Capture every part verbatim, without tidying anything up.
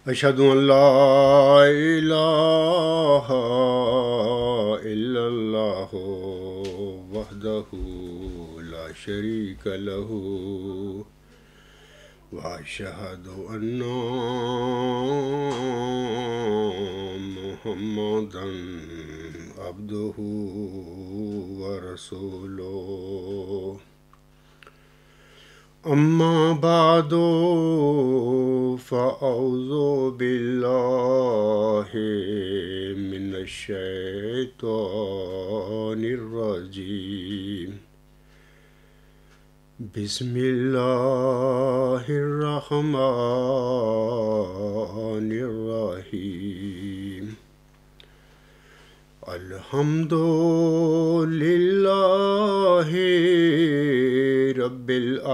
أشهد أن لا إله إلا الله وحده لا شريك له وأشهد أن محمدا عبده ورسوله أما بعد فأعوذ بالله من الشيطان الرجيم بسم الله الرحمن الرحيم الحمد لله رب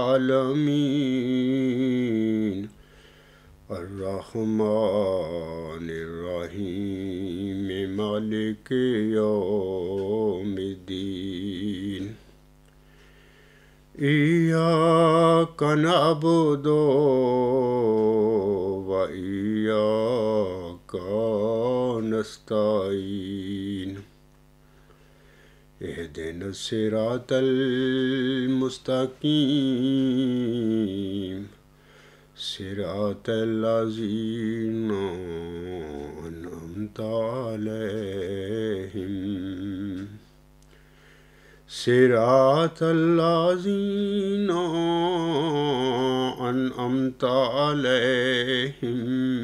العالمين الرحمن الرحيم مالك يوم الدين إياك نعبد وإياك نستعين اهدنا الصراط المستقيم صراط الذين أنعمت عليهم صراط الذين أنعمت عليهم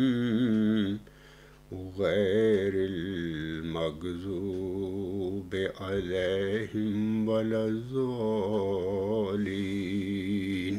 غير المغضوب علیہم ولا الضالین۔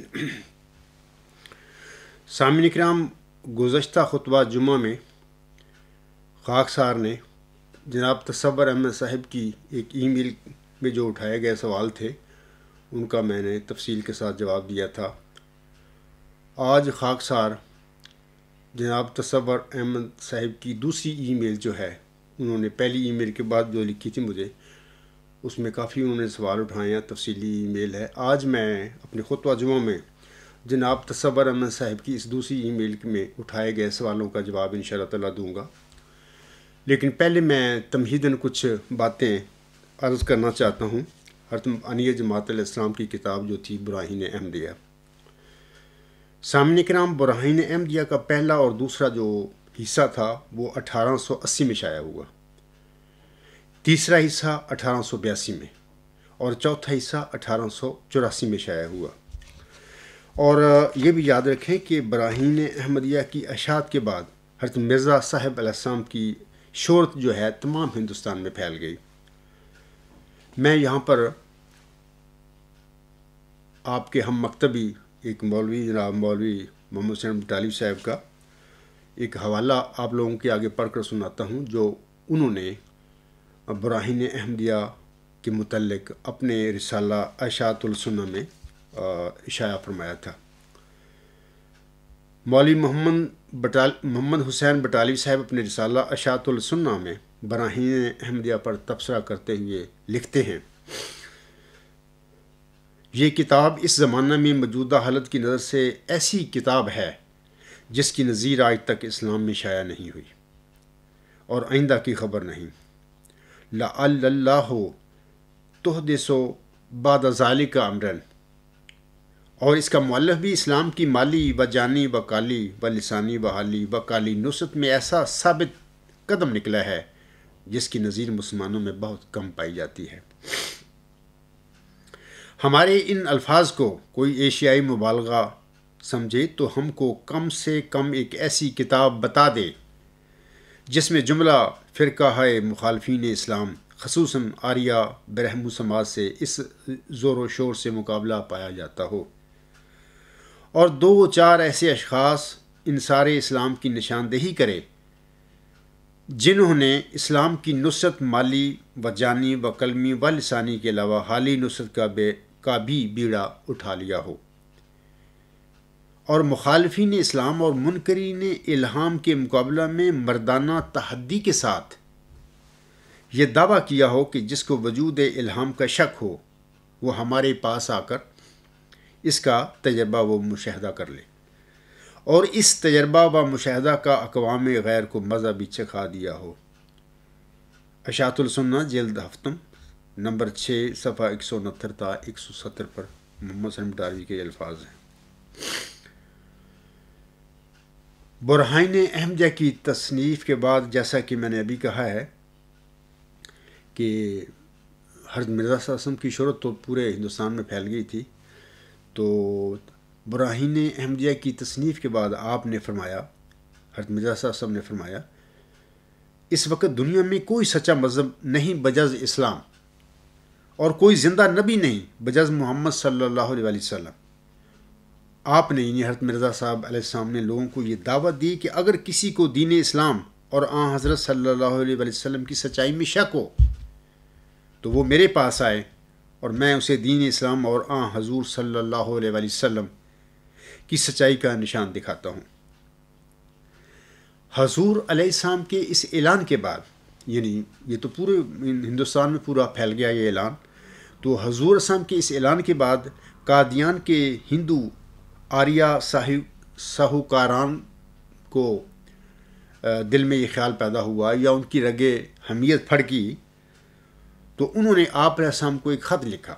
سامعین اکرام، گزشتہ خطبہ جمعہ میں خاکسار نے جناب تصور احمد صاحب کی ایک ای میل میں جو اٹھائے گئے سوال تھے ان کا میں نے تفصیل کے ساتھ جواب دیا تھا۔ آج خاکسار جناب تصور احمد صاحب کی دوسری ای میل جو ہے، انہوں نے پہلی ای میل کے بعد جو لکھی تھی مجھے، اس میں کافی انہوں نے سوال اٹھائے ہیں، تفصیلی ای میل ہے۔ آج میں اپنے خطبہ جمعہ میں جناب تصور احمد صاحب کی اس دوسری ای میل میں اٹھائے گئے سوالوں کا جواب انشاءاللہ تعالیٰ دوں گا، لیکن پہلے میں تمہیداً کچھ باتیں عرض کرنا چاہتا ہوں۔ حضرت عنی جماعت علیہ السلام کی کتاب جو تھی براہین احمدیہ۔ سامعین کرام، براہین احمدیہ کا پہلا اور دوسرا جو حصہ تھا وہ اٹھارہ سو اسی میں شائع ہوا، تیسرا حصہ اٹھارہ سو بیاسی میں، اور چوتھا حصہ اٹھارہ سو چوراسی میں شائع ہوا۔ اور یہ بھی یاد رکھیں کہ براہین احمدیہ کی اشاعت کے بعد حضرت مرزا صاحب علیہ السلام کی شہرت جو ہے تمام ہندوستان میں پھیل گئی۔ میں یہاں پر آپ کے ہم مکتبی ایک مولوی جناب مولوی محمد حسین بٹالوی صاحب کا ایک حوالہ آپ لوگوں کے آگے پڑھ کر سناتا ہوں، جو انہوں نے براہین احمدیہ کے متعلق اپنے رسالہ اشاعت السنہ میں اشاعہ فرمایا تھا۔ مولوی محمد بٹال محمد حسین بٹالوی صاحب اپنے رسالہ اشاعت السنہ میں براہین احمدیہ پر تبصرہ کرتے ہوئے لکھتے ہیں، یہ کتاب اس زمانہ میں موجودہ حالت کی نظر سے ایسی کتاب ہے جس کی نظیر آج تک اسلام میں شائع نہیں ہوئی اور آئندہ کی خبر نہیں۔ لعل اللہ تحدث بعد ذالک امرن، اور اس کا مؤلف بھی اسلام کی مالی و جانی و کالی و لسانی و حالی و کالی نصرت میں ایسا ثابت قدم نکلا ہے جس کی نظیر مسلمانوں میں بہت کم پائی جاتی ہے۔ ہمارے ان الفاظ کو کوئی ایشیائی مبالغہ سمجھے تو ہم کو کم سے کم ایک ایسی کتاب بتا دے جس میں جملہ فرقہ ہے مخالفین اسلام خصوصاً آریہ برہمو سماج سے اس زور و شور سے مقابلہ پایا جاتا ہو، اور دو چار ایسے اشخاص انصار اسلام کی نشاندہی کرے جنہوں نے اسلام کی نصرت مالی و جانی و قلمی و لسانی کے علاوہ حالی نصرت کا بے کا بھی بیڑا اٹھا لیا ہو، اور مخالفین اسلام اور منکرین الہام کے مقابلہ میں مردانہ تحدی کے ساتھ یہ دعویٰ کیا ہو کہ جس کو وجود الہام کا شک ہو وہ ہمارے پاس آ کر اس کا تجربہ وہ مشاہدہ کر لے، اور اس تجربہ و مشاہدہ کا اقوام غیر کو مزہ بھی چکھا دیا ہو۔ اشاعت السنہ جلد ہفتم نمبر چھ صفحہ ایک سو انہتر تا ایک سو ستر پر محمد سلیم ڈاروی کے الفاظ ہیں۔ برہان احمدیہ کی تصنیف کے بعد جیسا کہ میں نے ابھی کہا ہے کہ حضرت مرزا صلی اللہ علیہ وسلم کی شہرت تو پورے ہندوستان میں پھیل گئی تھی، تو برہان احمدیہ کی تصنیف کے بعد آپ نے فرمایا، حضرت مرزا صلی اللہ علیہ وسلم نے فرمایا، اس وقت دنیا میں کوئی سچا مذہب نہیں بجز اسلام، اور کوئی زندہ نبی نہیں بجز محمد صلی اللہ علیہ وسلم۔ آپ نے یعنی حضرت مرزا صاحب علیہ السلام نے لوگوں کو یہ دعوت دی کہ اگر کسی کو دین اسلام اور آن حضرت صلی اللہ علیہ وسلم کی سچائی میں شک ہو تو وہ میرے پاس آئے اور میں اسے دین اسلام اور آن حضور صلی اللہ علیہ وسلم کی سچائی کا نشان دکھاتا ہوں۔ حضور علیہ السلام کے اس اعلان کے بعد، یعنی یہ تو پورے ہندوستان میں پورا پھیل گیا یہ اعلان، تو حضور علیہ السلام کے اس اعلان کے بعد قادیان کے ہندو آریہ ساہوکاران کو دل میں یہ خیال پیدا ہوا یا ان کی رگے حمیت پھڑکی، تو انہوں نے آپ علیہ السلام کو ایک خط لکھا۔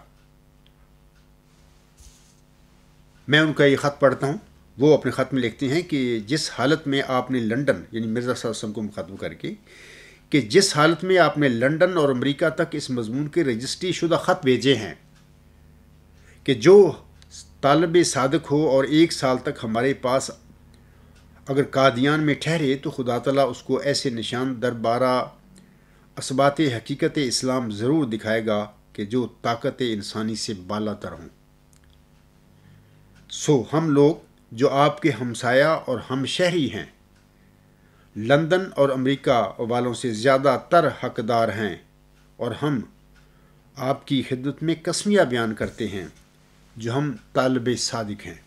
میں ان کا یہ خط پڑھتا ہوں۔ وہ اپنے خط میں لکھتے ہیں کہ جس حالت میں آپ نے لنڈن، یعنی مرزا صلی اللہ علیہ وسلم کو مخاطب کر کے، کہ جس حالت میں آپ نے لنڈن اور امریکہ تک اس مضمون کے رجسٹری شدہ خط بھیجے ہیں کہ جو طالب صادق ہو اور ایک سال تک ہمارے پاس اگر قادیان میں ٹھہرے تو خدا تعالیٰ اس کو ایسے نشان دربارہ اثبات حقیقت اسلام ضرور دکھائے گا کہ جو طاقت انسانی سے بالا تر ہوں۔ سو ہم لوگ جو آپ کے ہمسایہ اور ہم شہری ہیں لندن اور امریکہ والوں سے زیادہ تر حقدار ہیں، اور ہم آپ کی خدمت میں قسمیہ بیان کرتے ہیں جو ہم طالب صادق ہیں۔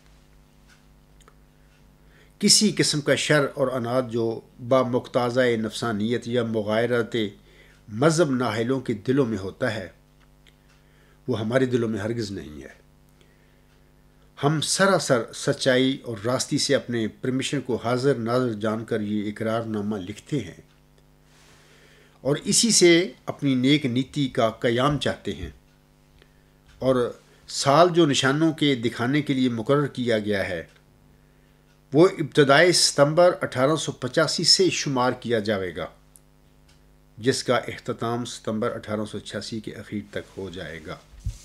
کسی قسم کا شر اور اناد جو با مقتضا نفسانیت یا مغایرت مذہب نااہلوں کے دلوں میں ہوتا ہے وہ ہمارے دلوں میں ہرگز نہیں ہے۔ ہم سراسر سچائی اور راستی سے اپنے پرمیشن کو حاضر ناظر جان کر یہ اقرار نامہ لکھتے ہیں اور اسی سے اپنی نیک نیتی کا قیام چاہتے ہیں، اور سال جو نشانوں کے دکھانے کے لیے مقرر کیا گیا ہے وہ ابتدائی ستمبر اٹھارہ سو پچاسی سے شمار کیا جائے گا، جس کا اختتام ستمبر اٹھارہ سو چھیاسی کے اخیر تک ہو جائے گا۔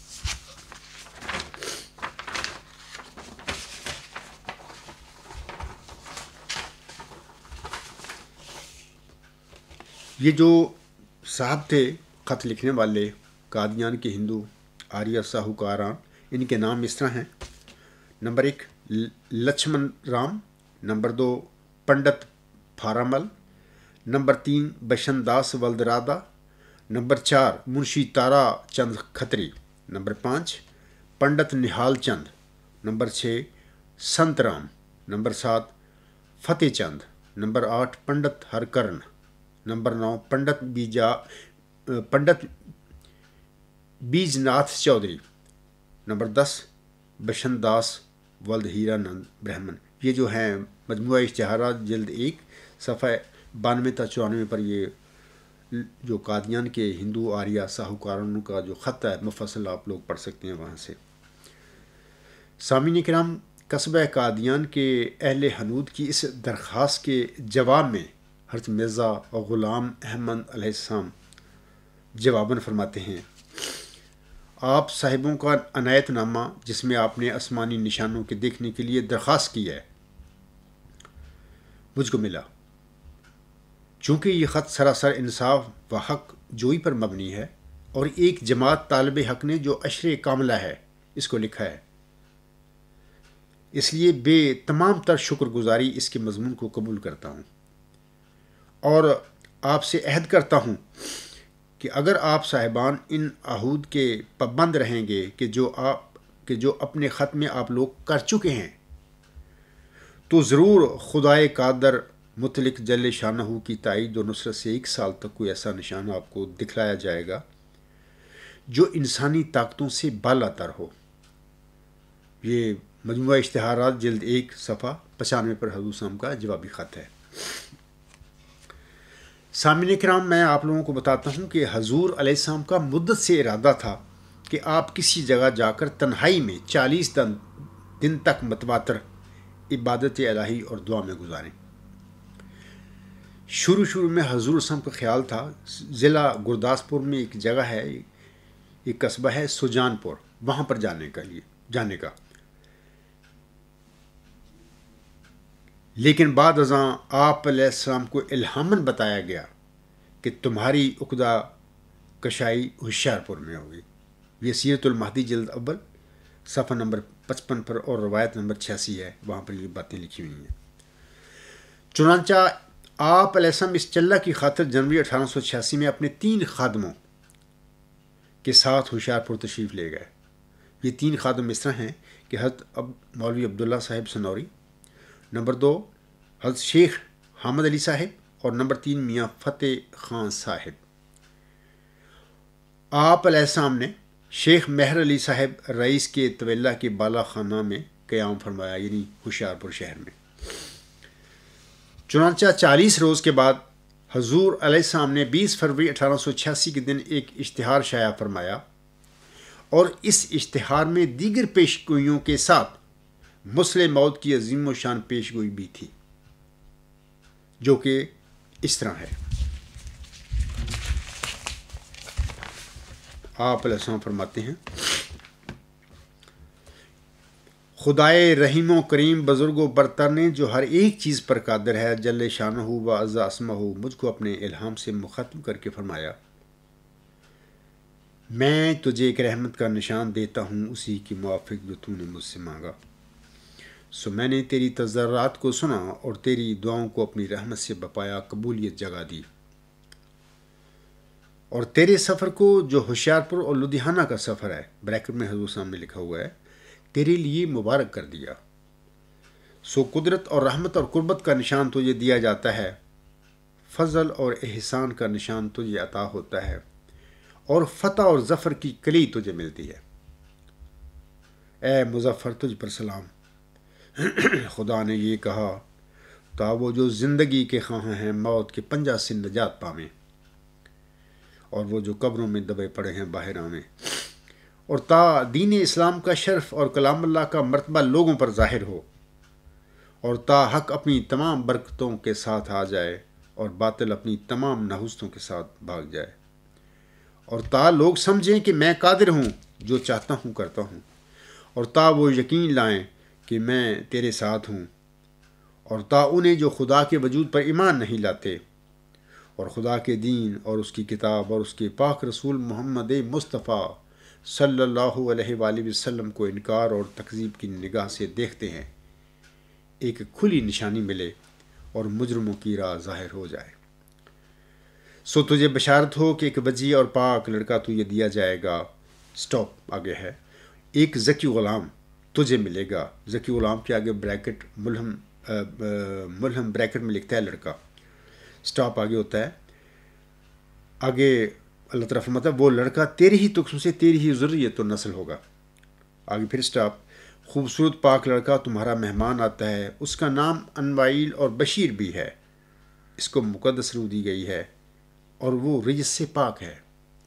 یہ جو صاحب تھے خط لکھنے والے قادیان کے ہندو آریہ ساہوکاران، ان کے نام اس طرح ہیں: نمبر ایک لچھمن رام، نمبر دو پنڈت پھارامل، نمبر تین بشن داس ولدرادہ، نمبر چار منشی تارا چند کھتری، نمبر پانچ پنڈت نہال چند، نمبر چھ سنت رام، نمبر سات فتح چند، نمبر آٹھ پنڈت ہرکرن، نمبر نو پنڈت بیجا پنڈت بیج ناتھ چودھری، نمبر دس بشن داس ولد ہیرا نند برہمن۔ یہ جو ہیں مجموعہ اشتہارات جلد ایک صفحہ بانوے تا چورانوے پر یہ جو قادیان کے ہندو آریہ ساہوکارانوں کا جو خط ہے مفصل آپ لوگ پڑھ سکتے ہیں وہاں سے۔ سامعین کرام، قصبہ قادیان کے اہل حنود کی اس درخواست کے جواب میں حضرت مرزا غلام احمد علیہ السلام جواباً فرماتے ہیں: آپ صاحبوں کا عنایت نامہ جس میں آپ نے آسمانی نشانوں کے دیکھنے کے لیے درخواست کی ہے مجھ کو ملا۔ چونکہ یہ خط سراسر انصاف و حق جوئی پر مبنی ہے اور ایک جماعت طالب حق نے جو عشر کاملہ ہے اس کو لکھا ہے، اس لیے بے تمام تر شکر گزاری اس کے مضمون کو قبول کرتا ہوں اور آپ سے عہد کرتا ہوں کہ اگر آپ صاحبان ان عہود کے پابند رہیں گے کہ جو آپ کہ جو اپنے خط میں آپ لوگ کر چکے ہیں تو ضرور خدائے قادر مطلق جل شانہ کی تائید و نصرت سے ایک سال تک کوئی ایسا نشان آپ کو دکھلایا جائے گا جو انسانی طاقتوں سے بالا تر ہو۔ یہ مجموعہ اشتہارات جلد ایک صفحہ پچانوے پر حضور صاحب کا جوابی خط ہے۔ سامعین کرام، میں آپ لوگوں کو بتاتا ہوں کہ حضور علیہ السلام کا مدت سے ارادہ تھا کہ آپ کسی جگہ جا کر تنہائی میں چالیس دن تک متواتر عبادت الہی اور دعا میں گزاریں۔ شروع شروع میں حضور وسلم کا خیال تھا ضلع گرداسپور میں ایک جگہ ہے، ایک قصبہ ہے سجان پور، وہاں پر جانے کا لیے جانے کا لیکن بعد ازاں آپ علیہ السلام کو الہاماً بتایا گیا کہ تمہاری عقدہ کشائی ہوشیار پور میں ہوگی۔ یہ سیرت المہدی جلد اول صفحہ نمبر پچپن پر اور روایت نمبر چھیاسی ہے، وہاں پر یہ باتیں لکھی ہوئی ہیں۔ چنانچہ آپ علیہ السلام اس چلہ کی خاطر جنوری اٹھارہ سو چھیاسی میں اپنے تین خادموں کے ساتھ ہوشیار پور تشریف لے گئے۔ یہ تین خادم اس طرح ہیں کہ حضرت اب مولوی عبداللہ صاحب سنوری، نمبر دو حضرت شیخ حامد علی صاحب، اور نمبر تین میاں فتح خان صاحب۔ آپ علیہ السلام نے شیخ مہر علی صاحب رئیس کے طویلہ کے بالا خانہ میں قیام فرمایا، یعنی ہوشیار پور شہر میں۔ چنانچہ چالیس روز کے بعد حضور علیہ السلام نے بیس فروری اٹھارہ سو چھیاسی کے دن ایک اشتہار شائع فرمایا، اور اس اشتہار میں دیگر پیشگوئیوں کے ساتھ مسلح موت کی عظیم و شان پیشگوئی بھی تھی، جو کہ اس طرح ہے۔ آپ علیہ السلام فرماتے ہیں، خدائے رحیم و کریم بزرگ و برتر نے جو ہر ایک چیز پر قادر ہے جل شانہ و عز اسمہ مجھ کو اپنے الہام سے مخاطب کر کے فرمایا، میں تجھے ایک رحمت کا نشان دیتا ہوں اسی کی موافق جو تو نے مجھ سے مانگا۔ سو میں نے تیری تضرعات کو سنا اور تیری دعاؤں کو اپنی رحمت سے بپایا قبولیت جگہ دی، اور تیرے سفر کو جو ہوشیار پور اور لدھیانہ کا سفر ہے، بریکٹ میں حضور سامنے لکھا ہوا ہے، تیرے لیے مبارک کر دیا۔ سو قدرت اور رحمت اور قربت کا نشان تجھے دیا جاتا ہے، فضل اور احسان کا نشان تجھے عطا ہوتا ہے، اور فتح اور ظفر کی کلی تجھے ملتی ہے۔ اے مظفر تجھ پر سلام۔ خدا نے یہ کہا تا وہ جو زندگی کے خواہاں ہیں موت کے پنجہ سے نجات پاویں، اور وہ جو قبروں میں دبے پڑے ہیں باہر آویں، اور تا دین اسلام کا شرف اور کلام اللہ کا مرتبہ لوگوں پر ظاہر ہو، اور تا حق اپنی تمام برکتوں کے ساتھ آ جائے اور باطل اپنی تمام نحوستوں کے ساتھ بھاگ جائے، اور تا لوگ سمجھیں کہ میں قادر ہوں، جو چاہتا ہوں کرتا ہوں، اور تا وہ یقین لائیں کہ میں تیرے ساتھ ہوں، اور تا انہیں جو خدا کے وجود پر ایمان نہیں لاتے اور خدا کے دین اور اس کی کتاب اور اس کے پاک رسول محمد مصطفیٰ صلی اللہ علیہ وآلہ وسلم کو انکار اور تکذیب کی نگاہ سے دیکھتے ہیں، ایک کھلی نشانی ملے اور مجرموں کی راہ ظاہر ہو جائے۔ سو تجھے بشارت ہو کہ ایک وجیح اور پاک لڑکا تجھے دیا جائے گا۔ سٹاپ آگے ہے، ایک ذکی غلام تجھے ملے گا۔ ذکی غلام کے آگے بریکٹ ملہم ملہم بریکٹ میں لکھتا ہے لڑکا، سٹاپ آگے ہوتا ہے، آگے اللہ تعالیٰ فرماتا ہے وہ لڑکا تیری ہی تخم سے تیری ہی ذریت و نسل ہوگا۔ آگے پھر سٹاپ، خوبصورت پاک لڑکا تمہارا مہمان آتا ہے، اس کا نام انوائل اور بشیر بھی ہے، اس کو مقدس روح دی گئی ہے اور وہ رجس سے پاک ہے،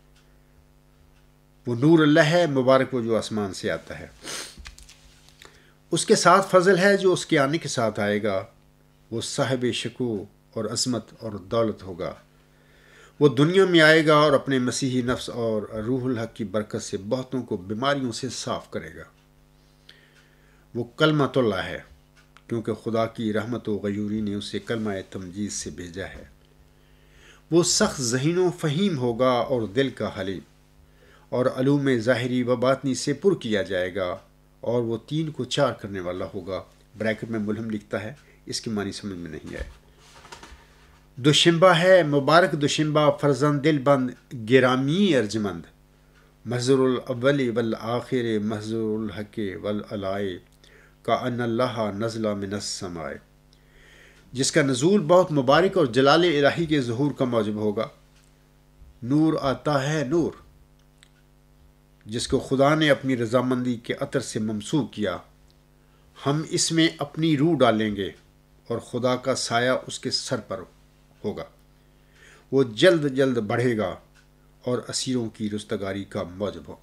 وہ نور اللہ ہے، مبارک وہ جو آسمان سے آتا ہے، اس کے ساتھ فضل ہے جو اس کے آنے کے ساتھ آئے گا، وہ صاحب شکو اور عظمت اور دولت ہوگا، وہ دنیا میں آئے گا اور اپنے مسیحی نفس اور روح الحق کی برکت سے بہتوں کو بیماریوں سے صاف کرے گا۔ وہ کلمۃ اللہ ہے کیونکہ خدا کی رحمت و غیوری نے اسے کلمہ تمجید سے بھیجا ہے۔ وہ سخت ذہین و فہیم ہوگا اور دل کا حلیم، اور علوم ظاہری و باطنی سے پر کیا جائے گا، اور وہ تین کو چار کرنے والا ہوگا۔ بریکٹ میں ملہم لکھتا ہے، اس کی معنی سمجھ میں نہیں آئے۔ دوشنبہ ہے، مبارک دوشنبہ فرزند دل بند گرامی ارجمند، محضر الاول والآخر محضر الحق والعلائے کا ان اللہ نزل من السماء، جس کا نزول بہت مبارک اور جلال الہی کے ظہور کا موجب ہوگا۔ نور آتا ہے نور، جس کو خدا نے اپنی رضامندی کے عطر سے ممسوح کیا، ہم اس میں اپنی روح ڈالیں گے اور خدا کا سایہ اس کے سر پر ہوگا. وہ جلد جلد بڑھے گا اور اسیروں کی رستگاری کا موجب ہوگا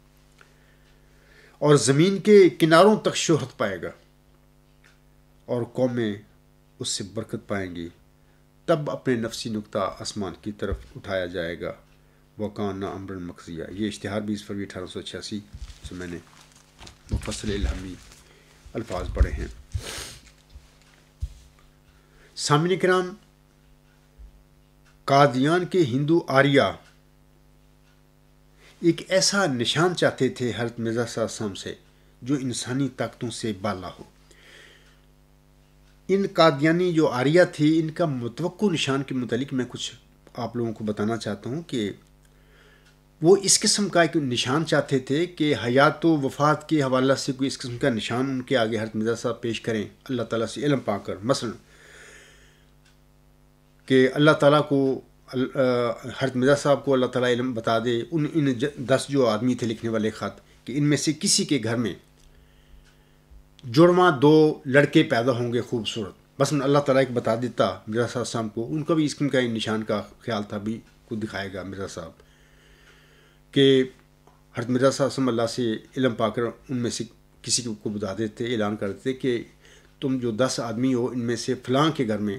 اور زمین کے کناروں تک شہرت پائے گا اور قومیں اس سے برکت پائیں گی. تب اپنے نفسی نقطہ آسمان کی طرف اٹھایا جائے گا. وَكَانَ أَمْرًا مَقْضِيًّا. یہ اشتہار بیس فروری اٹھارہ سو چھیاسی سے میں نے مفصل الہامی الفاظ پڑھے ہیں. سامعین کرام، قادیان کے ہندو آریہ ایک ایسا نشان چاہتے تھے حضرت مرزا صلی اللہ علیہ وسلم سے جو انسانی طاقتوں سے بالا ہو. ان قادیانی جو آریہ تھے، ان کا متوقع نشان کے متعلق میں کچھ آپ لوگوں کو بتانا چاہتا ہوں کہ وہ اس قسم کا ایک نشان چاہتے تھے کہ حیات و وفات کے حوالہ سے کوئی اس قسم کا نشان ان کے آگے حضرت مرزا صاحب پیش کریں اللہ تعالیٰ سے علم پا کر. مثلا کہ اللہ تعالیٰ کو حضرت مرزا صاحب کو اللہ تعالیٰ علم بتا دے ان ان دس جو آدمی تھے لکھنے والے خط کہ ان میں سے کسی کے گھر میں جڑواں دو لڑکے پیدا ہوں گے خوبصورت. بس اللہ تعالیٰ ایک بتا دیتا مرزا صاحب صاحب کو. ان کا بھی اس قسم کا نشان کا خیال تھا بھی کو دکھائے گا مرزا صاحب کہ حضرت مرزا صاحب اللہ سے علم پا کر ان میں سے کسی کو بتا دیتے، اعلان کر دیتے کہ تم جو دس آدمی ہو ان میں سے فلاں کے گھر میں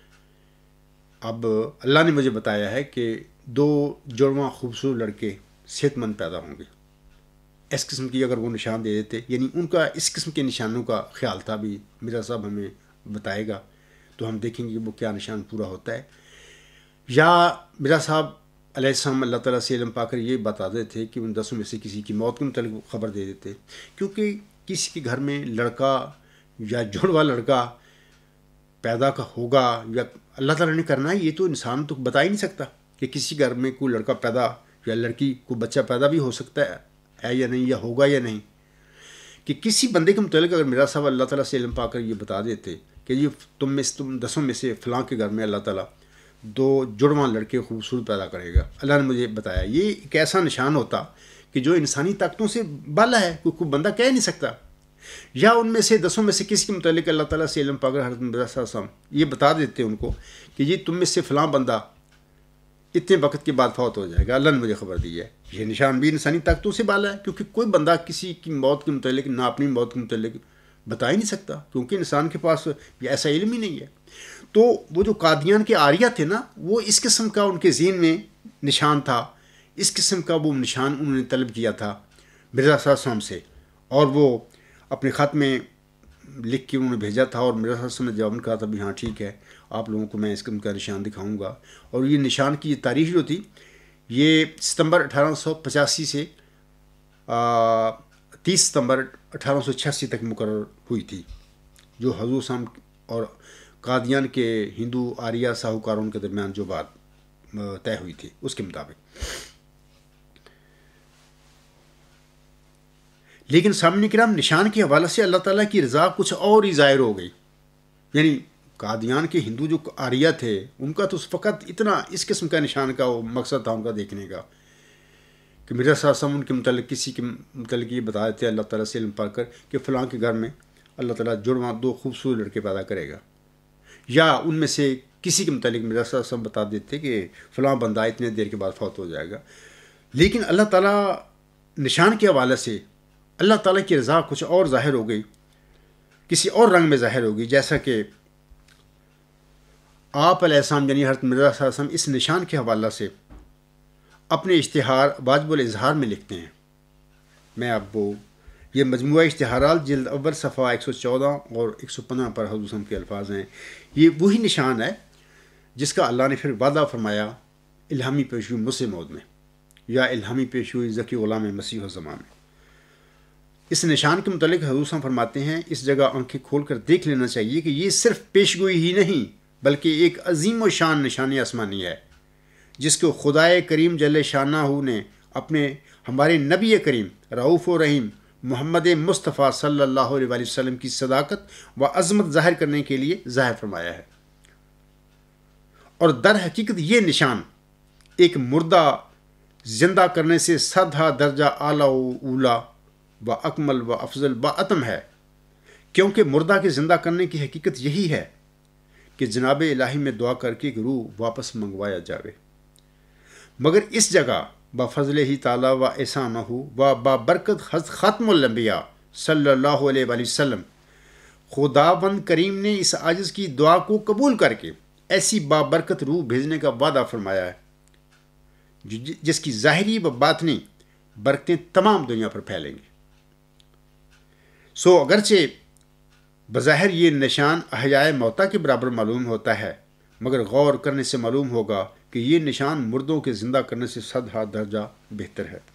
اب اللہ نے مجھے بتایا ہے کہ دو جڑواں خوبصورت لڑکے صحت مند پیدا ہوں گے. اس قسم کی اگر وہ نشان دے دیتے، یعنی ان کا اس قسم کے نشانوں کا خیال تھا بھی مرزا صاحب ہمیں بتائے گا تو ہم دیکھیں گے کہ وہ کیا نشان پورا ہوتا ہے. یا مرزا صاحب علیہ السلام اللہ تعالیٰ سے علم پا کر یہ بتا دیتے تھے کہ ان دسوں میں سے کسی کی موت کے متعلق خبر دے دیتے، کیونکہ کسی کے گھر میں لڑکا یا جڑواں لڑکا پیدا کا ہوگا یا اللہ تعالیٰ نے کرنا ہے، یہ تو انسان تو بتا ہی نہیں سکتا کہ کسی گھر میں کوئی لڑکا پیدا یا لڑکی کو بچہ پیدا بھی ہو سکتا ہے ہے یا نہیں، یا ہوگا یا نہیں. کہ کسی بندے کے متعلق اگر میرا صاحب اللہ تعالیٰ سے علم پا کر یہ بتا دیتے کہ یہ تم میں سے تم دسوں میں سے فلاں کے گھر میں اللہ تعالیٰ دو جڑواں لڑکے خوبصورت پیدا کرے گا، اللہ نے مجھے بتایا، یہ ایک ایسا نشان ہوتا کہ جو انسانی طاقتوں سے بالا ہے، کوئی کوئی بندہ کہہ نہیں سکتا. یا ان میں سے دسوں میں سے کسی کے متعلق اللہ تعالیٰ سے علم پا کر حضرت مرزا صلی اللہ علیہ وسلم یہ بتا دیتے ان کو کہ یہ تم میں سے فلاں بندہ اتنے وقت کے بعد فوت ہو جائے گا، اللہ نے مجھے خبر دی ہے. یہ نشان بھی انسانی طاقتوں سے بالا ہے، کیونکہ کوئی بندہ کسی کی موت کے متعلق نہ اپنی موت کے متعلق بتا ہی نہیں سکتا، کیونکہ انسان کے پاس یہ ایسا علم ہی نہیں ہے. تو وہ جو قادیان کے آریہ تھے نا، وہ اس قسم کا ان کے ذہن میں نشان تھا، اس قسم کا وہ نشان انہوں نے طلب کیا تھا مرزا صلی اللہ علیہ وسلم سے، اور وہ اپنے خط میں لکھ کے انہوں نے بھیجا تھا. اور مرزا صلی اللہ علیہ وسلم نے جواب کہا تھا بھی ہاں ٹھیک ہے، آپ لوگوں کو میں اس قسم کا نشان دکھاؤں گا. اور یہ نشان کی یہ تاریخ جو تھی یہ ستمبر اٹھارہ سو پچاسی سے تیس ستمبر اٹھارہ سو چھیاسی تک مقرر ہوئی تھی، جو حضور صاحب اور قادیان کے ہندو آریہ ساہوکاروں کے درمیان جو بات طے ہوئی تھی اس کے مطابق. لیکن سامعین کرام، نشان کے حوالے سے اللہ تعالیٰ کی رضا کچھ اور ہی ظاہر ہو گئی. یعنی قادیان کے ہندو جو آریہ تھے ان کا تو فقط اتنا اس قسم کا نشان کا وہ مقصد تھا ان کا دیکھنے کا کہ مرزا صلی اللہ علیہ وسلم ان کے متعلق کسی کے متعلق یہ بتا دیتے اللہ تعالیٰ سے علم پا کر کہ فلاں کے گھر میں اللہ تعالیٰ جڑواں دو خوبصورت لڑکے پیدا کرے گا. یا ان میں سے کسی کے متعلق مرزا صلی اللہ علیہ وسلم بتا دیتے کہ فلاں بندہ اتنے دیر کے بعد فوت ہو جائے گا. لیکن اللہ تعالیٰ نشان کے حوالے سے اللہ تعالیٰ کی رضا کچھ اور ظاہر ہو گئی، کسی اور رنگ میں ظاہر ہو گئی. جیسا کہ آپ علیہ السلام یعنی حضرت مرزا صلی اللہ علیہ وسلم اس نشان کے حوالہ سے اپنے اشتہار واجب الاظہار میں لکھتے ہیں. میں آپ کو یہ مجموعہ اشتہارات جلد اول صفحہ ایک سو چودہ اور ایک سو پندرہ پر حضور صلی اللہ علیہ وسلم کے الفاظ ہیں. یہ وہی نشان ہے جس کا اللہ نے پھر وعدہ فرمایا الہامی پیشگوئی مسلم موعود میں یا الہامی پیشگوئی ذکی غلام مسیح الزمان میں. اس نشان کے متعلق حضور صلی اللہ علیہ وسلم فرماتے ہیں اس جگہ آنکھیں کھول کر دیکھ لینا چاہیے کہ یہ صرف پیشگوئی ہی نہیں بلکہ ایک عظیم و شان نشانی آسمانی ہے جس کو خدائے کریم جل شانہ نے اپنے ہمارے نبی کریم رؤوف و رحیم محمد مصطفیٰ صلی اللہ علیہ وآلہ وسلم کی صداقت و عظمت ظاہر کرنے کے لیے ظاہر فرمایا ہے. اور در حقیقت یہ نشان ایک مردہ زندہ کرنے سے صدہ درجہ اعلیٰ و اولا و اکمل و افضل و اتم ہے کیونکہ مردہ کے زندہ کرنے کی حقیقت یہی ہے کہ جناب الہی میں دعا کر کے ایک روح واپس منگوایا جاوے، مگر اس جگہ بفضل ہی تعالیٰ و احسانہ و بابرکت ختم الانبیاء صلی اللہ علیہ وآلہ وسلم خداوند کریم نے اس عاجز کی دعا کو قبول کر کے ایسی بابرکت روح بھیجنے کا وعدہ فرمایا ہے جس کی ظاہری و باطنی برکتیں تمام دنیا پر پھیلیں گی۔ سو اگرچہ بظاہر یہ نشان احیاء موتا کے برابر معلوم ہوتا ہے، مگر غور کرنے سے معلوم ہوگا کہ یہ نشان مردوں کے زندہ کرنے سے صد ہاتھ درجہ بہتر ہے۔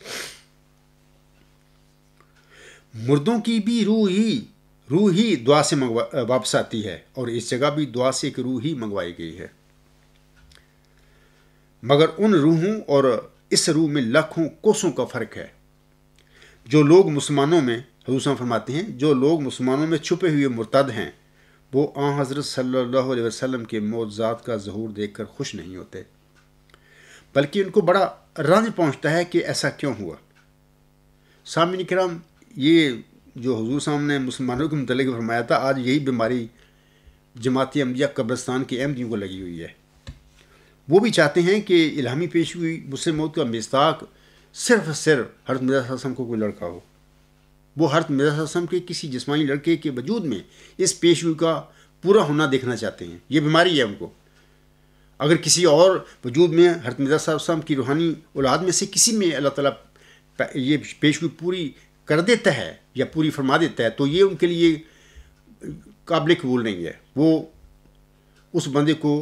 مردوں کی بھی روح ہی روح ہی دعا سے واپس آتی ہے، اور اس جگہ بھی دعا سے ایک روح ہی منگوائی گئی ہے، مگر ان روحوں اور اس روح میں لاکھوں کوسوں کا فرق ہے۔ جو لوگ مسلمانوں میں حضور صلی اللہ علیہ وسلم فرماتے ہیں جو لوگ مسلمانوں میں چھپے ہوئے مرتد ہیں، وہ آن حضرت صلی اللہ علیہ وسلم کے معجزات کا ظہور دیکھ کر خوش نہیں ہوتے، بلکہ ان کو بڑا رنج پہنچتا ہے کہ ایسا کیوں ہوا۔ سامعین کرام، یہ جو حضور صلی اللہ علیہ وسلم نے مسلمانوں کے متعلق فرمایا تھا، آج یہی بیماری جماعت احمدیہ قبرستان کے احمدیوں کو لگی ہوئی ہے۔ وہ بھی چاہتے ہیں کہ الہامی پیش ہوئی مسلم موت کا مصداق صرف صرف حضرت مرزا صلی اللہ علیہ وسلم کو کوئی لڑکا ہو۔ وہ حضرت مرزا صلی اللہ علیہ وسلم کے کسی جسمانی لڑکے کے وجود میں اس پیش ہوئی کا پورا ہونا دیکھنا چاہتے ہیں۔ یہ بیماری ہے ان کو۔ اگر کسی اور وجود میں حضرت مرزا صلی اللہ علیہ وسلم کی روحانی اولاد میں سے کسی میں اللہ تعالیٰ یہ پیش ہوئی پوری کر دیتا ہے یا پوری فرما دیتا ہے، تو یہ ان کے لیے قابل قبول نہیں ہے۔ وہ اس بندے کو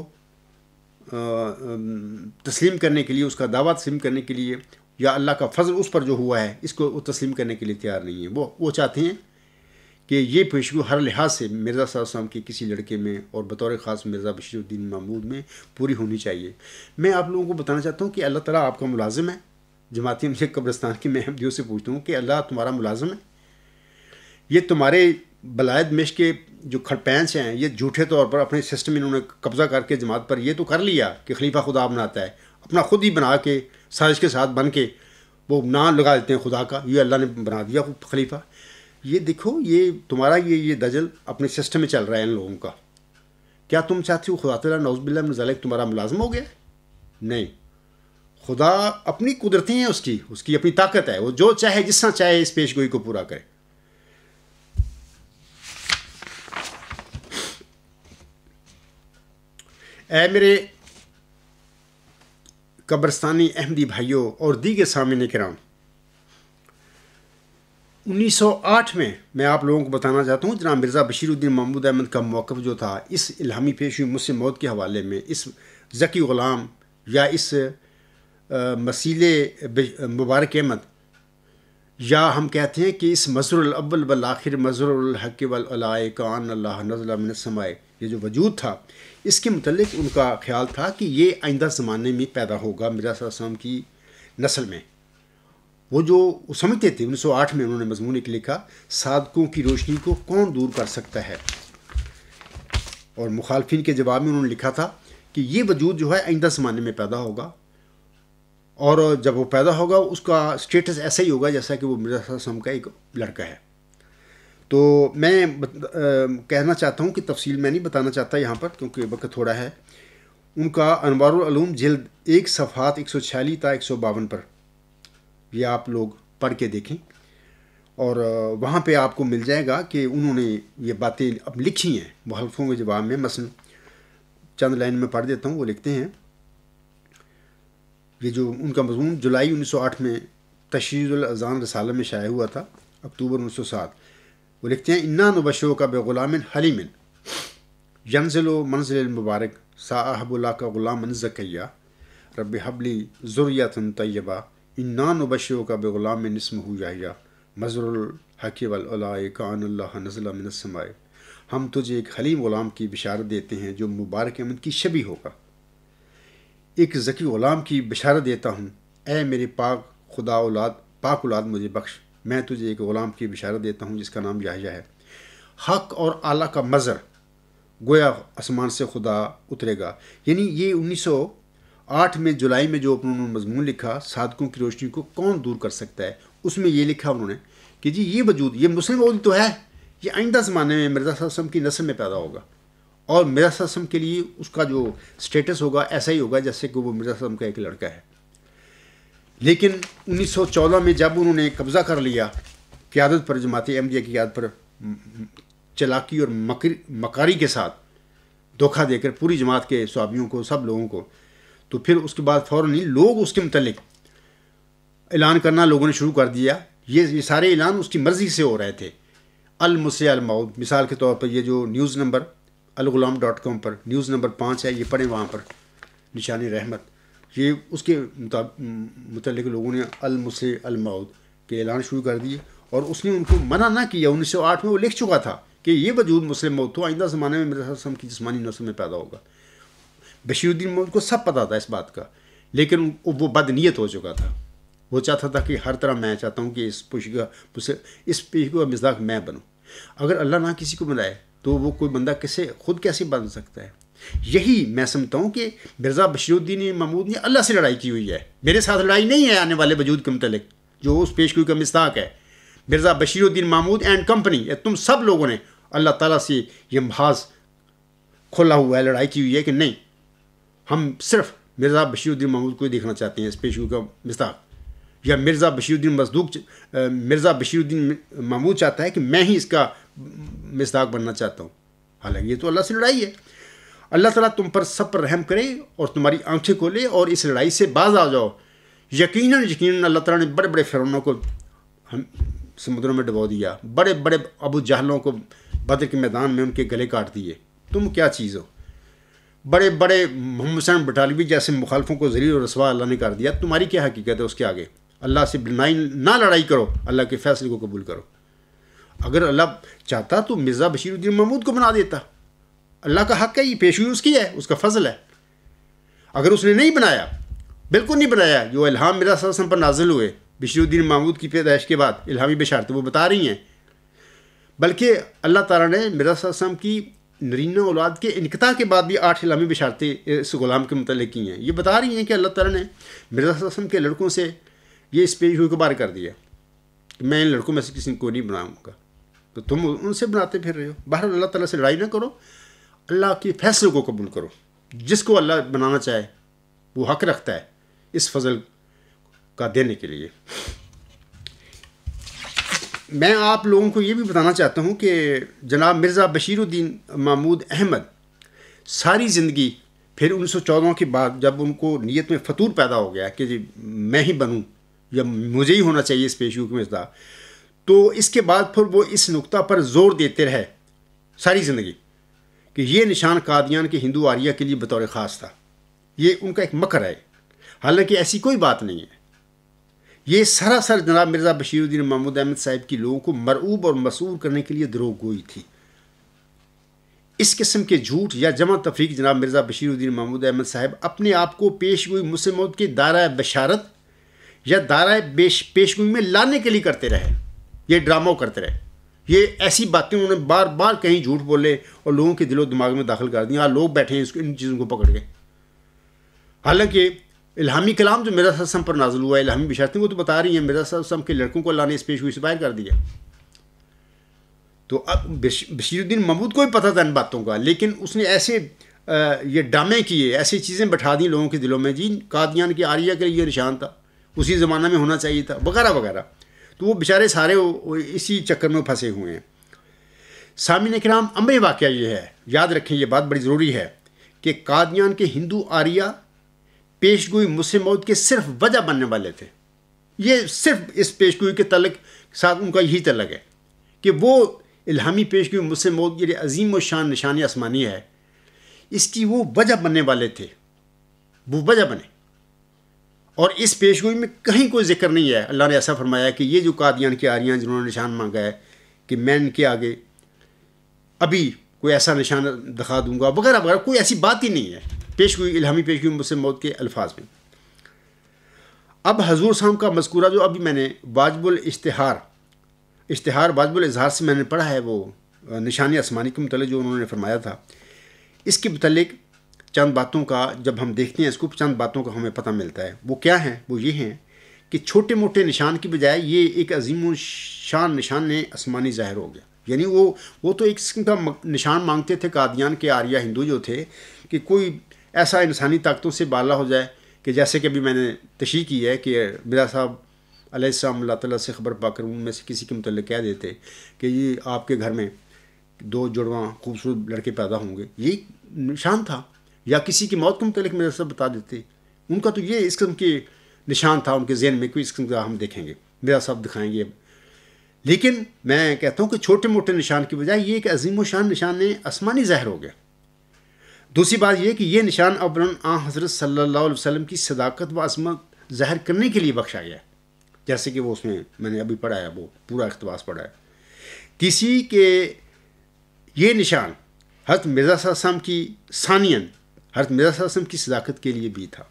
تسلیم کرنے کے لیے، اس کا دعویٰ تسلیم کرنے کے لیے، یا اللہ کا فضل اس پر جو ہوا ہے اس کو وہ تسلیم کرنے کے لیے تیار نہیں ہے۔ وہ وہ چاہتے ہیں کہ یہ پیشگو ہر لحاظ سے مرزا صلی اللہ علیہ وسلم کے کسی لڑکے میں اور بطور خاص مرزا بشیر الدین محمود میں پوری ہونی چاہیے۔ میں آپ لوگوں کو بتانا چاہتا ہوں کہ اللہ تعالیٰ آپ کا ملازم ہے۔ جماعتی احمدیہ قبرستان کی میں احمدیوں سے پوچھتا ہوں کہ اللہ تمہارا ملازم ہے؟ یہ تمہارے بلائد مشق کے جو کھڑپینچ ہیں، یہ جھوٹے طور پر اپنے سسٹم میں انہوں نے قبضہ کر کے جماعت پر یہ تو کر لیا کہ خلیفہ خدا بناتا ہے، اپنا خود ہی بنا کے سازش کے ساتھ بن کے وہ نام لگا دیتے ہیں خدا کا، یہ اللہ نے بنا دیا خلیفہ۔ یہ دیکھو، یہ تمہارا یہ یہ دجل اپنے سسٹم میں چل رہا ہے ان لوگوں کا۔ کیا تم چاہتے ہو خدا تعالیٰ نعوذ باللہ من ذالک تمہارا ملازم ہو گیا؟ نہیں، خدا اپنی قدرتیں ہیں، اس کی اس کی اپنی طاقت ہے، وہ جو چاہے جس طرح چاہے اس پیش گوئی کو پورا کرے۔ اے میرے قبرستانی احمدی بھائیوں اور دیگر سامعین کرام، انیس سو آٹھ میں میں آپ لوگوں کو بتانا چاہتا ہوں جناب مرزا بشیر الدین محمود احمد کا موقف جو تھا اس الہامی پیش ہوئی مسلم موت کے حوالے میں، اس ذکی غلام یا اس مسیل مبارک احمد، یا ہم کہتے ہیں کہ اس مظہر الاول والآخر مظہر الحق والعلاء کان اللہ نزل من السماء، یہ جو وجود تھا اس کے متعلق ان کا خیال تھا کہ یہ آئندہ زمانے میں پیدا ہوگا مرزا صلی اللہ علیہ وسلم کی نسل میں۔ وہ جو سمجھتے تھے، انیس سو آٹھ میں انہوں نے مضمون ایک لکھا، صادقوں کی روشنی کو کون دور کر سکتا ہے، اور مخالفین کے جواب میں انہوں نے لکھا تھا کہ یہ وجود جو ہے آئندہ زمانے میں پیدا ہوگا، اور جب وہ پیدا ہوگا اس کا سٹیٹس ایسا ہی ہوگا جیسا کہ وہ مرزا صلی اللہ علیہ وسلم کا ایک لڑکا ہے۔ تو میں کہنا چاہتا ہوں کہ تفصیل میں نہیں بتانا چاہتا یہاں پر کیونکہ وقت تھوڑا ہے۔ ان کا انوار العلوم جلد ایک صفحات ایک سو چھیالیس تا ایک سو باون پر یہ آپ لوگ پڑھ کے دیکھیں، اور وہاں پہ آپ کو مل جائے گا کہ انہوں نے یہ باتیں اب لکھی ہیں مخالفوں کے جواب میں۔ مثلا چند لائن میں پڑھ دیتا ہوں، وہ لکھتے ہیں، یہ جو ان کا مضمون جولائی انیس سو آٹھ میں تشریح الاذان رسالہ میں شائع ہوا تھا، اکتوبر انیس سو سات، وہ لکھتے ہیں، انا نبشرک کا بغلام حلیم ینزل منزل المبارک صاحب اللہ کا غلام زکیہ رب حبلی ذریۃ طیبہ انا نبشرک کا بغلام اسمہ یحییٰ مظہر الحق والعلاء کان اللہ نزل من السماء۔ ہم تجھے ایک حلیم غلام کی بشارت دیتے ہیں جو مبارک احمد کی شبیہ ہوگا، ایک ذکی غلام کی بشارت دیتا ہوں، اے میرے پاک خدا اولاد پاک اولاد مجھے بخش، میں تجھے ایک غلام کی بشارت دیتا ہوں جس کا نام یحییٰ ہے، حق اور اعلیٰ کا مظہر، گویا آسمان سے خدا اترے گا۔ یعنی یہ انیس سو آٹھ میں جولائی میں جو انہوں نے مضمون لکھا، صادقوں کی روشنی کو کون دور کر سکتا ہے، اس میں یہ لکھا انہوں نے کہ جی یہ وجود، یہ مسلم وجود تو ہے یہ آئندہ زمانے میں مرزا صاحب وسلم کی نسل میں پیدا ہوگا، اور مرزا صاحب وسلم کے لیے اس کا جو سٹیٹس ہوگا ایسا ہی ہوگا جیسے کہ وہ مرزا صاحب وسلم کا ایک لڑکا ہے۔ لیکن انیس سو چودہ میں جب انہوں نے قبضہ کر لیا قیادت پر، جماعت احمدیہ کی قیادت پر چلاکی اور مکر مکاری کے ساتھ دھوکہ دے کر پوری جماعت کے صحابیوں کو، سب لوگوں کو، تو پھر اس کے بعد فوراً ہی لوگ اس کے متعلق اعلان کرنا لوگوں نے شروع کر دیا۔ یہ یہ سارے اعلان اس کی مرضی سے ہو رہے تھے۔ المسیح الموعود، مثال کے طور پر یہ جو news number Alghulam dot com پر نیوز نمبر پانچ ہے، یہ پڑھیں وہاں پر، نشان رحمت، یہ اس کے متعلق لوگوں نے المسیح الموعود کے اعلان شروع کر دیے، اور اس نے ان کو منع نہ کیا۔ انیس سو آٹھ میں وہ لکھ چکا تھا کہ یہ وجود مسلم موعود تو آئندہ زمانے میں مرزا صاحب وسلم کی جسمانی نسل میں پیدا ہوگا۔ بشیر الدین موعود کو سب پتہ تھا اس بات کا، لیکن وہ بد نیت ہو چکا تھا۔ وہ چاہتا تھا کہ ہر طرح میں چاہتا ہوں کہ اس پیشگی کا اس پیشگی کا مصداق میں بنوں۔ اگر اللہ نہ کسی کو بنائے تو وہ کوئی بندہ کیسے خود کیسے بن سکتا ہے؟ یہی میں سمجھتا ہوں کہ مرزا بشیر الدین محمود نے اللہ سے لڑائی کی ہوئی ہے، میرے ساتھ لڑائی نہیں ہے آنے والے وجود کے متعلق جو اس پیشگوئی کا مصداق ہے۔ مرزا بشیر الدین محمود اینڈ کمپنی، تم سب لوگوں نے اللہ تعالیٰ سے یہ محاذ کھولا ہوا ہے، لڑائی کی ہوئی ہے کہ نہیں، ہم صرف مرزا بشیر الدین محمود کو ہی دیکھنا چاہتے ہیں اس پیشگوئی کا مصداق، یا مرزا بشیر الدین مصدوق مرزا بشیر الدین محمود چاہتا ہے کہ میں ہی اس کا مصداق بننا چاہتا ہوں۔ حالانکہ یہ تو اللہ سے لڑائی ہے۔ اللہ تعالیٰ تم پر سب پر رحم کرے اور تمہاری آنکھیں کھولے اور اس لڑائی سے باز آ جاؤ۔ یقیناً یقیناً اللہ تعالیٰ نے بڑے بڑے فرعونوں کو ہم سمندروں میں ڈبو دیا، بڑے بڑے ابو جہلوں کو بدر کے میدان میں ان کے گلے کاٹ دیے۔ تم کیا چیز ہو؟ بڑے بڑے محمد حسین بٹالوی جیسے مخالفوں کو ذلیل و رسوا اللہ نے کر دیا، تمہاری کیا حقیقت ہے اس کے آگے؟ اللہ سے بنائی نہ لڑائی کرو، اللہ کے فیصلے کو قبول کرو۔ اگر اللہ چاہتا تو مرزا بشیر الدین محمود کو بنا دیتا، اللہ کا حق ہے، یہ پیشگوئی اس کی ہے، اس کا فضل ہے۔ اگر اس نے نہیں بنایا، بالکل نہیں بنایا، جو الہام مرزا صلی اللہ علیہ وسلم پر نازل ہوئے بشیر الدین محمود کی پیدائش کے بعد، الہامی بشارتیں وہ بتا رہی ہیں، بلکہ اللہ تعالیٰ نے مرزا صلی اللہ علیہ وسلم کی نرینہ اولاد کے انقطاع کے بعد بھی آٹھ الہامی بشارتیں اس غلام کے متعلق کی ہیں۔ یہ بتا رہی ہیں کہ اللہ تعالیٰ نے مرزا صلی اللہ علیہ وسلم کے لڑکوں سے یہ اس پیشگوئی کو باہر کر دیا کہ میں ان لڑکوں میں سے کسی کو نہیں بناؤں گا، تو تم ان سے بناتے پھر رہے ہو۔ باہر اللہ تعالیٰ سے لڑائی نہ کرو، اللہ کے فیصلے کو قبول کرو۔ جس کو اللہ بنانا چاہے وہ حق رکھتا ہے اس فضل کا دینے کے لیے۔ میں آپ لوگوں کو یہ بھی بتانا چاہتا ہوں کہ جناب مرزا بشیر الدین محمود احمد ساری زندگی پھر انیس سو چودہ کے بعد جب ان کو نیت میں فطور پیدا ہو گیا کہ جی میں ہی بنوں یا مجھے ہی ہونا چاہیے اس پیشگوئی کا مصداق، تو اس کے بعد پھر وہ اس نقطہ پر زور دیتے رہے ساری زندگی کہ یہ نشان قادیان کے ہندو آریہ کے لیے بطور خاص تھا، یہ ان کا ایک مکر ہے، حالانکہ ایسی کوئی بات نہیں ہے۔ یہ سراسر جناب مرزا بشیر الدین محمود احمد صاحب کی لوگوں کو مرعوب اور مسحور کرنے کے لیے دروغ گوئی تھی۔ اس قسم کے جھوٹ یا جمع تفریق جناب مرزا بشیر الدین محمود احمد صاحب اپنے آپ کو پیشگوئی مسلم موعود کے دائرہ بشارت یا دائرہ پیشگوئی میں لانے کے لیے کرتے رہے، یہ ڈرامہ کرتے رہے۔ یہ ایسی باتیں انہوں نے بار بار کہیں جھوٹ بولے اور لوگوں کے دل و دماغ میں داخل کر دیا، لوگ بیٹھے ہیں اس کو ان چیزوں کو پکڑ کے۔ حالانکہ الہامی کلام جو مرزا صلی اللہ علیہ وسلم پر نازل ہوا ہے، الہامی بشارتیں، وہ تو بتا رہی ہیں مرزا صلی اللہ علیہ وسلم کے لڑکوں کو اللہ نے اس پیشگوئی سے باہر کر دیا۔ تو اب بشیر الدین محمود کو بھی پتہ تھا ان باتوں کا، لیکن اس نے ایسے یہ ڈرامے کیے، ایسی چیزیں بٹھا دیں لوگوں کے دلوں میں، جی قادیان کے آریہ کے لیے نشان تھا، اسی زمانہ میں ہونا چاہیے تھا، وغیرہ وغیرہ۔ تو وہ بیچارے سارے اسی چکر میں پھنسے ہوئے ہیں۔ سامعین کرام، عملی واقعہ یہ ہے، یاد رکھیں یہ بات بڑی ضروری ہے کہ قادیان کے ہندو آریہ پیشگوئی مسلم موعود کے صرف وجہ بننے والے تھے۔ یہ صرف اس پیشگوئی کے تعلق ساتھ ان کا یہی تعلق ہے کہ وہ الہامی پیشگوئی مسلم موعود یہ عظیم و شان نشانی آسمانی ہے، اس کی وہ وجہ بننے والے تھے، وہ وجہ بنے۔ اور اس پیشگوئی میں کہیں کوئی ذکر نہیں ہے اللہ نے ایسا فرمایا کہ یہ جو قادیان کے آریاں جنہوں نے نشان مانگا ہے کہ میں ان کے آگے ابھی کوئی ایسا نشان دکھا دوں گا وغیرہ وغیرہ، کوئی ایسی بات ہی نہیں ہے پیشگوئی الہامی پیشگوئی مسلم موعود کے الفاظ میں۔ اب حضور صاحب کا مذکورہ جو ابھی میں نے واجب الاشتہار اشتہار واجب الاظہار سے میں نے پڑھا ہے، وہ نشانی آسمانی کے متعلق جو انہوں نے فرمایا تھا، اس کے متعلق چند باتوں کا جب ہم دیکھتے ہیں اس کو چند باتوں کا ہمیں پتہ ملتا ہے۔ وہ کیا ہیں؟ وہ یہ ہیں کہ چھوٹے موٹے نشان کی بجائے یہ ایک عظیم و شان نشان آسمانی ظاہر ہو گیا، یعنی وہ وہ تو ایک قسم کا نشان مانگتے تھے قادیان کے آریہ ہندو جو تھے کہ کوئی ایسا انسانی طاقتوں سے بالا ہو جائے کہ جیسے کہ ابھی میں نے تشریح کی ہے کہ مرزا صاحب علیہ السلام اللہ تعالیٰ سے خبر پا کر ان میں سے کسی کے متعلق کہہ دیتے کہ یہ آپ کے گھر میں دو جڑواں خوبصورت لڑکے پیدا ہوں گے، یہ نشان تھا. یا کسی کی موت کے متعلق مرزا صاحب بتا دیتے. ان کا تو یہ اس قسم کے نشان تھا ان کے ذہن میں، کوئی اس قسم کا ہم دیکھیں گے مرزا صاحب دکھائیں گے. لیکن میں کہتا ہوں کہ چھوٹے موٹے نشان کی بجائے یہ ایک عظیم و شان نشان آسمانی ظاہر ہو گیا. دوسری بات یہ کہ یہ نشان اولاً آن حضرت صلی اللہ علیہ وسلم کی صداقت و عظمت ظاہر کرنے کے لیے بخشا گیا، جیسے کہ وہ اس میں میں نے ابھی پڑھا ہے، وہ پورا اقتباس پڑھا ہے. تیسری کہ یہ نشان حضرت مرزا صلی اللہ علیہ وسلم کی ثانیاً حضرت مرزا صلی اللہ علیہ وسلم کی صداقت کے لیے بھی تھا.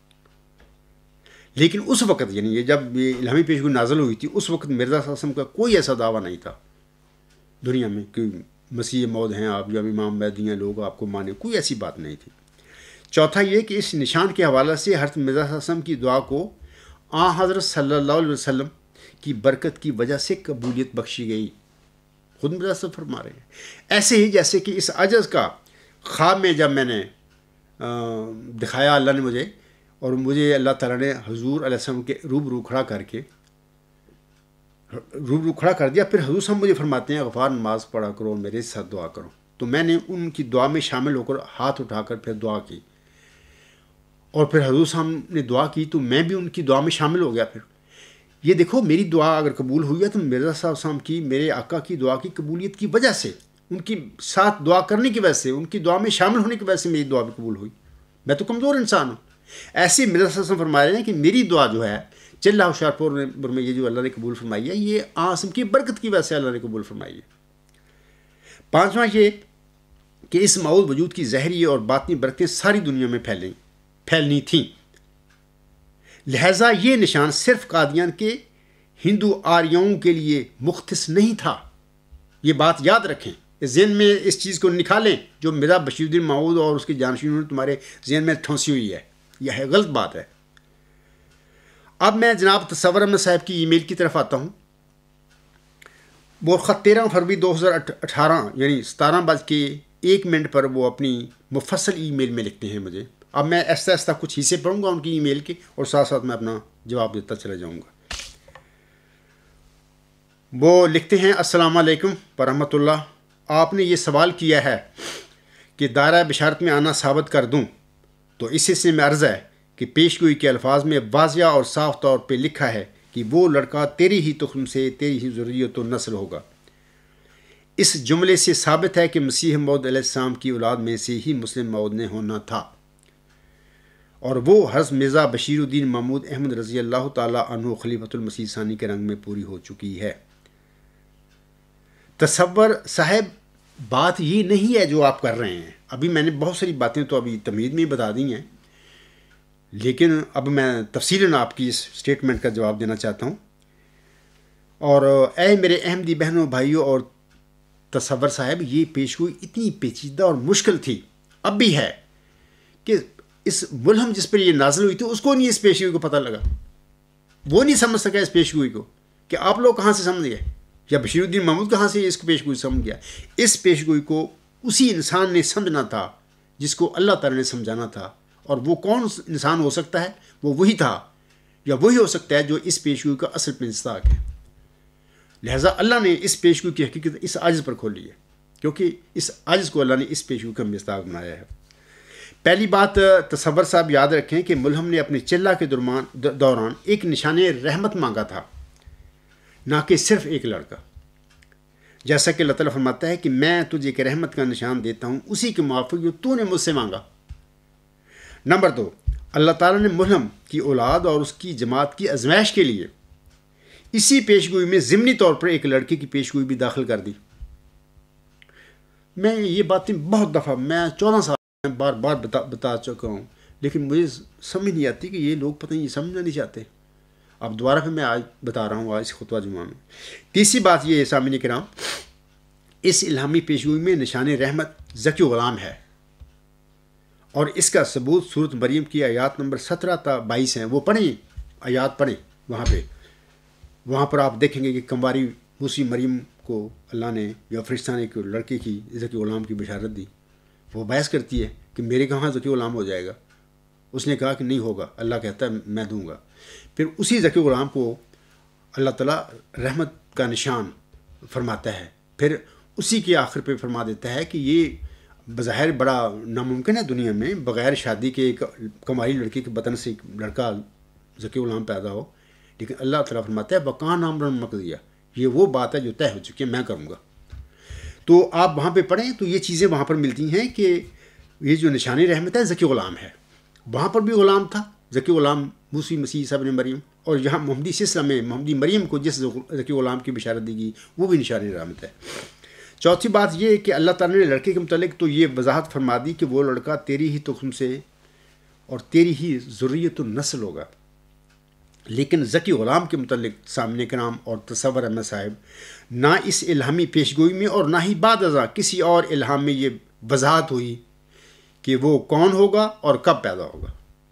لیکن اس وقت یعنی یہ جب یہ الہامی پیشگوئی نازل ہوئی تھی اس وقت مرزا صلی اللہ علیہ وسلم کا کوئی ایسا دعویٰ نہیں تھا دنیا میں کہ مسیح موعود ہیں آپ یا امام مہدی ہیں، لوگ آپ کو مانیں، کوئی ایسی بات نہیں تھی. چوتھا یہ کہ اس نشان کے حوالے سے حضرت مرزا صلی اللہ علیہ وسلم کی دعا کو آن حضرت صلی اللہ علیہ وسلم کی برکت کی وجہ سے قبولیت بخشی گئی. خود مرزا صاحب فرما رہے ہیں. ایسے ہی جیسے کہ اس عجز کا خواب میں جب میں نے دکھایا اللہ نے مجھے، اور مجھے اللہ تعالیٰ نے حضور علیہ السلام کے روبرو کھڑا کر کے روبرو کھڑا کر دیا. پھر حضور صاحب مجھے فرماتے ہیں غفار نماز پڑھا کرو، میرے ساتھ دعا کرو. تو میں نے ان کی دعا میں شامل ہو کر ہاتھ اٹھا کر پھر دعا کی، اور پھر حضور صاحب نے دعا کی تو میں بھی ان کی دعا میں شامل ہو گیا. پھر یہ دیکھو میری دعا اگر قبول ہوئی ہے تو مرزا صاحب صاحب کی، میرے آقا کی دعا کی قبولیت کی وجہ سے، ان کی ساتھ دعا کرنے کی وجہ سے، ان کی دعا میں شامل ہونے کی وجہ سے میری دعا بھی قبول ہوئی. میں تو کمزور انسان ہوں. ایسے مرزا صاحب صاحب فرما رہے ہیں کہ میری دعا جو ہے چلہ ہوشیارپور میں یہ جو اللہ نے قبول فرمائی ہے یہ آسم کی برکت کی وجہ سے اللہ نے قبول فرمائی ہے. پانچواں یہ کہ اس موعود وجود کی ظاہری اور باطنی برکتیں ساری دنیا میں پھیلیں پھیلنی تھیں. لہٰذا یہ نشان صرف قادیان کے ہندو آریاؤں کے لیے مختص نہیں تھا. یہ بات یاد رکھیں، ذہن میں اس چیز کو نکالیں جو مرزا بشیر الدین ماؤد اور اس کے جانشینوں نے تمہارے ذہن میں ٹھونسی ہوئی ہے. یہ ہے غلط بات ہے. اب میں جناب تصور احمد صاحب کی ای میل کی طرف آتا ہوں. وہ خط تیرہ فروری دو ہزار اٹھارہ یعنی ستارہ بج کے ایک منٹ پر وہ اپنی مفصل ای میل میں لکھتے ہیں مجھے. اب میں ایسا ایسا کچھ حصے پڑھوں گا ان کی ای میل کے، اور ساتھ ساتھ میں اپنا جواب دیتا چلا جاؤں گا. وہ لکھتے ہیں السلام علیکم ورحمۃ اللہ. آپ نے یہ سوال کیا ہے کہ دائرہ بشارت میں آنا ثابت کر دوں، تو اس حصے میں عرض ہے کہ پیشگوئی کے الفاظ میں واضح اور صاف طور پہ لکھا ہے کہ وہ لڑکا تیری ہی تخم سے، تیری ہی ذریت و نسل ہوگا. اس جملے سے ثابت ہے کہ مسیح موعود علیہ السلام کی اولاد میں سے ہی مسلم موعود نے ہونا تھا، اور وہ حضرت مرزا بشیر الدین محمود احمد رضی اللہ تعالیٰ عنہ خلیفۃ المسیح ثانی کے رنگ میں پوری ہو چکی ہے. تصور صاحب بات یہ نہیں ہے جو آپ کر رہے ہیں. ابھی میں نے بہت ساری باتیں تو ابھی تمہید میں ہی بتا دی ہیں، لیکن اب میں تفصیلاً آپ کی اس سٹیٹمنٹ کا جواب دینا چاہتا ہوں. اور اے میرے احمدی بہنوں بھائیوں اور تصور صاحب، یہ پیشگوئی اتنی پیچیدہ اور مشکل تھی، اب بھی ہے، کہ اس ملہم جس پر یہ نازل ہوئی تھی اس کو نہیں اس پیشگوئی کو پتہ لگا. وہ نہیں سمجھ سکا اس پیشگوئی کو کہ آپ لوگ کہاں سے سمجھ گئے، یا بشیر الدین محمود کہاں سے اس پیشگوئی سمجھ گیا. اس پیشگوئی کو اسی انسان نے سمجھنا تھا جس کو اللہ تعالیٰ نے سمجھانا تھا. اور وہ کون انسان ہو سکتا ہے؟ وہ وہی تھا یا وہی ہو سکتا ہے جو اس پیشگوئی کا اصل مصداق ہے. لہٰذا اللہ نے اس پیشگوئی کی حقیقت اس عاجز پر کھولی ہے، کیونکہ اس عاجز کو اللہ نے اس پیشگوئی کا مصداق بنایا ہے. پہلی بات تصور صاحب یاد رکھیں کہ ملہم نے اپنے چلہ کے دوران ایک نشان رحمت مانگا تھا، نہ کہ صرف ایک لڑکا. جیسا کہ اللہ تعالیٰ فرماتا ہے کہ میں تجھے ایک رحمت کا نشان دیتا ہوں اسی کے موافق جو تو نے مجھ سے مانگا. نمبر دو، اللہ تعالیٰ نے ملہم کی اولاد اور اس کی جماعت کی آزمائش کے لیے اسی پیشگوئی میں ضمنی طور پر ایک لڑکے کی پیشگوئی بھی داخل کر دی. میں یہ باتیں بہت دفعہ میں چودہ سال میں بار بار بتا بتا چکا ہوں، لیکن مجھے سمجھ نہیں آتی کہ یہ لوگ پتہ نہیں سمجھنا نہیں چاہتے. اب دوبارہ پھر میں آج بتا رہا ہوں آج خطبہ جمعہ میں. تیسری بات یہ ہے سامعین کرام، اس الہامی پیشگوئی میں نشان رحمت ذکی غلام ہے، اور اس کا ثبوت سورۃ مریم کی آیات نمبر سترہ تا بائیس ہیں. وہ پڑھیں، آیات پڑھیں وہاں پہ، وہاں پر آپ دیکھیں گے کہ کمواری موسی مریم کو اللہ نے یا فرشتہ نے ایک لڑکے کی ذکی غلام کی بشارت دی، وہ بحث کرتی ہے کہ میرے کہاں ذکی غلام ہو جائے گا. اس نے کہا کہ نہیں ہوگا، اللہ کہتا ہے میں دوں گا. پھر اسی ذکی غلام کو اللہ تعالیٰ رحمت کا نشان فرماتا ہے. پھر اسی کے آخر پہ فرما دیتا ہے کہ یہ بظاہر بڑا ناممکن ہے دنیا میں بغیر شادی کے ایک کماری لڑکی کے بطن سے ایک لڑکا ذکی غلام پیدا ہو، لیکن اللہ تعالیٰ فرماتا ہے بکان امرا مقضیہ، یہ وہ بات ہے جو طے ہو چکی ہے، میں کروں گا. تو آپ وہاں پہ پڑھیں تو یہ چیزیں وہاں پر ملتی ہیں کہ یہ جو نشانی رحمت ہے ذکی غلام ہے. وہاں پر بھی غلام تھا ذکی غلام موسی مسیح عیسیٰ ابن مریم، اور یہاں محمدی سلسلہ میں محمدی مریم کو جس ذکی غلام کی بشارت دی گئی وہ بھی نشانی رحمت ہے. چوتھی بات یہ ہے کہ اللہ تعالیٰ نے لڑکے کے متعلق تو یہ وضاحت فرما دی کہ وہ لڑکا تیری ہی تخم سے اور تیری ہی ذریت النسل ہوگا. لیکن ذکی غلام کے متعلق سامنے کرام اور تصور احمد صاحب نہ اس الہامی پیشگوئی میں اور نہ ہی بعد ازاں کسی اور الہام میں یہ وضاحت ہوئی کہ وہ کون ہوگا اور کب پیدا ہوگا.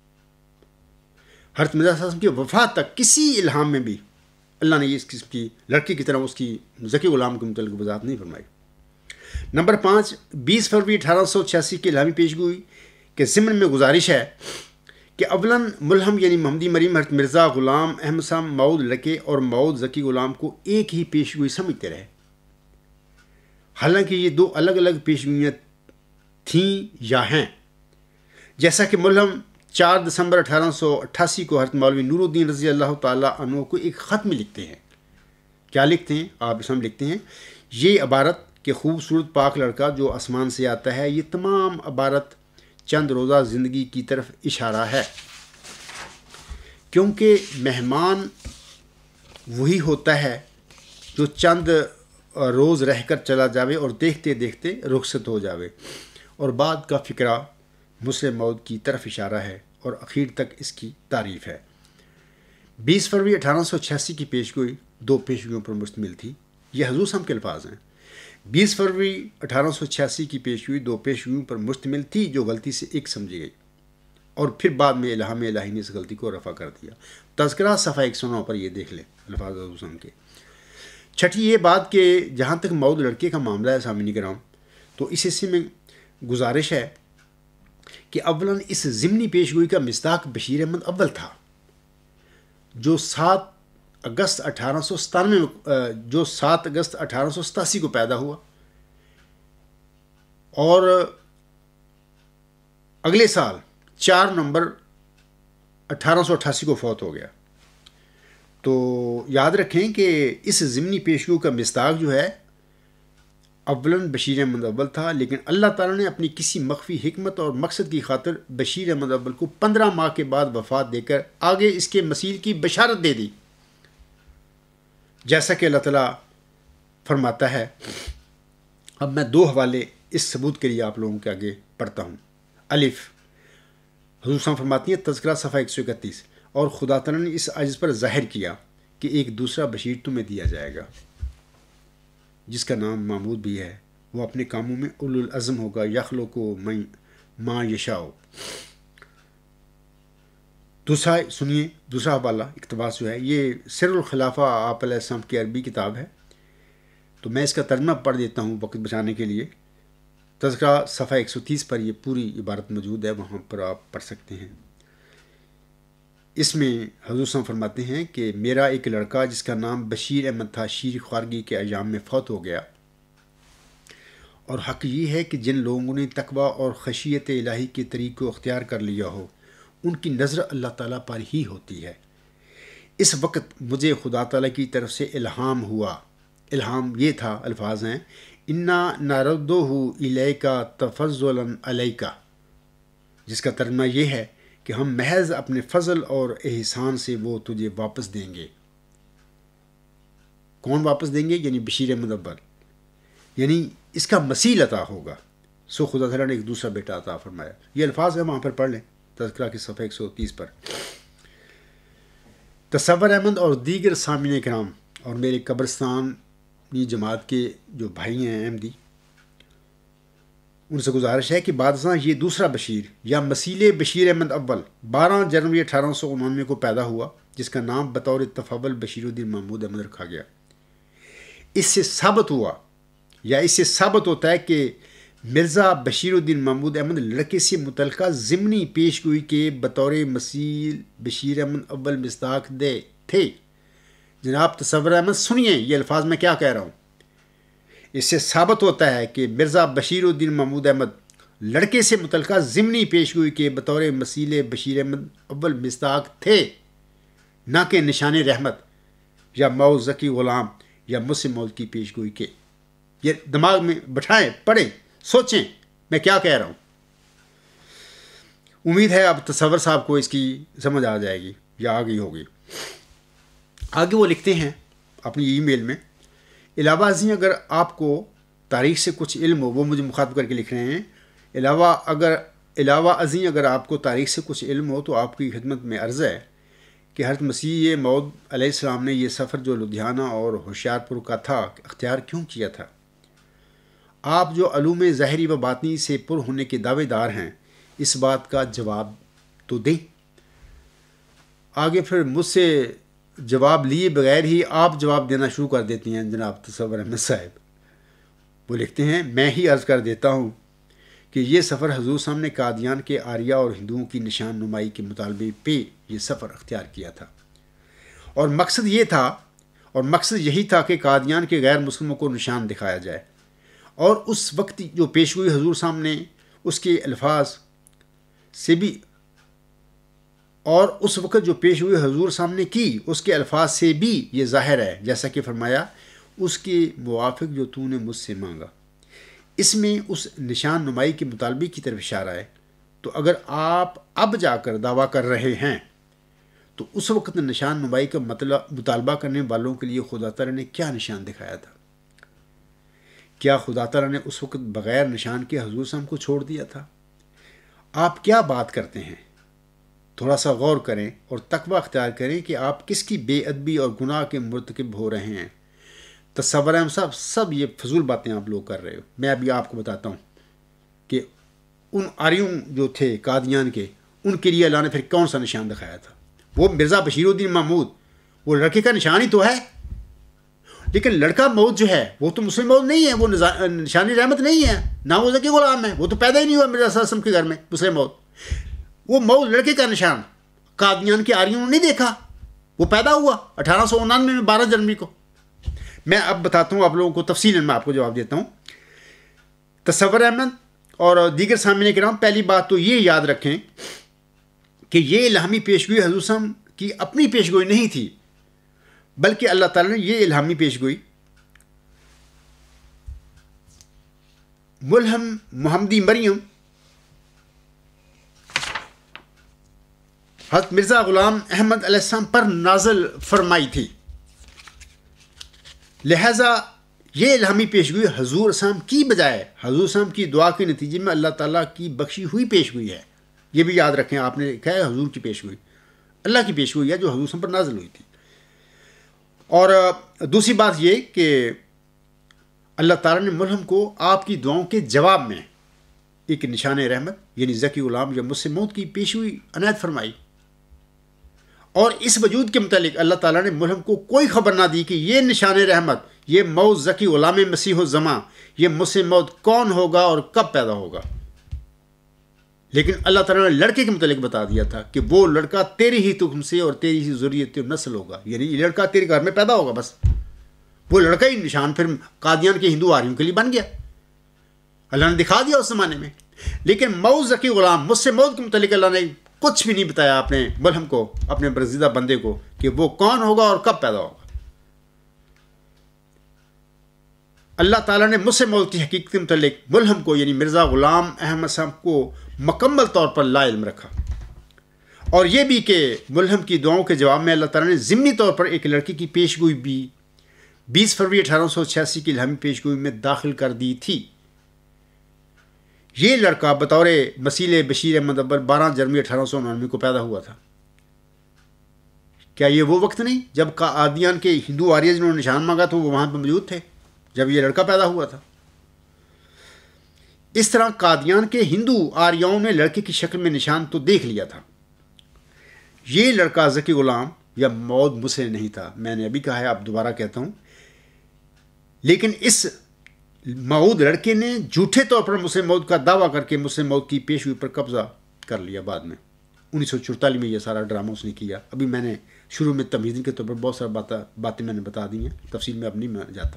حضرت مرزا صاحب کی وفات تک کسی الہام میں بھی اللہ نے اس قسم کی لڑکی کی طرح اس کی ذکی غلام کے متعلق وضاحت نہیں فرمائی. نمبر پانچ، بیس فروری اٹھارہ سو چھیاسی کی الہامی پیشگوئی کے ضمن میں گزارش ہے کہ اولاً ملہم یعنی محمدی مریم حضرت مرزا غلام احمد صاحب مود لڑکے اور مود ذکی غلام کو ایک ہی پیشگوئی سمجھتے رہے، حالانکہ یہ دو الگ الگ پیشگوئیاں تھیں یا ہیں. جیسا کہ ملہم چار دسمبر اٹھارہ سو اٹھاسی کو حضرت مولوی نور الدین رضی اللہ تعالیٰ عنہ کو ایک خط میں لکھتے ہیں. کیا لکھتے ہیں؟ آپ اس میں لکھتے ہیں یہ عبارت کہ خوبصورت پاک لڑکا جو آسمان سے آتا ہے، یہ تمام عبارت چند روزہ زندگی کی طرف اشارہ ہے، کیونکہ مہمان وہی ہوتا ہے جو چند روز رہ کر چلا جاوے اور دیکھتے دیکھتے رخصت ہو جاوے، اور بعد کا فکرہ مسلم موت کی طرف اشارہ ہے اور اخیر تک اس کی تعریف ہے. بیس فروری اٹھارہ سو چھیاسی کی پیشگوئی دو پیشگوئیوں پر مشتمل تھی. یہ حضور صاحب کے الفاظ ہیں. بیس فروری اٹھارہ سو چھیاسی کی پیشگوئی دو پیشگوئیوں پر مشتمل تھی جو غلطی سے ایک سمجھی گئی اور پھر بعد میں الہام الہی نے اس غلطی کو رفع کر دیا. تذکرہ صفحہ ایک سو نو پر یہ دیکھ لیں الفاظ حضور صاحب کے. چھٹی یہ بات کہ جہاں تک مود لڑکے کا معاملہ ہے سامعین کرام، تو اس حصے میں گزارش ہے کہ اولاً اس ضمنی پیشگوئی کا مصداق بشیر احمد اول تھا جو سات اگست اٹھارہ سو ستانوے جو سات اگست اٹھارہ سو ستاسی کو پیدا ہوا اور اگلے سال چار نومبر اٹھارہ سو اٹھاسی کو فوت ہو گیا. تو یاد رکھیں کہ اس ضمنی پیشگوئی کا مصداق جو ہے اولاً بشیر احمد اول تھا، لیکن اللہ تعالیٰ نے اپنی کسی مخفی حکمت اور مقصد کی خاطر بشیر احمد اول کو پندرہ ماہ کے بعد وفات دے کر آگے اس کے مسیل کی بشارت دے دی. جیسا کہ اللہ تعالیٰ فرماتا ہے. اب میں دو حوالے اس ثبوت کے لیے آپ لوگوں کے آگے پڑھتا ہوں. الف، حضور صاحب فرماتی ہیں تذکرہ صفحہ ایک سو اکتیس، اور خدا تعالیٰ نے اس عجز پر ظاہر کیا کہ ایک دوسرا بشیر تمہیں دیا جائے گا جس کا نام محمود بھی ہے، وہ اپنے کاموں میں اولو العزم ہوگا، یخلق من ما یشاء. دوسرا سنیے دوسرا حوالہ اقتباس جو ہے یہ سر الخلافہ آپ علیہ السلام کی عربی کتاب ہے، تو میں اس کا ترجمہ پڑھ دیتا ہوں وقت بچانے کے لیے. تذکرہ صفحہ ایک سو تیس پر یہ پوری عبارت موجود ہے، وہاں پر آپ پڑھ سکتے ہیں. اس میں حضور صاحب فرماتے ہیں کہ میرا ایک لڑکا جس کا نام بشیر احمد تھا شیر خوارگی کے ایام میں فوت ہو گیا، اور حق یہ ہے کہ جن لوگوں نے تقویٰ اور خشیت الہی کے طریق کو اختیار کر لیا ہو ان کی نظر اللہ تعالیٰ پر ہی ہوتی ہے. اس وقت مجھے خدا تعالیٰ کی طرف سے الہام ہوا. الہام یہ تھا، الفاظ ہیں انا نردہ الیکا تفضلا علیکا، جس کا ترجمہ یہ ہے کہ ہم محض اپنے فضل اور احسان سے وہ تجھے واپس دیں گے. کون واپس دیں گے؟ یعنی بشیر احمد اول، یعنی اس کا مسیل عطا ہوگا. سو خدا تعالیٰ نے ایک دوسرا بیٹا عطا فرمایا. یہ الفاظ ہے، وہاں پر پڑھ لیں تذکرہ کی صفحہ ایک سو تیس پر. تصور احمد اور دیگر سامعین کرام اور میرے قبرستانی جماعت کے جو بھائی ہیں احمدی، ان سے گزارش ہے کہ بعد ازاں یہ دوسرا بشیر یا مسیل بشیر احمد اول بارہ جنوری اٹھارہ سو انانوے کو پیدا ہوا، جس کا نام بطور تفاول بشیر الدین محمود احمد رکھا گیا. اس سے ثابت ہوا یا اس سے ثابت ہوتا ہے کہ مرزا بشیر الدین محمود احمد لڑکے سے متعلقہ ضمنی پیش گوئی کے بطور مسیح بشیر احمد اول مصداق دے تھے۔ جناب تصور احمد سنیے یہ الفاظ میں کیا کہہ رہا ہوں۔ اس سے ثابت ہوتا ہے کہ مرزا بشیر الدین محمود احمد لڑکے سے متعلقہ ضمنی پیش گوئی کے بطور مسیح بشیر احمد اول مصداق تھے، نہ کہ نشان رحمت یا موز ذکی غلام یا مسلم موت کی پیش گوئی کے۔ یہ دماغ میں بٹھائیں، پڑھیں، سوچیں میں کیا کہہ رہا ہوں۔ امید ہے اب تصور صاحب کو اس کی سمجھ آ جائے گی یا آ گئی ہوگی۔ آگے وہ لکھتے ہیں اپنی ای میل میں، علاوہ ازیں اگر آپ کو تاریخ سے کچھ علم ہو، وہ مجھے مخاطب کر کے لکھ رہے ہیں، علاوہ اگر علاوہ ازیں اگر آپ کو تاریخ سے کچھ علم ہو تو آپ کی خدمت میں عرض ہے کہ حضرت مسیح موعود علیہ السلام نے یہ سفر جو لدھیانہ اور ہوشیار پور کا تھا اختیار کیوں کیا تھا؟ آپ جو علوم ظاہری و باطنی سے پر ہونے کے دعوے دار ہیں، اس بات کا جواب تو دیں۔ آگے پھر مجھ سے جواب لیے بغیر ہی آپ جواب دینا شروع کر دیتی ہیں جناب تصور احمد صاحب۔ وہ لکھتے ہیں، میں ہی عرض کر دیتا ہوں کہ یہ سفر حضور صاحب نے قادیان کے آریہ اور ہندوؤں کی نشان نمائی کے مطالبے پہ یہ سفر اختیار کیا تھا، اور مقصد یہ تھا اور مقصد یہی تھا کہ قادیان کے غیر مسلموں کو نشان دکھایا جائے، اور اس وقت جو پیشگوئی حضور صاحب نے اس کے الفاظ سے بھی اور اس وقت جو پیشگوئی حضور صاحب نے کی اس کے الفاظ سے بھی یہ ظاہر ہے، جیسا کہ فرمایا، اس کے موافق جو تو نے مجھ سے مانگا۔ اس میں اس نشان نمائی کے مطالبے کی طرف اشارہ ہے۔ تو اگر آپ اب جا کر دعویٰ کر رہے ہیں تو اس وقت نشان نمائی کا مطالبہ کرنے والوں کے لیے خدا تعالیٰ نے کیا نشان دکھایا تھا؟ کیا خدا تعالیٰ نے اس وقت بغیر نشان کے حضور صاحب کو چھوڑ دیا تھا؟ آپ کیا بات کرتے ہیں؟ تھوڑا سا غور کریں اور تقوی اختیار کریں کہ آپ کس کی بے ادبی اور گناہ کے مرتکب ہو رہے ہیں۔ تصور احمد صاحب، سب یہ فضول باتیں آپ لوگ کر رہے ہو۔ میں ابھی آپ کو بتاتا ہوں کہ ان آریوں جو تھے قادیان کے، ان کے لیے اللہ نے پھر کون سا نشان دکھایا تھا؟ وہ مرزا بشیر الدین محمود، وہ لڑکے کا نشان ہی تو ہے، لیکن لڑکا موت جو ہے وہ تو مسلم موت نہیں ہے، وہ نشان رحمت نہیں ہے، نہ وہ ذکی غلام ہے، وہ تو پیدا ہی نہیں ہوا مرزا صلی اللہ علیہ وسلم کے گھر میں مسلم موت۔ وہ موت لڑکے کا نشان قادیان کے آریوں نے نہیں دیکھا، وہ پیدا ہوا اٹھارہ سو انانوے میں بارہ جنوری کو۔ میں اب بتاتا ہوں آپ لوگوں کو تفصیل میں آپ کو جواب دیتا ہوں۔ تصور احمد اور دیگر سامعین کرام، پہلی بات تو یہ یاد رکھیں کہ یہ الہامی پیشگوئی حضور صلی اللہ علیہ وسلم کی اپنی پیشگوئی نہیں تھی، بلکہ اللہ تعالیٰ نے یہ الہامی پیشگوئی ملہم محمدی مریم حضرت مرزا غلام احمد علیہ السلام پر نازل فرمائی تھی۔ لہٰذا یہ الہامی پیشگوئی حضور اسلام کی بجائے حضور اسلام کی دعا کے نتیجے میں اللہ تعالیٰ کی بخشی ہوئی پیشگوئی ہے۔ یہ بھی یاد رکھیں، آپ نے لکھا ہے حضور کی پیشگوئی، اللہ کی پیشگوئی ہے جو حضور اسلام پر نازل ہوئی تھی۔ اور دوسری بات یہ کہ اللہ تعالیٰ نے ملہم کو آپ کی دعاؤں کے جواب میں ایک نشان رحمت یعنی ذکی غلام یا مسلم موت کی پیشگوئی عنایت فرمائی، اور اس وجود کے متعلق اللہ تعالیٰ نے ملہم کو کوئی خبر نہ دی کہ یہ نشان رحمت، یہ موت ذکی غلام مسیح الزماں، یہ مسلم موت کون ہوگا اور کب پیدا ہوگا۔ لیکن اللہ تعالیٰ نے لڑکے کے متعلق بتا دیا تھا کہ وہ لڑکا تیری ہی تخم سے اور تیری ہی ذریت اور نسل ہوگا، یعنی یہ لڑکا تیرے گھر میں پیدا ہوگا۔ بس وہ لڑکا ہی نشان پھر قادیان کے ہندو آریوں کے لیے بن گیا، اللہ نے دکھا دیا اس زمانے میں۔ لیکن موت ذکی غلام مسلم موت کے متعلق اللہ نے کچھ بھی نہیں بتایا اپنے ملہم کو، اپنے برگزیدہ بندے کو، کہ وہ کون ہوگا اور کب پیدا ہوگا۔ اللہ تعالیٰ نے مسلم موت کی حقیقت کے متعلق ملہم کو یعنی مرزا غلام احمد صاحب کو مکمل طور پر لا علم رکھا، اور یہ بھی کہ ملہم کی دعاؤں کے جواب میں اللہ تعالیٰ نے ضمنی طور پر ایک لڑکے کی پیشگوئی بھی بیس فروری اٹھارہ سو چھیاسی کی الہامی پیشگوئی میں داخل کر دی تھی۔ یہ لڑکا بطور مسیح بشیر احمد اول بارہ جنوری اٹھارہ سو انانوے کو پیدا ہوا تھا۔ کیا یہ وہ وقت نہیں جب قادیان کے ہندو آریہ جنہوں نے نشان مانگا تو وہ وہاں پہ موجود تھے جب یہ لڑکا پیدا ہوا تھا؟ اس طرح قادیان کے ہندو آریاؤں نے لڑکے کی شکل میں نشان تو دیکھ لیا تھا۔ یہ لڑکا ذکی غلام یا موت مسلم نہیں تھا۔ میں نے ابھی کہا ہے، اب دوبارہ کہتا ہوں، لیکن اس موعود لڑکے نے جھوٹے طور پر مسلم موعود کا دعویٰ کر کے مسلم موعود کی پیشگوئی پر قبضہ کر لیا. بعد میں انیس سو چورتالیس میں یہ سارا ڈرامہ اس نے کیا. ابھی میں نے شروع میں تمہیدی کے طور پر بہت ساری باتیں باتیں میں نے بتا دی ہیں, تفصیل میں اب نہیں میں جاتا.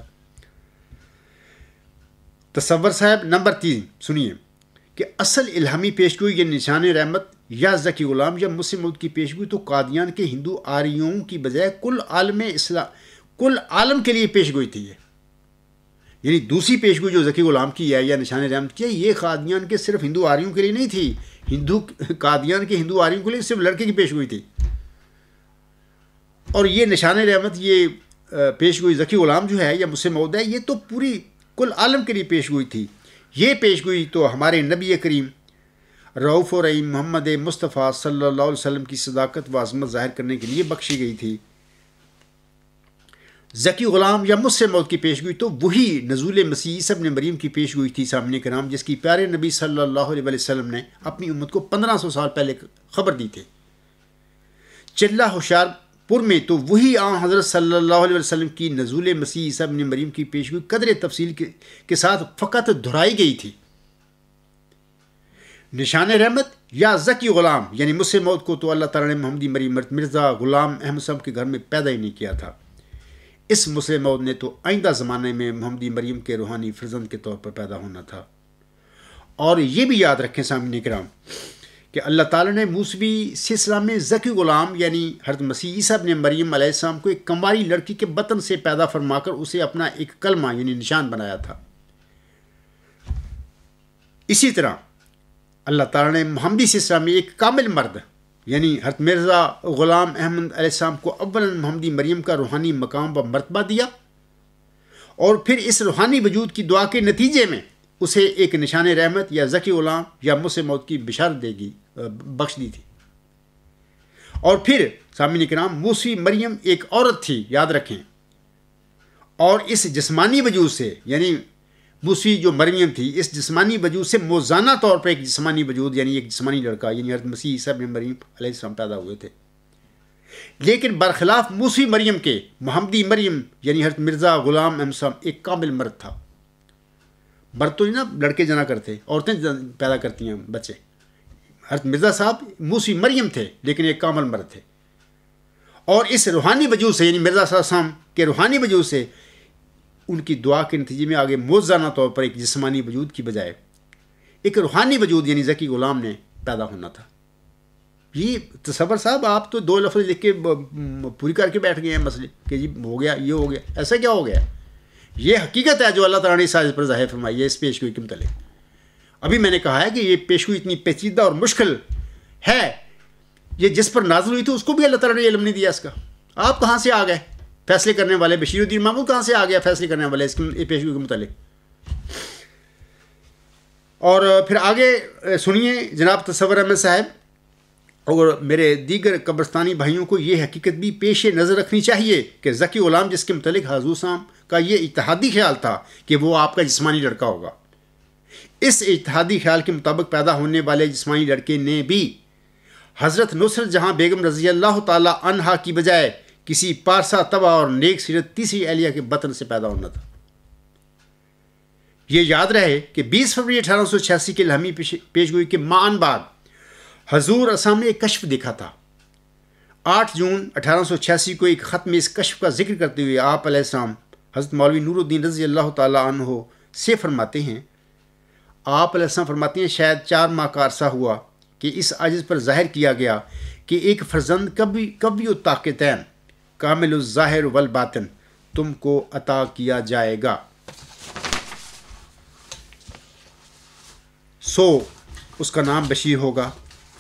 تصور صاحب نمبر تین سنیے کہ اصل الہامی پیشگوئی یا نشان رحمت یا ذکی غلام یا مسلم موعود کی پیشگوئی تو قادیان کے ہندو آریوں کی بجائے کل عالم اسلام کل عالم کے لیے پیشگوئی تھی. یعنی دوسری پیشگوئی جو ذکی غلام کی ہے یا نشان رحمت کی ہے, یہ قادیان کے صرف ہندو آریوں کے لیے نہیں تھی. ہندو قادیان کے ہندو آریوں کے لیے صرف لڑکے کی پیشگوئی تھی. اور یہ نشان رحمت, یہ پیشگوئی ذکی غلام جو ہے یا مسلم موعود ہے, یہ تو پوری کل عالم کے لیے پیشگوئی تھی. یہ پیشگوئی تو ہمارے نبی کریم رؤوف و رحیم محمد مصطفیٰ صلی اللہ علیہ وسلم کی صداقت و عظمت ظاہر کرنے کے لیے بخشی گئی تھی. ذکی غلام یا مسلم موعود کی پیشگوئی تو وہی نزول مسیح عیسی ابن مریم کی پیشگوئی تھی سامعین کرام, جس کی پیارے نبی صلی اللہ علیہ وسلم نے اپنی امت کو پندرہ سو سال پہلے خبر دی تھی. چلہ ہوشیار پور میں تو وہی آن حضرت صلی اللہ علیہ وسلم کی نزول مسیح عیسی ابن مریم کی پیشگوئی قدر تفصیل کے ساتھ فقط دہرائی گئی تھی. نشان رحمت یا ذکی غلام یعنی مسلم موعود کو تو اللہ تعالیٰ نے محمدی مریم مرزا غلام احمد صاحب کے گھر میں پیدا ہی نہیں کیا تھا. اس مسلم موعود نے تو آئندہ زمانے میں محمدی مریم کے روحانی فرزند کے طور پر پیدا ہونا تھا. اور یہ بھی یاد رکھیں سامعین کرام کہ اللہ تعالیٰ نے موسوی سلسلہ میں ذکی غلام یعنی حضرت مسیح عیسی ابن مریم علیہ السلام کو ایک کنواری لڑکی کے بطن سے پیدا فرما کر اسے اپنا ایک کلمہ یعنی نشان بنایا تھا. اسی طرح اللہ تعالیٰ نے محمدی سلسلہ میں ایک کامل مرد یعنی حضرت مرزا غلام احمد علیہ السلام کو اولا محمدی مریم کا روحانی مقام و مرتبہ دیا, اور پھر اس روحانی وجود کی دعا کے نتیجے میں اسے ایک نشان رحمت یا ذکی غلام یا مسلم موعود کی بشارت دے گی بخش دی تھی. اور پھر سامعین کرام موسوی مریم ایک عورت تھی, یاد رکھیں, اور اس جسمانی وجود سے یعنی موسوی جو مریم تھی اس جسمانی وجود سے موزانہ طور پر ایک جسمانی وجود یعنی ایک جسمانی لڑکا یعنی حضرت مسیح عیسی ابن مریم علیہ السلام پیدا ہوئے تھے. لیکن برخلاف موسوی مریم کے محمدی مریم یعنی حضرت مرزا غلام احمد صاحب ایک کامل مرد تھا. مرد تو نا لڑکے جنا کرتے, عورتیں پیدا کرتی ہیں بچے. حضرت مرزا صاحب موسوی مریم تھے لیکن ایک کامل مرد تھے. اور اس روحانی وجود سے یعنی مرزا صاحب کے روحانی وجود سے ان کی دعا کے نتیجے میں آگے موزانہ طور پر ایک جسمانی وجود کی بجائے ایک روحانی وجود یعنی ذکی غلام نے پیدا ہونا تھا. یہ تصور صاحب آپ تو دو لفظ لکھ کے پوری کر کے بیٹھ گئے ہیں مسئلے کہ جی ہو گیا یہ ہو گیا. ایسا کیا ہو گیا؟ یہ حقیقت ہے جو اللہ تعالیٰ نے اس آیت پر ظاہر فرمائی ہے اس پیشگوئی کے متعلق. ابھی میں نے کہا ہے کہ یہ پیشگوئی اتنی پیچیدہ اور مشکل ہے, یہ جس پر نازل ہوئی تھی اس کو بھی اللہ تعالیٰ نے علم نہیں دیا اس کا. آپ کہاں سے آ گئے فیصلے کرنے والے؟ بشیر الدین محمود کہاں سے آ گیا فیصلے کرنے والے اس پیشگوئی کے متعلق؟ اور پھر آگے سنیے جناب تصور احمد صاحب اور میرے دیگر قبرستانی بھائیوں کو یہ حقیقت بھی پیش نظر رکھنی چاہیے کہ ذکی غلام جس کے متعلق حضور صاحب کا یہ اجتہادی خیال تھا کہ وہ آپ کا جسمانی لڑکا ہوگا, اس اجتہادی خیال کے مطابق پیدا ہونے والے جسمانی لڑکے نے بھی حضرت نصرت جہاں بیگم رضی اللہ تعالی عنہا کی بجائے کسی پارسا طبع اور نیک سیرت تیسری اہلیہ کے بطن سے پیدا ہونا تھا. یہ یاد رہے کہ بیس فروری اٹھارہ سو چھیاسی کے الہامی پیشگوئی کے معان بعد حضور اسلام نے ایک کشف دیکھا تھا. آٹھ جون اٹھارہ سو چھیاسی کو ایک خط میں اس کشف کا ذکر کرتے ہوئے آپ علیہ السلام حضرت مولوی نور الدین رضی اللہ تعالی عنہ سے فرماتے ہیں آپ علیہ السلام فرماتے ہیں شاید چار ماہ کا عرصہ ہوا کہ اس عجز پر ظاہر کیا گیا کہ ایک فرزند کبھی کبھی طاقتین کامل الظاہر والباطن تم کو عطا کیا جائے گا. سو اس کا نام بشیر ہوگا.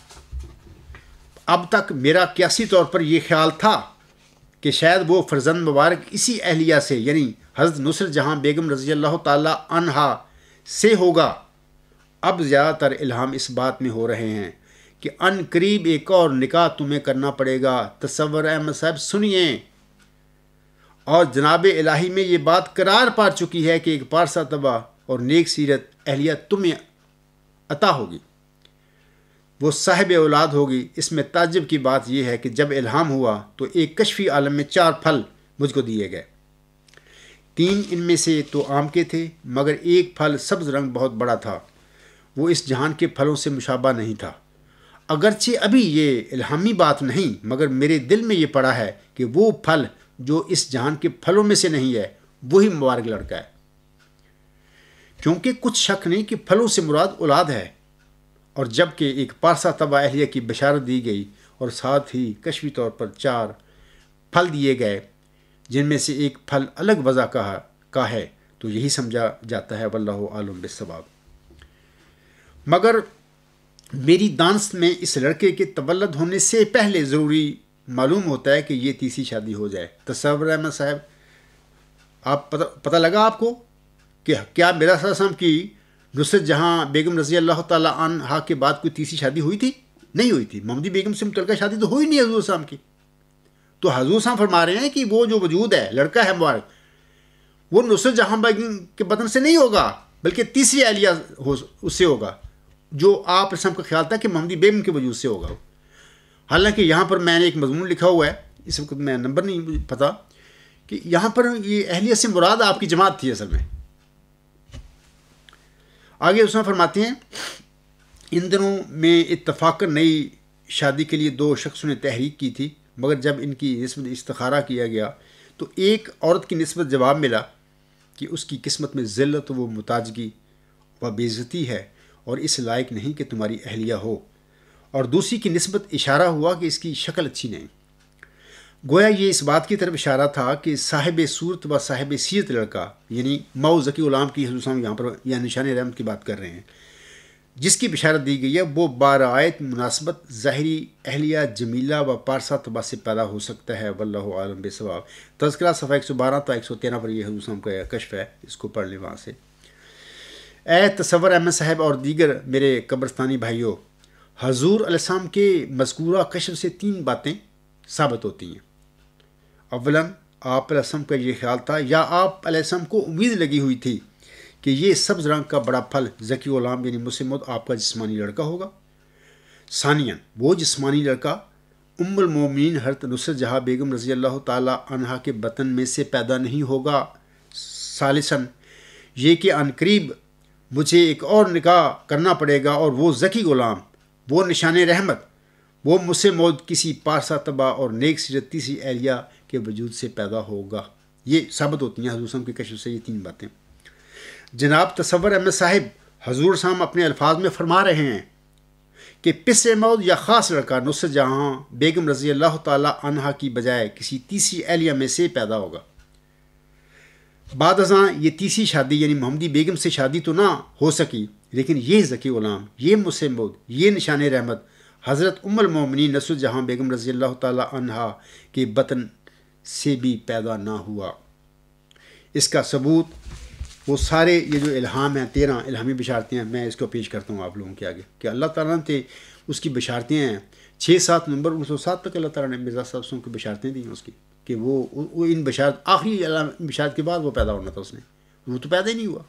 اب تک میرا قیاسی طور پر یہ خیال تھا کہ شاید وہ فرزند مبارک اسی اہلیہ سے یعنی حضرت نصرت جہاں بیگم رضی اللہ تعالی عنہا سے ہوگا. اب زیادہ تر الہام اس بات میں ہو رہے ہیں کہ ان قریب ایک اور نکاح تمہیں کرنا پڑے گا. تصور احمد صاحب سنیے, اور جناب الہی میں یہ بات قرار پا چکی ہے کہ ایک پارسا طبع اور نیک سیرت اہلیہ تمہیں عطا ہوگی, وہ صاحب اولاد ہوگی. اس میں تعجب کی بات یہ ہے کہ جب الہام ہوا تو ایک کشفی عالم میں چار پھل مجھ کو دیے گئے. تین ان میں سے تو آم کے تھے، مگر ایک پھل سبز رنگ بہت بڑا تھا، وہ اس جہان کے پھلوں سے مشابہ نہیں تھا۔ اگرچہ ابھی یہ الہامی بات نہیں، مگر میرے دل میں یہ پڑا ہے کہ وہ پھل جو اس جہان کے پھلوں میں سے نہیں ہے وہی مبارک لڑکا ہے، کیونکہ کچھ شک نہیں کہ پھلوں سے مراد اولاد ہے۔ اور جب کہ ایک پارسا طبع اہلیہ کی بشارت دی گئی اور ساتھ ہی کشفی طور پر چار پھل دیے گئے جن میں سے ایک پھل الگ وضع کا کا ہے، تو یہی سمجھا جاتا ہے واللہ عالم بالصواب۔ مگر میری دانست میں اس لڑکے کے تولد ہونے سے پہلے ضروری معلوم ہوتا ہے کہ یہ تیسری شادی ہو جائے۔ تصور احمد صاحب، آپ پتہ پتہ لگا آپ کو کہ کیا میرا صلی اللہ علیہ وسلم کی نصرت جہاں بیگم رضی اللہ تعالیٰ عنہا کے بعد کوئی تیسری شادی ہوئی تھی؟ نہیں ہوئی تھی۔ محمدی بیگم سے متعلقہ شادی تو ہوئی نہیں حضور صاحب کی۔ تو حضور صاحب فرما رہے ہیں کہ وہ جو وجود ہے، لڑکا ہے مبارک، وہ نصرت جہاں بیگم کے بدن سے نہیں ہوگا، بلکہ تیسری اہلیہ ہو اس سے ہوگا، جو آپ رسم کا خیال تھا کہ محمدی بیگم کے وجود سے ہوگا۔ حالانکہ یہاں پر میں نے ایک مضمون لکھا ہوا ہے، اس وقت میں نمبر نہیں پتا، کہ یہاں پر یہ اہلیہ سے مراد آپ کی جماعت تھی اصل میں۔ آگے اس میں فرماتے ہیں، ان دنوں میں اتفاقاً نئی شادی کے لیے دو شخصوں نے تحریک کی تھی، مگر جب ان کی نسبت استخارہ کیا گیا تو ایک عورت کی نسبت جواب ملا کہ اس کی قسمت میں ذلت و متاجگی و بے عزتی ہے اور اس لائق نہیں کہ تمہاری اہلیہ ہو، اور دوسری کی نسبت اشارہ ہوا کہ اس کی شکل اچھی نہیں۔ گویا یہ اس بات کی طرف اشارہ تھا کہ صاحب صورت و صاحب سیرت لڑکا، یعنی مئو ذکی غلام کی حضور صاحب یہاں پر یا نشان رحمت کی بات کر رہے ہیں، جس کی بشارت دی گئی ہے، وہ بارآیت مناسبت ظاہری اہلیہ جمیلہ و پارسا طبع سے پیدا ہو سکتا ہے، واللہ عالم بالصواب۔ تذکرہ صفحہ ایک سو بارہ تا ایک سو تیرہ پر یہ حضور صاحب کا کشف ہے، اس کو پڑھ لیں وہاں سے۔ اے تصور احمد صاحب اور دیگر میرے قبرستانی بھائیوں، حضور علیہ السلام کے مذکورہ کشف سے تین باتیں ثابت ہوتی ہیں۔ اولاً آپ علیہ السلام کا یہ خیال تھا یا آپ علیہ السلام کو امید لگی ہوئی تھی کہ یہ سبز رنگ کا بڑا پھل ذکی غلام یعنی مسلم موعود آپ کا جسمانی لڑکا ہوگا۔ ثانیاً وہ جسمانی لڑکا ام المومنین حضرت نصرت جہاں بیگم رضی اللہ تعالیٰ عنہا کے بطن میں سے پیدا نہیں ہوگا۔ ثالثاً یہ کہ عنقریب مجھے ایک اور نکاح کرنا پڑے گا اور وہ ذکی غلام، وہ نشان رحمت، وہ مسلم موعود کسی پارسا طبع اور نیک سیرت تیسری اہلیہ کے وجود سے پیدا ہوگا۔ یہ ثابت ہوتی ہیں حضور صاحب کے کشف سے یہ تین باتیں۔ جناب تصور احمد صاحب، حضور صاحب اپنے الفاظ میں فرما رہے ہیں کہ پسر موعود یا خاص لڑکا نصرت جہاں بیگم رضی اللہ تعالیٰ عنہا کی بجائے کسی تیسری اہلیہ میں سے پیدا ہوگا۔ بعد ازاں یہ تیسری شادی یعنی محمدی بیگم سے شادی تو نہ ہو سکی، لیکن یہ ذکی غلام، یہ مسلم موعود، یہ نشان رحمت حضرت ام المومنین نصرت جہاں بیگم رضی اللہ تعالیٰ عنہا کے بطن سے بھی پیدا نہ ہوا۔ اس کا ثبوت وہ سارے یہ جو الہام ہیں، تیرہ الہامی بشارتیں ہیں، میں اس کو پیش کرتا ہوں آپ لوگوں کے آگے کہ اللہ تعالیٰ نے اس کی بشارتیں ہیں، چھ سات نومبر انیس سو سات تک اللہ تعالیٰ نے مرزا صاحب کو بشارتیں دی ہیں اس کی کہ وہ وہ ان بشارت آخری بشارت کے بعد وہ پیدا ہونا تھا، اس نے وہ تو پیدا ہی نہیں ہوا۔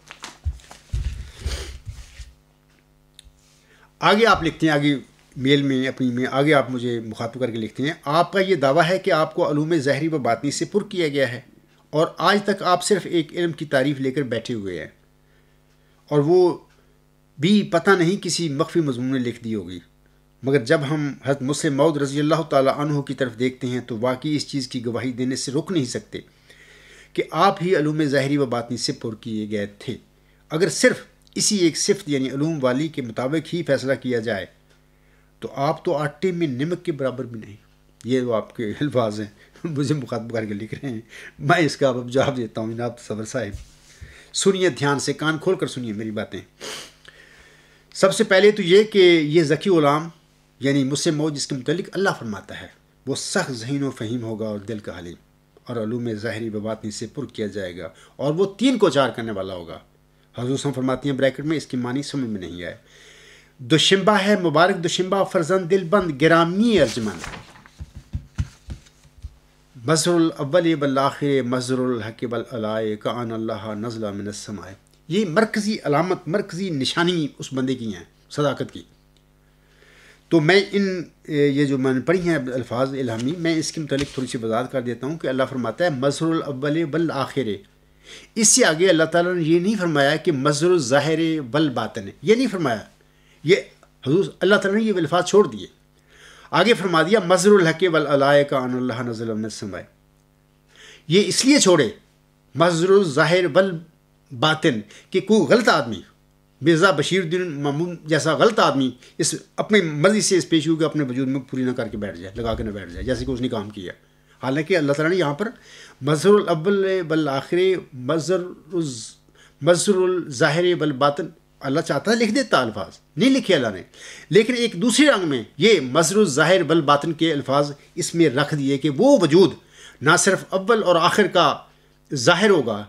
آگے آپ لکھتے ہیں، آگے میل میں اپنی میں آگے آپ مجھے مخاطب کر کے لکھتے ہیں، آپ کا یہ دعویٰ ہے کہ آپ کو علوم ظاہری و باطنی سے پر کیا گیا ہے اور آج تک آپ صرف ایک علم کی تعریف لے کر بیٹھے ہوئے ہیں، اور وہ بھی پتہ نہیں کسی مخفی مضمون نے لکھ دی ہوگی۔ مگر جب ہم حضرت مسلم موعود رضی اللہ تعالیٰ عنہ کی طرف دیکھتے ہیں تو واقعی اس چیز کی گواہی دینے سے رک نہیں سکتے کہ آپ ہی علوم ظاہری و باطنی سے پر کیے گئے تھے۔ اگر صرف اسی ایک صفت یعنی علوم والی کے مطابق ہی فیصلہ کیا جائے تو آپ تو آٹے میں نمک کے برابر بھی نہیں۔ یہ وہ آپ کے الفاظ ہیں، مجھے مخاطب کر کے لکھ رہے ہیں، میں اس کا اب جواب دیتا ہوں۔ جناب تصور صاحب سنیے، دھیان سے کان کھول کر سنیے میری باتیں۔ سب سے پہلے تو یہ کہ یہ ذکی غلام یعنی مسلم موعود جس کے متعلق اللہ فرماتا ہے وہ سخت ذہین و فہیم ہوگا اور دل کا حلیم، اور علوم ظاہری و باطنی سے پر کیا جائے گا، اور وہ تین کو چار کرنے والا ہوگا۔ حضور صاحب فرماتی ہیں بریکٹ میں، اس کی معنی سمجھ میں نہیں آئے، دوشمبہ ہے مبارک دوشمبہ فرزند دل بند گرامی ارجمند، مظہر الاول والآخر مظہر الحق والعلائے کان اللہ نزل من السماء۔ یہ مرکزی علامت، مرکزی نشانی اس بندے کی ہیں صداقت کی۔ تو میں ان یہ جو میں نے پڑھی ہیں الفاظ الہامی، میں اس کے متعلق تھوڑی سی وضاحت کر دیتا ہوں کہ اللہ فرماتا ہے مظہر الاول والآخر، اس سے آگے اللہ تعالیٰ نے یہ نہیں فرمایا کہ مظہر الظاہر والباطن، یہ نہیں فرمایا، یہ حضور اللہ تعالیٰ نے یہ الفاظ چھوڑ دیے. آگے فرما دیا مظہر الحق والعلائق ان اللہ نزل من السماء. یہ اس لیے چھوڑے مظہر الظاہر والباطن کہ کوئی غلط آدمی مرزا بشیر الدین محمود جیسا غلط آدمی اس اپنی مرضی سے اس پیشگوئی کو اپنے وجود میں پوری نہ کر کے بیٹھ جائے، لگا کے نہ بیٹھ جائے جیسے کہ اس نے کام کیا. حالانکہ اللہ تعالیٰ نے یہاں پر مظہر الاول والآخر مظہر مظہر الظاہر والباطن اللہ چاہتا ہے لکھ دیتا الفاظ، نہیں لکھے اللہ نے، لیکن ایک دوسرے رنگ میں یہ مظہر الظاہر والباطن کے الفاظ اس میں رکھ دیے کہ وہ وجود نہ صرف اول اور آخر کا ظاہر ہوگا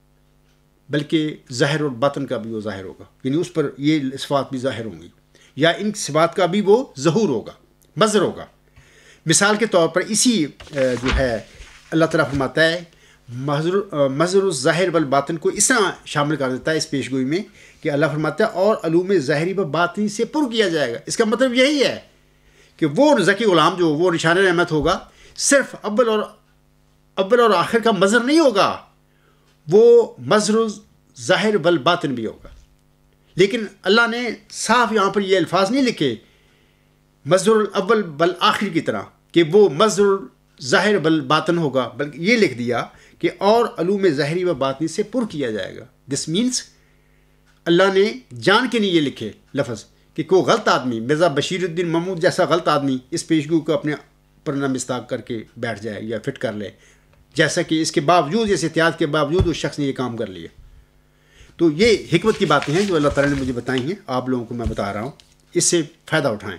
بلکہ ظاہر اور باطن کا بھی وہ ظاہر ہوگا، یعنی اس پر یہ صفات بھی ظاہر ہوں گی یا ان صفات کا بھی وہ ظہور ہوگا، مظہر ہوگا. مثال کے طور پر اسی جو ہے اللہ تعالیٰ فرماتا ہے مظہر الظاہر والباطن کو اس طرح شامل کر دیتا ہے اس پیشگوئی میں کہ اللہ فرماتا ہے اور علوم ظاہری و باطنی سے پر کیا جائے گا. اس کا مطلب یہی ہے کہ وہ ذکی غلام جو وہ نشان رحمت ہوگا صرف اول اور اول اور آخر کا مظہر نہیں ہوگا، وہ مظہر ظاہر والباطن بھی ہوگا. لیکن اللہ نے صاف یہاں پر یہ الفاظ نہیں لکھے مظہر الاول والآخر کی طرح کہ وہ مظہر ظاہر والباطن ہوگا، بلکہ یہ لکھ دیا کہ اور علوم ظاہری و باطنی سے پر کیا جائے گا. دس مینس اللہ نے جان کے نہیں یہ لکھے لفظ کہ کوئی غلط آدمی مرزا بشیر الدین محمود جیسا غلط آدمی اس پیشگوئی کو اپنے پر نہ مستاق کر کے بیٹھ جائے یا فٹ کر لے، جیسا کہ اس کے باوجود اس احتیاط کے باوجود اس شخص نے یہ کام کر لیا. تو یہ حکمت کی باتیں ہیں جو اللہ تعالیٰ نے مجھے بتائی ہیں، آپ لوگوں کو میں بتا رہا ہوں، اس سے فائدہ اٹھائیں.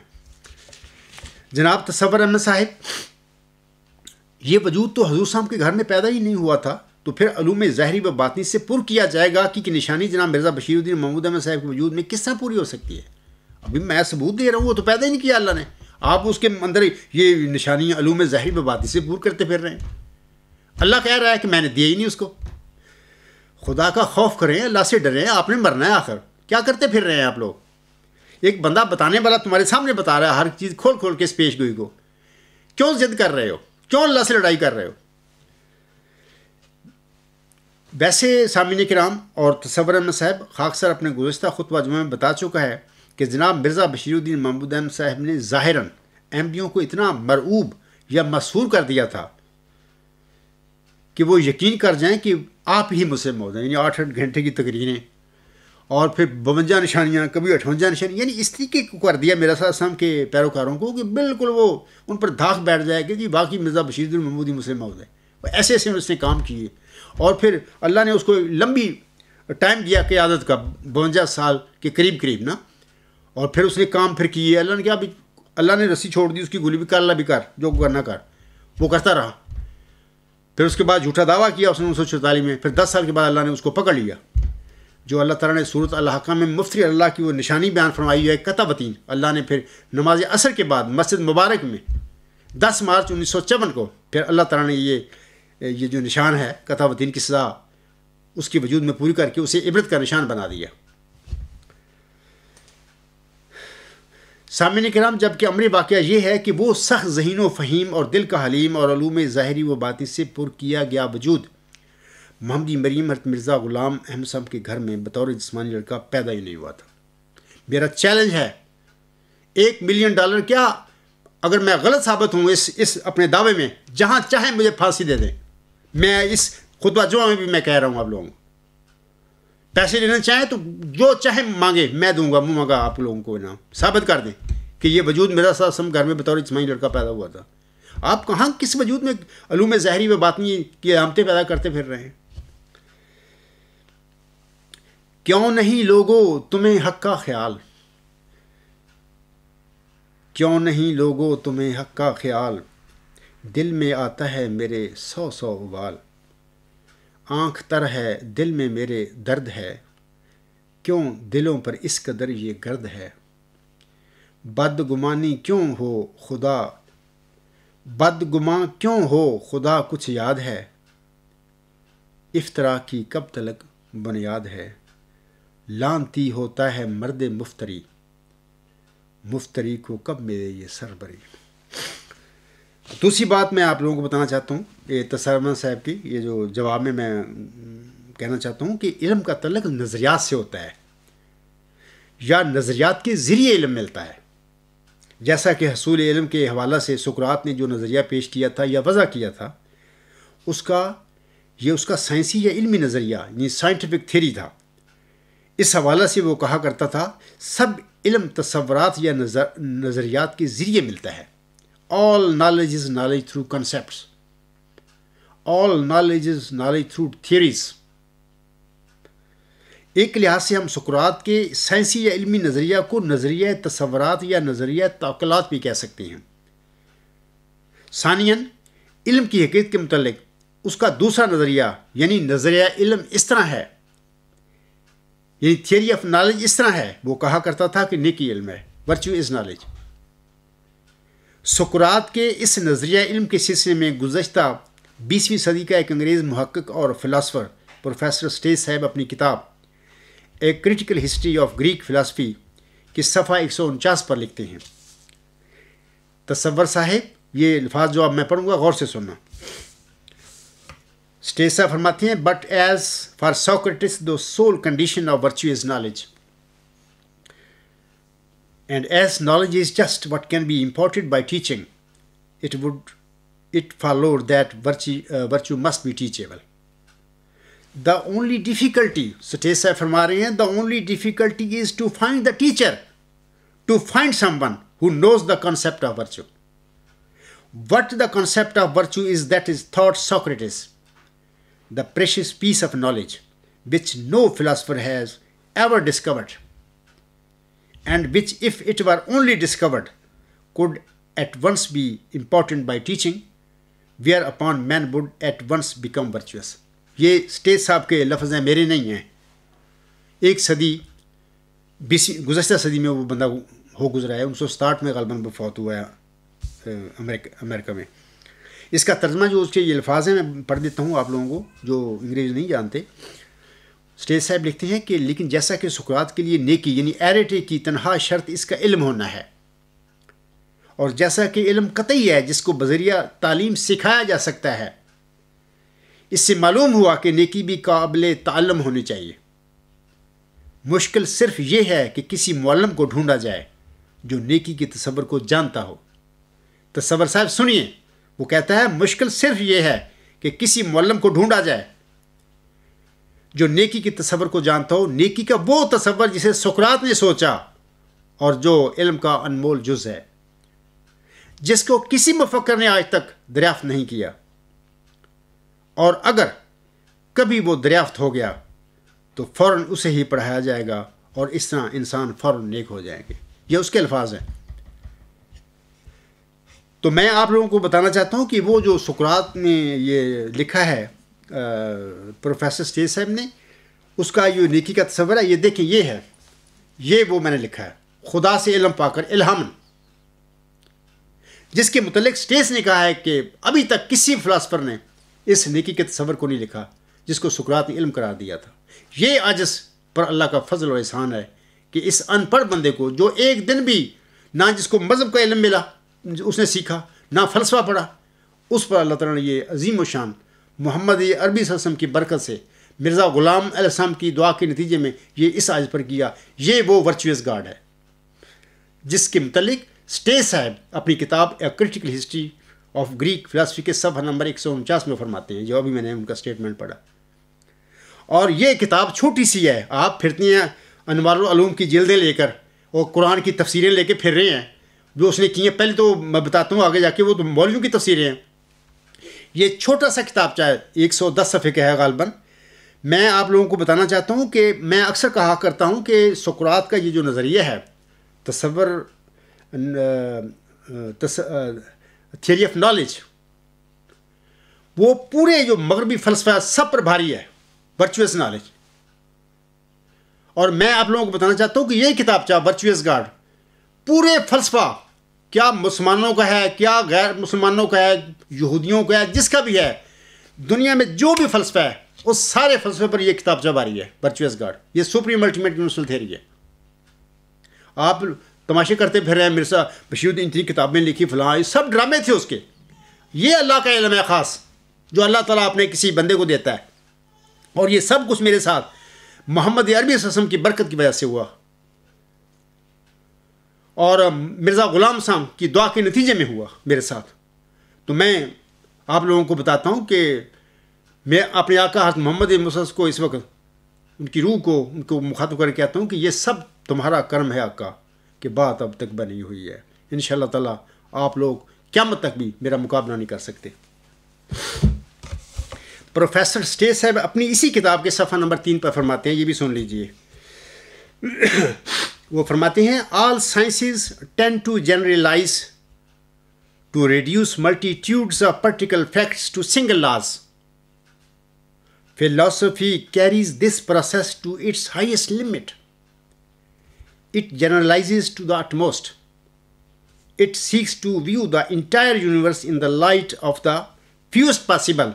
جناب تصور احمد صاحب، یہ وجود تو حضور صاحب کے گھر میں پیدا ہی نہیں ہوا تھا، تو پھر علوم ظاہری و باطنی سے پر کیا جائے گا کہ نشانی جناب مرزا بشیر الدین محمود احمد صاحب کے وجود میں کس طرح پوری ہو سکتی ہے؟ ابھی میں ثبوت دے رہا ہوں، وہ تو پیدا ہی نہیں کیا اللہ نے، آپ اس کے اندر یہ نشانیاں علوم ظاہری و باطنی سے پور کرتے پھر رہے ہیں. اللہ کہہ رہا ہے کہ میں نے دیا ہی نہیں اس کو. خدا کا خوف کریں، اللہ سے ڈریں، آپ نے مرنا ہے آخر، کیا کرتے پھر رہے ہیں آپ لوگ؟ ایک بندہ بتانے والا تمہارے سامنے بتا رہا ہے ہر چیز کھول کھول کے اس پیش گوئی کو، کیوں ضد کر رہے ہو؟ کیوں اللہ سے لڑائی کر رہے ہو؟ ویسے سامعین کرام اور تصور احمد صاحب خاکسر اپنے گزشتہ خطبہ جمعہ میں بتا چکا ہے کہ جناب مرزا بشیر الدین محمود احمد صاحب نے ظاہراً احمدیوں کو اتنا مرعوب یا مسحور کر دیا تھا کہ وہ یقین کر جائیں کہ آپ ہی مسلم ہو جائیں، یعنی آٹھ آٹھ گھنٹے کی تقریریں اور پھر بونجا نشانیاں، کبھی اٹھونجا نشانیاں، یعنی اس طریقے کو کر دیا میرا صاحب اسلام کے پیروکاروں کو کہ بالکل وہ ان پر دھاک بیٹھ جائے کہ جی باقی مرزا بشیر الدین محمود ہی مسلم ہو جائے. ایسے ایسے اس نے کام کیے اور پھر اللہ نے اس کو لمبی ٹائم دیا قیادت کا، بونجا سال کے قریب قریب نا، اور پھر اس نے کام پھر کیے. اللہ نے کیا بھی اللہ نے رسی چھوڑ دی اس کی، گولی بھی کر، اللہ بھی کر، جو کرنا کر، وہ کرتا رہا. پھر اس کے بعد جھوٹا دعویٰ کیا اس نے انیس سو چوتالیس میں، پھر دس سال کے بعد اللہ نے اس کو پکڑ لیا. جو اللہ تعالیٰ نے صورت الحقہ میں مفتی اللہ کی وہ نشانی بیان فرمائی ہے قطبتین، اللہ نے پھر نماز عصر کے بعد مسجد مبارک میں دس مارچ انیس سو چون کو پھر اللہ تعالیٰ نے یہ یہ جو نشان ہے قطبتین کی سزا اس کے وجود میں پوری کر کے اسے عبرت کا نشان بنا دیا. سامعین کرام، جب کہ امر واقعہ یہ ہے کہ وہ سخت ذہین و فہیم اور دل کا حلیم اور علوم ظاہری و باطنی سے پر کیا گیا وجود محمدی مریم حضرت مرزا غلام احمد صاحب کے گھر میں بطور جسمانی لڑکا پیدا ہی نہیں ہوا تھا. میرا چیلنج ہے، ایک ملین ڈالر کیا اگر میں غلط ثابت ہوں اس اس اپنے دعوے میں، جہاں چاہیں مجھے پھانسی دے دیں. میں اس خطبہ جمعہ میں بھی میں کہہ رہا ہوں آپ لوگوں کو، پیسے لینا چاہیں تو جو چاہیں مانگے میں دوں گا، منہ مانگا آپ لوگوں کو انعام، ثابت کر دیں کہ یہ وجود میرا ساتھ گھر میں بطور جسمانی لڑکا پیدا ہوا تھا. آپ کہاں کس وجود میں علوم ظاہری و باطنی کی علامتیں پیدا کرتے پھر رہے ہیں؟ کیوں نہیں لوگو تمہیں حق کا خیال، کیوں نہیں لوگو تمہیں حق کا خیال، دل میں آتا ہے میرے سو سو ابال، آنکھ تر ہے دل میں میرے درد ہے، کیوں دلوں پر اس قدر یہ گرد ہے، بدگمانی کیوں ہو خدا، بدگماں کیوں ہو خدا کچھ یاد ہے، افطرا کی کب تلک بنیاد ہے، لانتی ہوتا ہے مرد مفتری، مفتری کو کب میرے یہ سر بری. دوسری بات میں آپ لوگوں کو بتانا چاہتا ہوں، یہ تصور صاحب کی یہ جو جواب میں میں کہنا چاہتا ہوں کہ علم کا تعلق نظریات سے ہوتا ہے یا نظریات کے ذریعے علم ملتا ہے. جیسا کہ حصول علم کے حوالہ سے سقراط نے جو نظریہ پیش کیا تھا یا وضع کیا تھا، اس کا یہ اس کا سائنسی یا علمی نظریہ یعنی سائنٹیفک تھیری تھا. اس حوالہ سے وہ کہا کرتا تھا سب علم تصورات یا نظر نظریات کے ذریعے ملتا ہے. All knowledge is knowledge through concepts, all knowledge is knowledge through theories. ایک لحاظ سے ہم سقراط کے سائنسی یا علمی نظریہ کو نظریہ تصورات یا نظریہ تعقلات بھی کہہ سکتے ہیں. ثانیاً علم کی حقیقت کے متعلق اس کا دوسرا نظریہ یعنی نظریہ علم اس طرح ہے، یعنی تھیوری آف نالج اس طرح ہے. وہ کہا کرتا تھا کہ نیکی علم ہے، ورچو از نالج. سقراط کے اس نظریہ علم کے سلسلے میں گزشتہ بیسویں صدی کا ایک انگریز محقق اور فلاسفر پروفیسر اسٹیس صاحب اپنی کتاب a critical history of Greek philosophy کی صفحہ ایک سو انچاس پر لکھتے ہیں. تصور صاحب یہ الفاظ جو اب میں پڑھوں گا غور سے سننا. اسٹیس صاحب فرماتے ہیں but as far Socrates the sole condition of virtue is knowledge, and as knowledge is just what can be imparted by teaching, it would it followed that virtue uh, virtue must be teachable. The only difficulty, Stace صاحب فرما رہے ہیں, the only difficulty is to find the teacher, to find someone who knows the concept of virtue. What the concept of virtue is, that is thought Socrates, the precious piece of knowledge which no philosopher has ever discovered, and which if it were only discovered could at once be imparted by teaching, whereupon man would at once become virtuous. یہ Stace صاحب کے لفظ ہیں، میرے نہیں ہیں. ایک صدی بیس گزشتہ صدی میں وہ بندہ ہو گزرا ہے، انیس سو ستاٹھ میں غالباً وہ فوت ہوا ہے امریکہ امریکہ میں. اس کا ترجمہ جو اس کے یہ الفاظ ہیں میں پڑھ دیتا ہوں آپ لوگوں کو جو انگریزی نہیں جانتے. اسٹیج صاحب لکھتے ہیں کہ لیکن جیسا کہ سقراط کے لیے نیکی یعنی ایریٹی کی تنہا شرط اس کا علم ہونا ہے، اور جیسا کہ علم قطعی ہے جس کو بذریعہ تعلیم سکھایا جا سکتا ہے، اس سے معلوم ہوا کہ نیکی بھی قابل تعلم ہونی چاہیے. مشکل صرف یہ ہے کہ کسی معلم کو ڈھونڈا جائے جو نیکی کے تصور کو جانتا ہو. تصور صاحب سنیے، وہ کہتا ہے مشکل صرف یہ ہے کہ کسی معلم کو ڈھونڈا جائے جو نیکی کے تصور کو جانتا ہو، نیکی کا وہ تصور جسے سقراط نے سوچا اور جو علم کا انمول جز ہے، جس کو کسی مفکر نے آج تک دریافت نہیں کیا. اور اگر کبھی وہ دریافت ہو گیا تو فوراً اسے ہی پڑھایا جائے گا اور اس طرح انسان فوراً نیک ہو جائیں گے. یہ اس کے الفاظ ہیں. تو میں آپ لوگوں کو بتانا چاہتا ہوں کہ وہ جو سقراط نے یہ لکھا ہے پروفیسر اسٹیج صاحب نے، اس کا جو نیکی کا تصور ہے، یہ دیکھیں یہ ہے، یہ وہ میں نے لکھا ہے خدا سے علم پا کر الہامن، جس کے متعلق اسٹیج نے کہا ہے کہ ابھی تک کسی فلاسفر نے اس نیکی کے تصور کو نہیں لکھا جس کو سقراط نے علم قرار دیا تھا. یہ عاجز پر اللہ کا فضل و احسان ہے کہ اس ان پڑھ بندے کو، جو ایک دن بھی نہ جس کو مذہب کا علم ملا اس نے سیکھا، نہ فلسفہ پڑھا، اس پر اللہ تعالیٰ نے یہ عظیم و شان محمد عربی صلی اللہ علیہ وسلم کی برکت سے مرزا غلام علیہ السلام کی دعا کے نتیجے میں یہ اس عاجز پر کیا. یہ وہ ورچوئس گاڈ ہے جس کے متعلق اسٹیج صاحب اپنی کتاب a critical history of Greek philosophy کے صفحہ نمبر ایک سو انچاس میں فرماتے ہیں، جو ابھی میں نے ان کا اسٹیٹمنٹ پڑھا. اور یہ کتاب چھوٹی سی ہے، آپ پھرتی ہیں انوار العلوم کی جلدیں لے کر اور قرآن کی تفسیریں لے کے پھر رہے ہیں جو اس نے کی ہیں. پہلے تو میں بتاتا ہوں آگے جا کے وہ تو مولویوں کی تفسیریں ہیں. یہ چھوٹا سا کتاب چاہے ایک سو دس صفحے کا ہے غالباً. میں آپ لوگوں کو بتانا چاہتا ہوں کہ میں اکثر کہا کرتا ہوں کہ سقراط کا یہ جو نظریہ ہے تصور تھیوری آف نالج، وہ پورے جو مغربی فلسفہ ہے سب پر بھاری ہے، ورچوئس نالج. اور میں آپ لوگوں کو بتانا چاہتا ہوں کہ یہ کتاب چاہ ورچوئس گاڈ پورے فلسفہ، کیا مسلمانوں کا ہے، کیا غیر مسلمانوں کا ہے، یہودیوں کا ہے، جس کا بھی ہے، دنیا میں جو بھی فلسفہ ہے اس سارے فلسفے پر یہ کتاب جب آ رہی ہے ورچوئس گاڈ. یہ سپریم الٹیمیٹ یونیورسل تھیوری ہے. آپ تماشے کرتے پھر رہے ہیں مرزا بشیر الدین اتنی کتابیں لکھی فلاں، یہ سب ڈرامے تھے اس کے. یہ اللہ کا علم ہے خاص جو اللہ تعالیٰ اپنے کسی بندے کو دیتا ہے. اور یہ سب کچھ میرے ساتھ محمد عربی صلی اللہ علیہ وسلم کی برکت کی وجہ سے ہوا اور مرزا غلام صاحب کی دعا کے نتیجے میں ہوا میرے ساتھ. تو میں آپ لوگوں کو بتاتا ہوں کہ میں اپنے آقا حضرت محمد مصطفیٰ کو اس وقت ان کی روح کو ان کو مخاطب کر کے کہتا ہوں کہ یہ سب تمہارا کرم ہے آقا کہ بات اب تک بنی ہوئی ہے. انشاءاللہ تعالیٰ آپ لوگ قیامت تک بھی میرا مقابلہ نہیں کر سکتے. پروفیسر اسٹیج صاحب اپنی اسی کتاب کے صفحہ نمبر تین پر فرماتے ہیں, یہ بھی سن لیجئے. وہ فرماتے ہیں all sciences tend to generalize to reduce multitudes of particular facts to single laws. Philosophy carries this process to its highest limit. It generalizes to the utmost. It seeks to view the entire universe in the light of the fewest possible,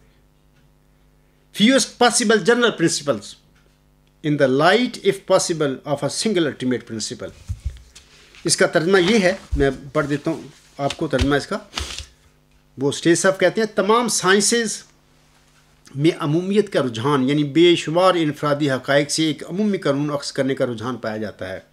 fewest possible general principles, in the light, if possible, of a single ultimate principle. اس کا ترجمہ یہ ہے, میں پڑھ دیتا ہوں آپ کو ترجمہ اس کا. وہ اسٹیج صاحب کہتے ہیں تمام سائنسز میں عمومیت کا رجحان یعنی بے شمار انفرادی حقائق سے ایک عمومی قانون اخذ کرنے کا رجحان پایا جاتا ہے.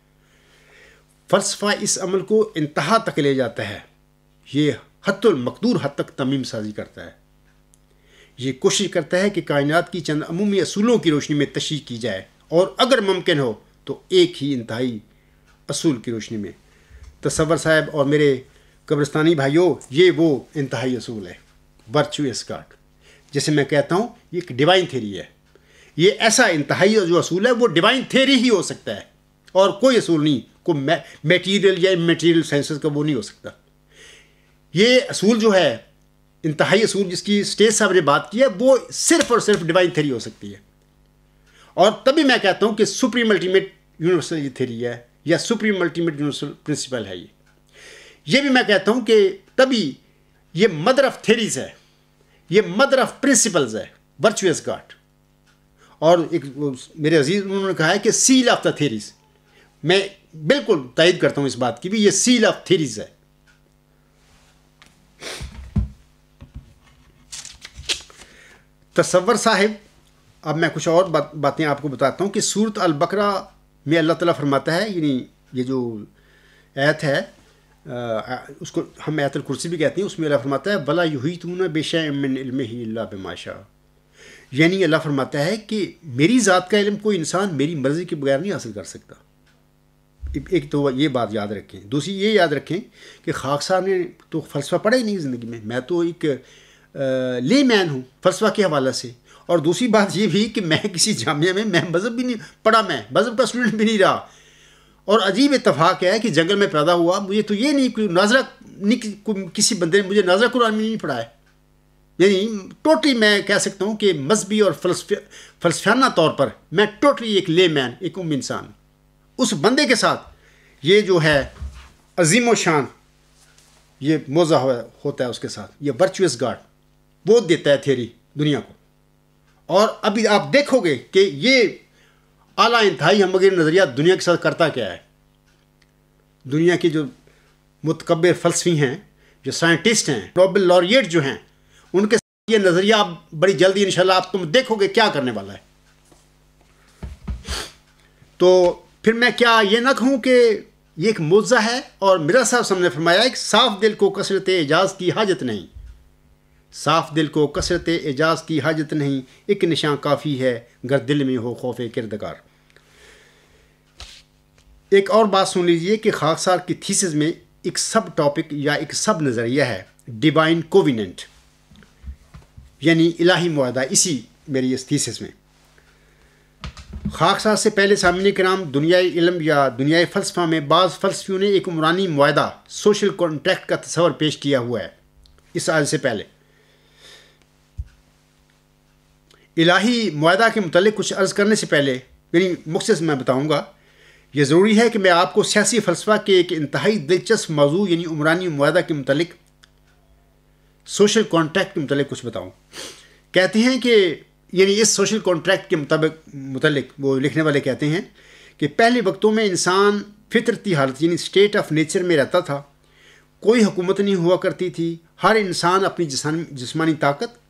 فلسفہ اس عمل کو انتہا تک لے جاتا ہے. یہ حد المقدور حد تک تمیم سازی کرتا ہے. یہ کوشش کرتا ہے کہ کائنات کی چند عمومی اصولوں کی روشنی میں تشریح کی جائے اور اگر ممکن ہو تو ایک ہی انتہائی اصول کی روشنی میں. تصور صاحب اور میرے قبرستانی بھائیوں, یہ وہ انتہائی اصول ہے ورچوئس گاڈ, جیسے میں کہتا ہوں یہ ایک ڈیوائن تھیری ہے. یہ ایسا انتہائی جو اصول ہے وہ ڈیوائن تھیری ہی ہو سکتا ہے اور کوئی اصول نہیں, کوئی میٹیریل یا امیٹیریل سائنسز کا وہ نہیں ہو سکتا. یہ اصول جو ہے انتہائی اصول جس کی اسٹیج صاحب نے بات کی ہے وہ صرف اور صرف ڈیوائن تھیری ہو سکتی ہے. اور تبھی میں کہتا ہوں کہ سپریم الٹیمیٹ یونیورسل یہ تھیری ہے یا سپریم الٹیمیٹ یونیورسل پرنسپل ہے. یہ یہ بھی میں کہتا ہوں کہ تبھی یہ مدر آف تھیریز ہے, یہ مدر آف پرنسپلز ہے ورچوئس گاڈ. اور ایک میرے عزیز انہوں نے کہا ہے کہ سیل آف دا تھیریز. میں بالکل تائید کرتا ہوں اس بات کی بھی, یہ سیل آف تھیریز ہے. تصور صاحب, اب میں کچھ اور بات باتیں آپ کو بتاتا ہوں کہ سورۃ البقرہ میں اللہ تعالیٰ فرماتا ہے, یعنی یہ جو آیت ہے اس کو ہم آیت الکرسی بھی کہتے ہیں, اس میں اللہ فرماتا ہے وَلَا يُحِيطُونَ بِشَيْءٍ مِّنْ عِلْمِهِ إِلَّا بِمَا شَاءَ. یعنی اللہ فرماتا ہے کہ میری ذات کا علم کوئی انسان میری مرضی کے بغیر نہیں حاصل کر سکتا. ایک تو یہ بات یاد رکھیں. دوسری یہ یاد رکھیں کہ خاکسار نے تو فلسفہ پڑھا ہی نہیں زندگی میں, میں تو ایک لے مین ہوں فلسفہ کے حوالے سے. اور دوسری بات یہ بھی کہ میں کسی جامعہ میں میں مذہب بھی نہیں پڑھا, میں مذہب کا اسٹوڈنٹ بھی نہیں رہا. اور عجیب اتفاق ہے کہ جنگل میں پیدا ہوا, مجھے تو یہ نہیں کوئی ناظرہ نہیں, کسی بندے نے مجھے ناظرہ قرآن میں نہیں پڑھا ہے. یعنی ٹوٹلی میں کہہ سکتا ہوں کہ مذہبی اور فلسفیانہ طور پر میں ٹوٹلی ایک لے مین, ایک ام انسان. اس بندے کے ساتھ یہ جو ہے عظیم و شان یہ موضع ہوتا ہے اس کے ساتھ. یہ ورچوئس گاڈ وہ دیتا ہے تھیری دنیا کو. اور ابھی آپ دیکھو گے کہ یہ اعلیٰ انتہائی ہمغیر نظریات دنیا کے ساتھ کرتا کیا ہے. دنیا کی جو متکبر فلسفی ہیں, جو سائنٹسٹ ہیں, نوبل لاریٹ جو ہیں, ان کے ساتھ یہ نظریہ آپ بڑی جلدی انشاءاللہ آپ تم دیکھو گے کیا کرنے والا ہے. تو پھر میں کیا یہ نہ کہوں کہ یہ ایک معجزہ ہے. اور مرزا صاحب سب نے فرمایا ایک صاف دل کو کثرت اعجاز کی حاجت نہیں, صاف دل کو کثرت اعجاز کی حاجت نہیں, ایک نشان کافی ہے گر دل میں ہو خوف کردگار. ایک اور بات سن لیجئے کہ خاکسار کی تھیسز میں ایک سب ٹاپک یا ایک سب نظریہ ہے ڈیوائن کوویننٹ, یعنی الہی معاہدہ. اسی میری اس تھیسز میں خاکسار سے پہلے سامعین کرام دنیائے علم یا دنیائے فلسفہ میں بعض فلسفیوں نے ایک عمرانی معاہدہ سوشل کانٹریکٹ کا تصور پیش کیا ہوا ہے. اس آج سے پہلے الہی معاہدہ کے متعلق کچھ عرض کرنے سے پہلے, یعنی مختصر میں بتاؤں گا, یہ ضروری ہے کہ میں آپ کو سیاسی فلسفہ کے ایک انتہائی دلچسپ موضوع یعنی عمرانی معاہدہ کے متعلق سوشل کانٹریکٹ کے متعلق کچھ بتاؤں. کہتے ہیں کہ یعنی اس سوشل کانٹریکٹ کے مطابق متعلق وہ لکھنے والے کہتے ہیں کہ پہلے وقتوں میں انسان فطرتی حالت یعنی اسٹیٹ آف نیچر میں رہتا تھا. کوئی حکومت نہیں ہوا کرتی تھی, ہر انسان اپنی جسمانی طاقت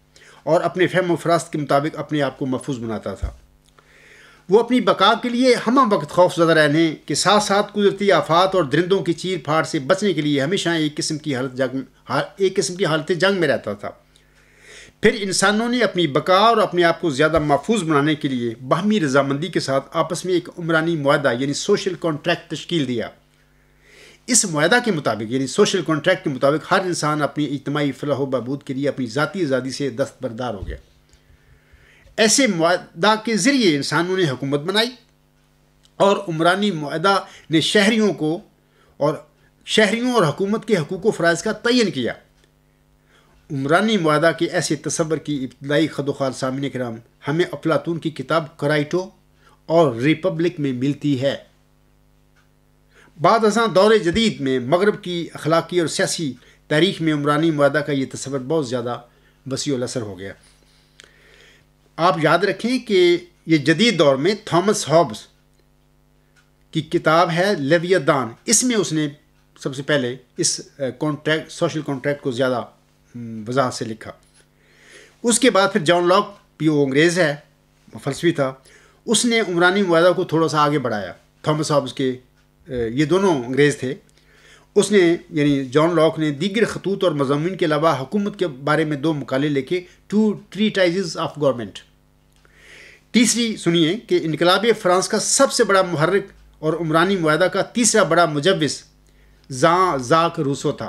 اور اپنے فہم و فراست کے مطابق اپنے آپ کو محفوظ بناتا تھا۔ وہ اپنی بقا کے لیے ہمہ وقت خوف زدہ رہنے کے ساتھ ساتھ قدرتی آفات اور درندوں کی چیر پھاڑ سے بچنے کے لیے ہمیشہ ایک قسم کی حالت جنگ ایک قسم کی حالت جنگ میں رہتا تھا۔ پھر انسانوں نے اپنی بقا اور اپنے آپ کو زیادہ محفوظ بنانے کے لیے باہمی رضامندی کے ساتھ آپس میں ایک عمرانی معاہدہ یعنی سوشل کانٹریکٹ تشکیل دیا۔ اس معاہدہ کے مطابق یعنی سوشل کانٹریکٹ کے مطابق ہر انسان اپنی اجتماعی فلاح و بہبود کے لیے اپنی ذاتی آزادی سے دستبردار ہو گیا۔ ایسے معاہدہ کے ذریعے انسانوں نے حکومت بنائی اور عمرانی معاہدہ نے شہریوں کو اور شہریوں اور حکومت کے حقوق و فرائض کا تعین کیا۔ عمرانی معاہدہ کے ایسے تصور کی ابتدائی خد و خال سامعین کرام ہمیں افلاطون کی کتاب کرائٹو اور ریپبلک میں ملتی ہے۔ بعد ازاں دور جدید میں مغرب کی اخلاقی اور سیاسی تاریخ میں عمرانی معاہدہ کا یہ تصور بہت زیادہ وسیع الاثر ہو گیا۔ آپ یاد رکھیں کہ یہ جدید دور میں تھامس ہابس کی کتاب ہے لیویادان، اس میں اس نے سب سے پہلے اس کانٹریکٹ سوشل کانٹریکٹ کو زیادہ وضاحت سے لکھا۔ اس کے بعد پھر جان لاک بھی وہ انگریز ہے، فلسفی تھا، اس نے عمرانی معاہدہ کو تھوڑا سا آگے بڑھایا۔ تھامس ہابس کے یہ دونوں انگریز تھے، اس نے یعنی جان لاک نے دیگر خطوط اور مضامین کے علاوہ حکومت کے بارے میں دو مقالے لکھے، ٹو ٹریٹائزز آف گورنمنٹ۔ تیسری سنیے کہ انقلاب فرانس کا سب سے بڑا محرک اور عمرانی معاہدہ کا تیسرا بڑا مجوز ژاں ژاک روسو تھا۔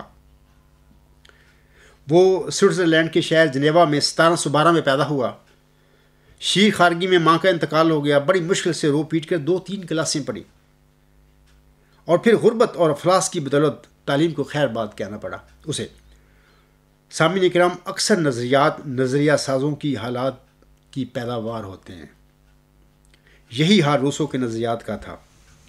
وہ سوئٹزرلینڈ کے شہر جنیوا میں ستارہ سو بارہ میں پیدا ہوا۔ شیر خارگی میں ماں کا انتقال ہو گیا، بڑی مشکل سے رو پیٹ کر دو تین کلاسیں پڑھی اور پھر غربت اور افلاس کی بدولت تعلیم کو خیر بات کہنا پڑا اسے۔ سامعین کرام، اکثر نظریات نظریہ سازوں کی حالات کی پیداوار ہوتے ہیں۔ یہی حال روسو کے نظریات کا تھا۔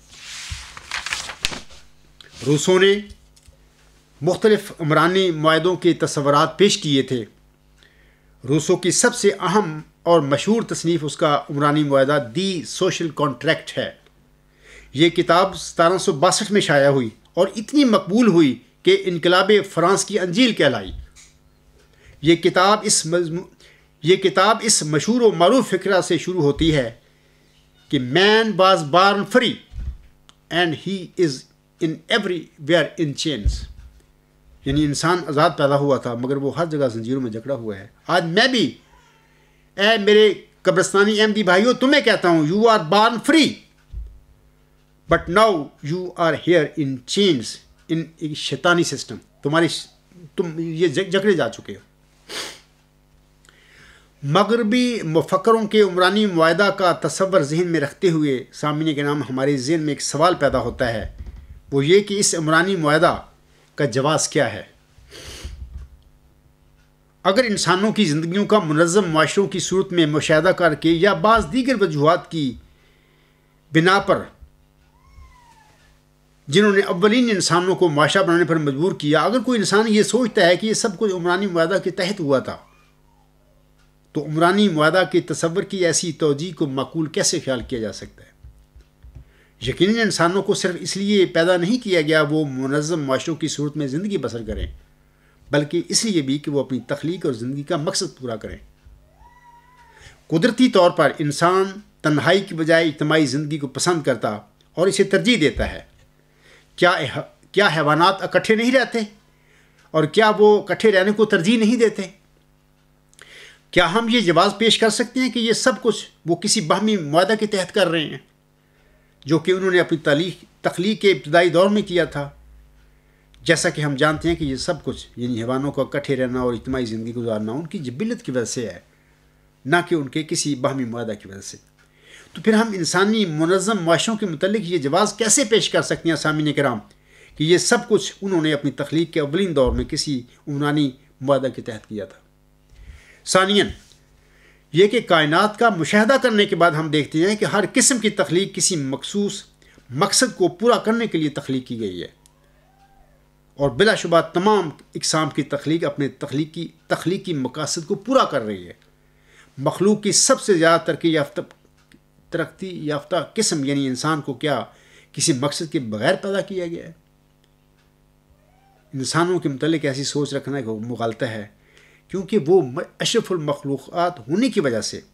روسو نے مختلف عمرانی معاہدوں کے تصورات پیش کیے تھے۔ روسو کی سب سے اہم اور مشہور تصنیف اس کا عمرانی معاہدہ دی سوشل کانٹریکٹ ہے۔ یہ کتاب ستارہ سو باسٹھ میں شائع ہوئی اور اتنی مقبول ہوئی کہ انقلاب فرانس کی انجیل کہلائی۔ یہ کتاب اس مضمون یہ کتاب اس مشہور و معروف فقرہ سے شروع ہوتی ہے کہ man was born free and he is in everywhere in chains, یعنی انسان آزاد پیدا ہوا تھا مگر وہ ہر جگہ زنجیروں میں جکڑا ہوا ہے۔ آج میں بھی اے میرے قبرستانی احمدی بھائیوں تمہیں کہتا ہوں، you are born free but now you are here in chains, ان ایک شیطانی سسٹم، تمہاری تم یہ جکڑے جا چکے ہو۔ مغربی مفکروں کے عمرانی معاہدہ کا تصور ذہن میں رکھتے ہوئے سامعین کے نام ہمارے ذہن میں ایک سوال پیدا ہوتا ہے، وہ یہ کہ اس عمرانی معاہدہ کا جواز کیا ہے؟ اگر انسانوں کی زندگیوں کا منظم معاشروں کی صورت میں مشاہدہ کر کے یا بعض دیگر وجوہات کی بنا پر جنہوں نے اولین انسانوں کو معاشرہ بنانے پر مجبور کیا، اگر کوئی انسان یہ سوچتا ہے کہ یہ سب کچھ عمرانی معاہدہ کے تحت ہوا تھا، تو عمرانی معاہدہ کے تصور کی ایسی توجیہ کو معقول کیسے خیال کیا جا سکتا ہے؟ یقیناً انسانوں کو صرف اس لیے پیدا نہیں کیا گیا وہ منظم معاشروں کی صورت میں زندگی بسر کریں، بلکہ اس لیے بھی کہ وہ اپنی تخلیق اور زندگی کا مقصد پورا کریں۔ قدرتی طور پر انسان تنہائی کی بجائے اجتماعی زندگی کو پسند کرتا اور اسے ترجیح دیتا ہے۔ کیا کیا حیوانات اکٹھے نہیں رہتے؟ اور کیا وہ اکٹھے رہنے کو ترجیح نہیں دیتے؟ کیا ہم یہ جواز پیش کر سکتے ہیں کہ یہ سب کچھ وہ کسی باہمی معاہدہ کے تحت کر رہے ہیں جو کہ انہوں نے اپنی تخلیق تخلیق کے ابتدائی دور میں کیا تھا؟ جیسا کہ ہم جانتے ہیں کہ یہ سب کچھ یعنی حیوانوں کا اکٹھے رہنا اور اجتماعی زندگی گزارنا ان کی جبلت کی وجہ سے ہے، نہ کہ ان کے کسی باہمی معاہدہ کی وجہ سے۔ تو پھر ہم انسانی منظم معاشروں کے متعلق یہ جواز کیسے پیش کر سکتے ہیں سامعین کرام کہ یہ سب کچھ انہوں نے اپنی تخلیق کے اولین دور میں کسی عمرانی معاہدہ کے تحت کیا تھا؟ ثانیاً یہ کہ کائنات کا مشاہدہ کرنے کے بعد ہم دیکھتے ہیں کہ ہر قسم کی تخلیق کسی مخصوص مقصد کو پورا کرنے کے لیے تخلیق کی گئی ہے، اور بلا شبہ تمام اقسام کی تخلیق اپنے تخلیقی تخلیقی مقاصد کو پورا کر رہی ہے۔ مخلوق کی سب سے زیادہ ترقی یافتہ ترقی یافتہ قسم یعنی انسان کو کیا کسی مقصد کے بغیر پیدا کیا گیا ہے؟ انسانوں کے متعلق ایسی سوچ رکھنا ایک مغالطہ ہے کیونکہ وہ اشرف المخلوقات ہونے کی وجہ سے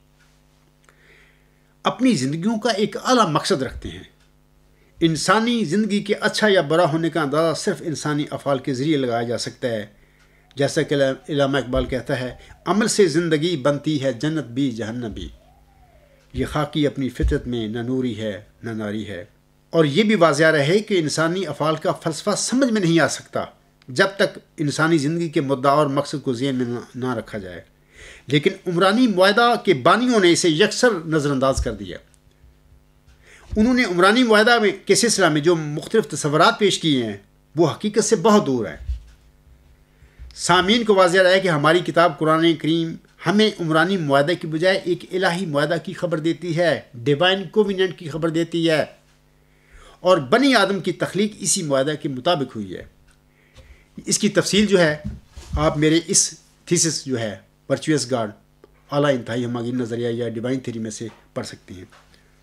اپنی زندگیوں کا ایک اعلیٰ مقصد رکھتے ہیں۔ انسانی زندگی کے اچھا یا برا ہونے کا اندازہ صرف انسانی افعال کے ذریعے لگایا جا سکتا ہے، جیسا کہ علامہ اقبال کہتا ہے، عمل سے زندگی بنتی ہے جنت بھی جہنم بھی۔ یہ خاکی اپنی فطرت میں نہ نوری ہے نہ ناری ہے۔ اور یہ بھی واضح رہے کہ انسانی افعال کا فلسفہ سمجھ میں نہیں آ سکتا جب تک انسانی زندگی کے مدعا اور مقصد کو ذہن میں نہ رکھا جائے، لیکن عمرانی معاہدہ کے بانیوں نے اسے یکسر نظر انداز کر دیا۔ انہوں نے عمرانی معاہدہ میں کے سلسلہ میں جو مختلف تصورات پیش کیے ہیں وہ حقیقت سے بہت دور ہیں۔ سامعین کو واضح رہا ہے کہ ہماری کتاب قرآن کریم ہمیں عمرانی معاہدے کی بجائے ایک الہی معاہدہ کی خبر دیتی ہے، ڈیوائن کووننٹ کی خبر دیتی ہے، اور بنی آدم کی تخلیق اسی معاہدہ کے مطابق ہوئی ہے۔ اس کی تفصیل جو ہے آپ میرے اس تھیسس جو ہے ورچوئس گاڈ اعلیٰ انتہائی ہماگیر نظریہ یا ڈیوائن تھیوری میں سے پڑھ سکتے ہیں۔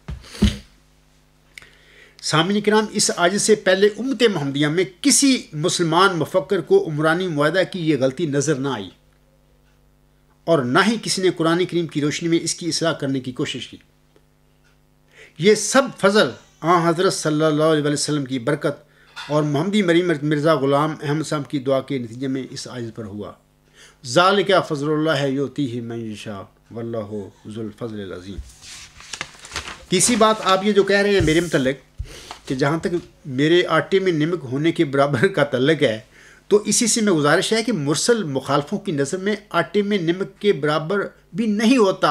سامعین کرام، اس آیت سے پہلے امت محمدیہ میں کسی مسلمان مفکر کو عمرانی معاہدہ کی یہ غلطی نظر نہ آئی، اور نہ ہی کسی نے قرآن کریم کی روشنی میں اس کی اصلاح کرنے کی کوشش کی۔ یہ سب فضل آن حضرت صلی اللہ علیہ وسلم کی برکت اور محمدی مریم مرزا غلام احمد صاحب کی دعا کے نتیجے میں اس آیت پر ہوا۔ ذالک فضل اللہ یؤتیہ من یشاء واللہ ذو الفضل العظیم۔ تیسری بات آپ یہ جو کہہ رہے ہیں میرے متعلق کہ جہاں تک میرے آٹے میں نمک ہونے کے برابر کا تعلق ہے، تو اسی سے میں گزارش ہے کہ مرسل مخالفوں کی نظر میں آٹے میں نمک کے برابر بھی نہیں ہوتا۔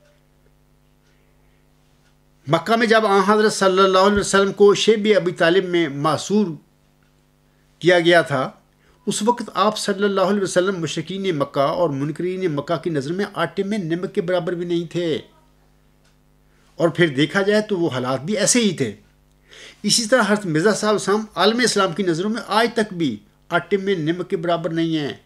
مکہ میں جب آن حضرت صلی اللہ علیہ وسلم کو شیب ابی طالب میں معصور کیا گیا تھا، اس وقت آپ صلی اللہ علیہ وسلم مشرکین مکہ اور منکرین مکہ کی نظر میں آٹے میں نمک کے برابر بھی نہیں تھے، اور پھر دیکھا جائے تو وہ حالات بھی ایسے ہی تھے۔ اسی طرح حضرت مرزا صاحب اسلام عالم اسلام کی نظروں میں آج تک بھی آٹے میں نمک کے برابر نہیں ہیں۔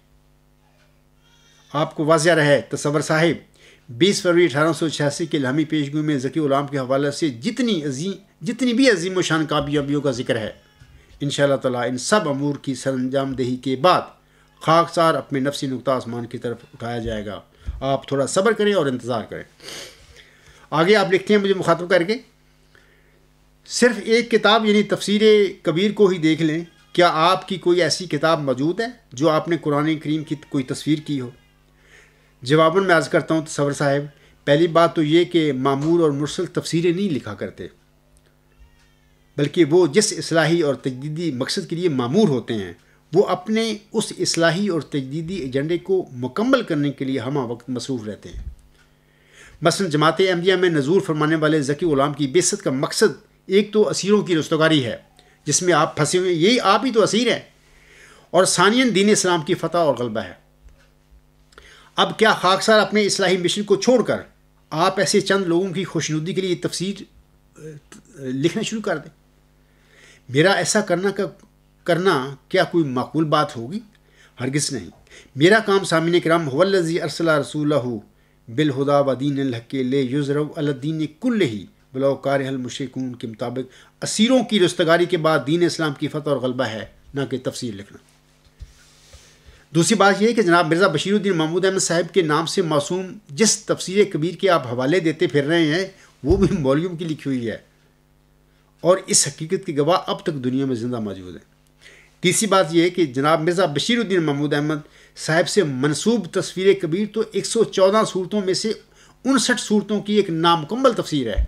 آپ کو واضح رہے تصور صاحب بیس فروری اٹھارہ سو چھیاسی کے الہامی پیشگوئی میں ذکی غلام کے حوالے سے جتنی عظیم جتنی بھی عظیم و شان کامیابیوں کا ذکر ہے، انشاءاللہ تعالیٰ ان سب امور کی سر انجام دہی کے بعد خاکسار اپنے نفسی نقطہ آسمان کی طرف اٹھایا جائے گا۔ آپ تھوڑا صبر کریں اور انتظار کریں۔ آگے آپ لکھتے ہیں مجھے مخاطب کر کے، صرف ایک کتاب یعنی تفسیر کبیر کو ہی دیکھ لیں، کیا آپ کی کوئی ایسی کتاب موجود ہے جو آپ نے قرآن کریم کی کوئی تصویر کی ہو؟ جواباً میں عرض کرتا ہوں تصور صاحب، پہلی بات تو یہ کہ معمول اور مرسل تفسیریں نہیں لکھا کرتے، بلکہ وہ جس اصلاحی اور تجدیدی مقصد کے لیے معمور ہوتے ہیں وہ اپنے اس اصلاحی اور تجدیدی ایجنڈے کو مکمل کرنے کے لیے ہمہ وقت مصروف رہتے ہیں۔ مثلا جماعت احمدیہ میں نزول فرمانے والے ذکی غلام کی بعثت کا مقصد ایک تو اسیروں کی رستگاری ہے جس میں آپ پھنسے ہوئے، یہی آپ ہی تو اسیر ہیں، اور ثانیاً دین اسلام کی فتح اور غلبہ ہے۔ اب کیا خاکسار اپنے اصلاحی مشن کو چھوڑ کر آپ ایسے چند لوگوں کی خوشنودی کے لیے تفسیر لکھنا شروع کر دیں؟ میرا ایسا کرنا کا کرنا کیا کوئی معقول بات ہوگی؟ ہرگز نہیں۔ میرا کام سامعین کرام هو الذی ارسل رسولہ بالہدی ودین الحق لیظہرہ علی الدین کلہ ولو کارہ المشرکون کے مطابق اسیروں کی رستگاری کے بعد دین اسلام کی فتح اور غلبہ ہے، نہ کہ تفسیر لکھنا۔ دوسری بات یہ ہے کہ جناب مرزا بشیر الدین محمود احمد صاحب کے نام سے موسوم جس تفسیر کبیر کے آپ حوالے دیتے پھر رہے ہیں وہ بھی مولویوں کی لکھی ہوئی ہے، اور اس حقیقت کے گواہ اب تک دنیا میں زندہ موجود ہیں۔ تیسری بات یہ ہے کہ جناب مرزا بشیر الدین محمود احمد صاحب سے منسوب تصویر کبیر تو ایک سو چودہ صورتوں میں سے انسٹھ صورتوں کی ایک نامکمل تفسیر ہے۔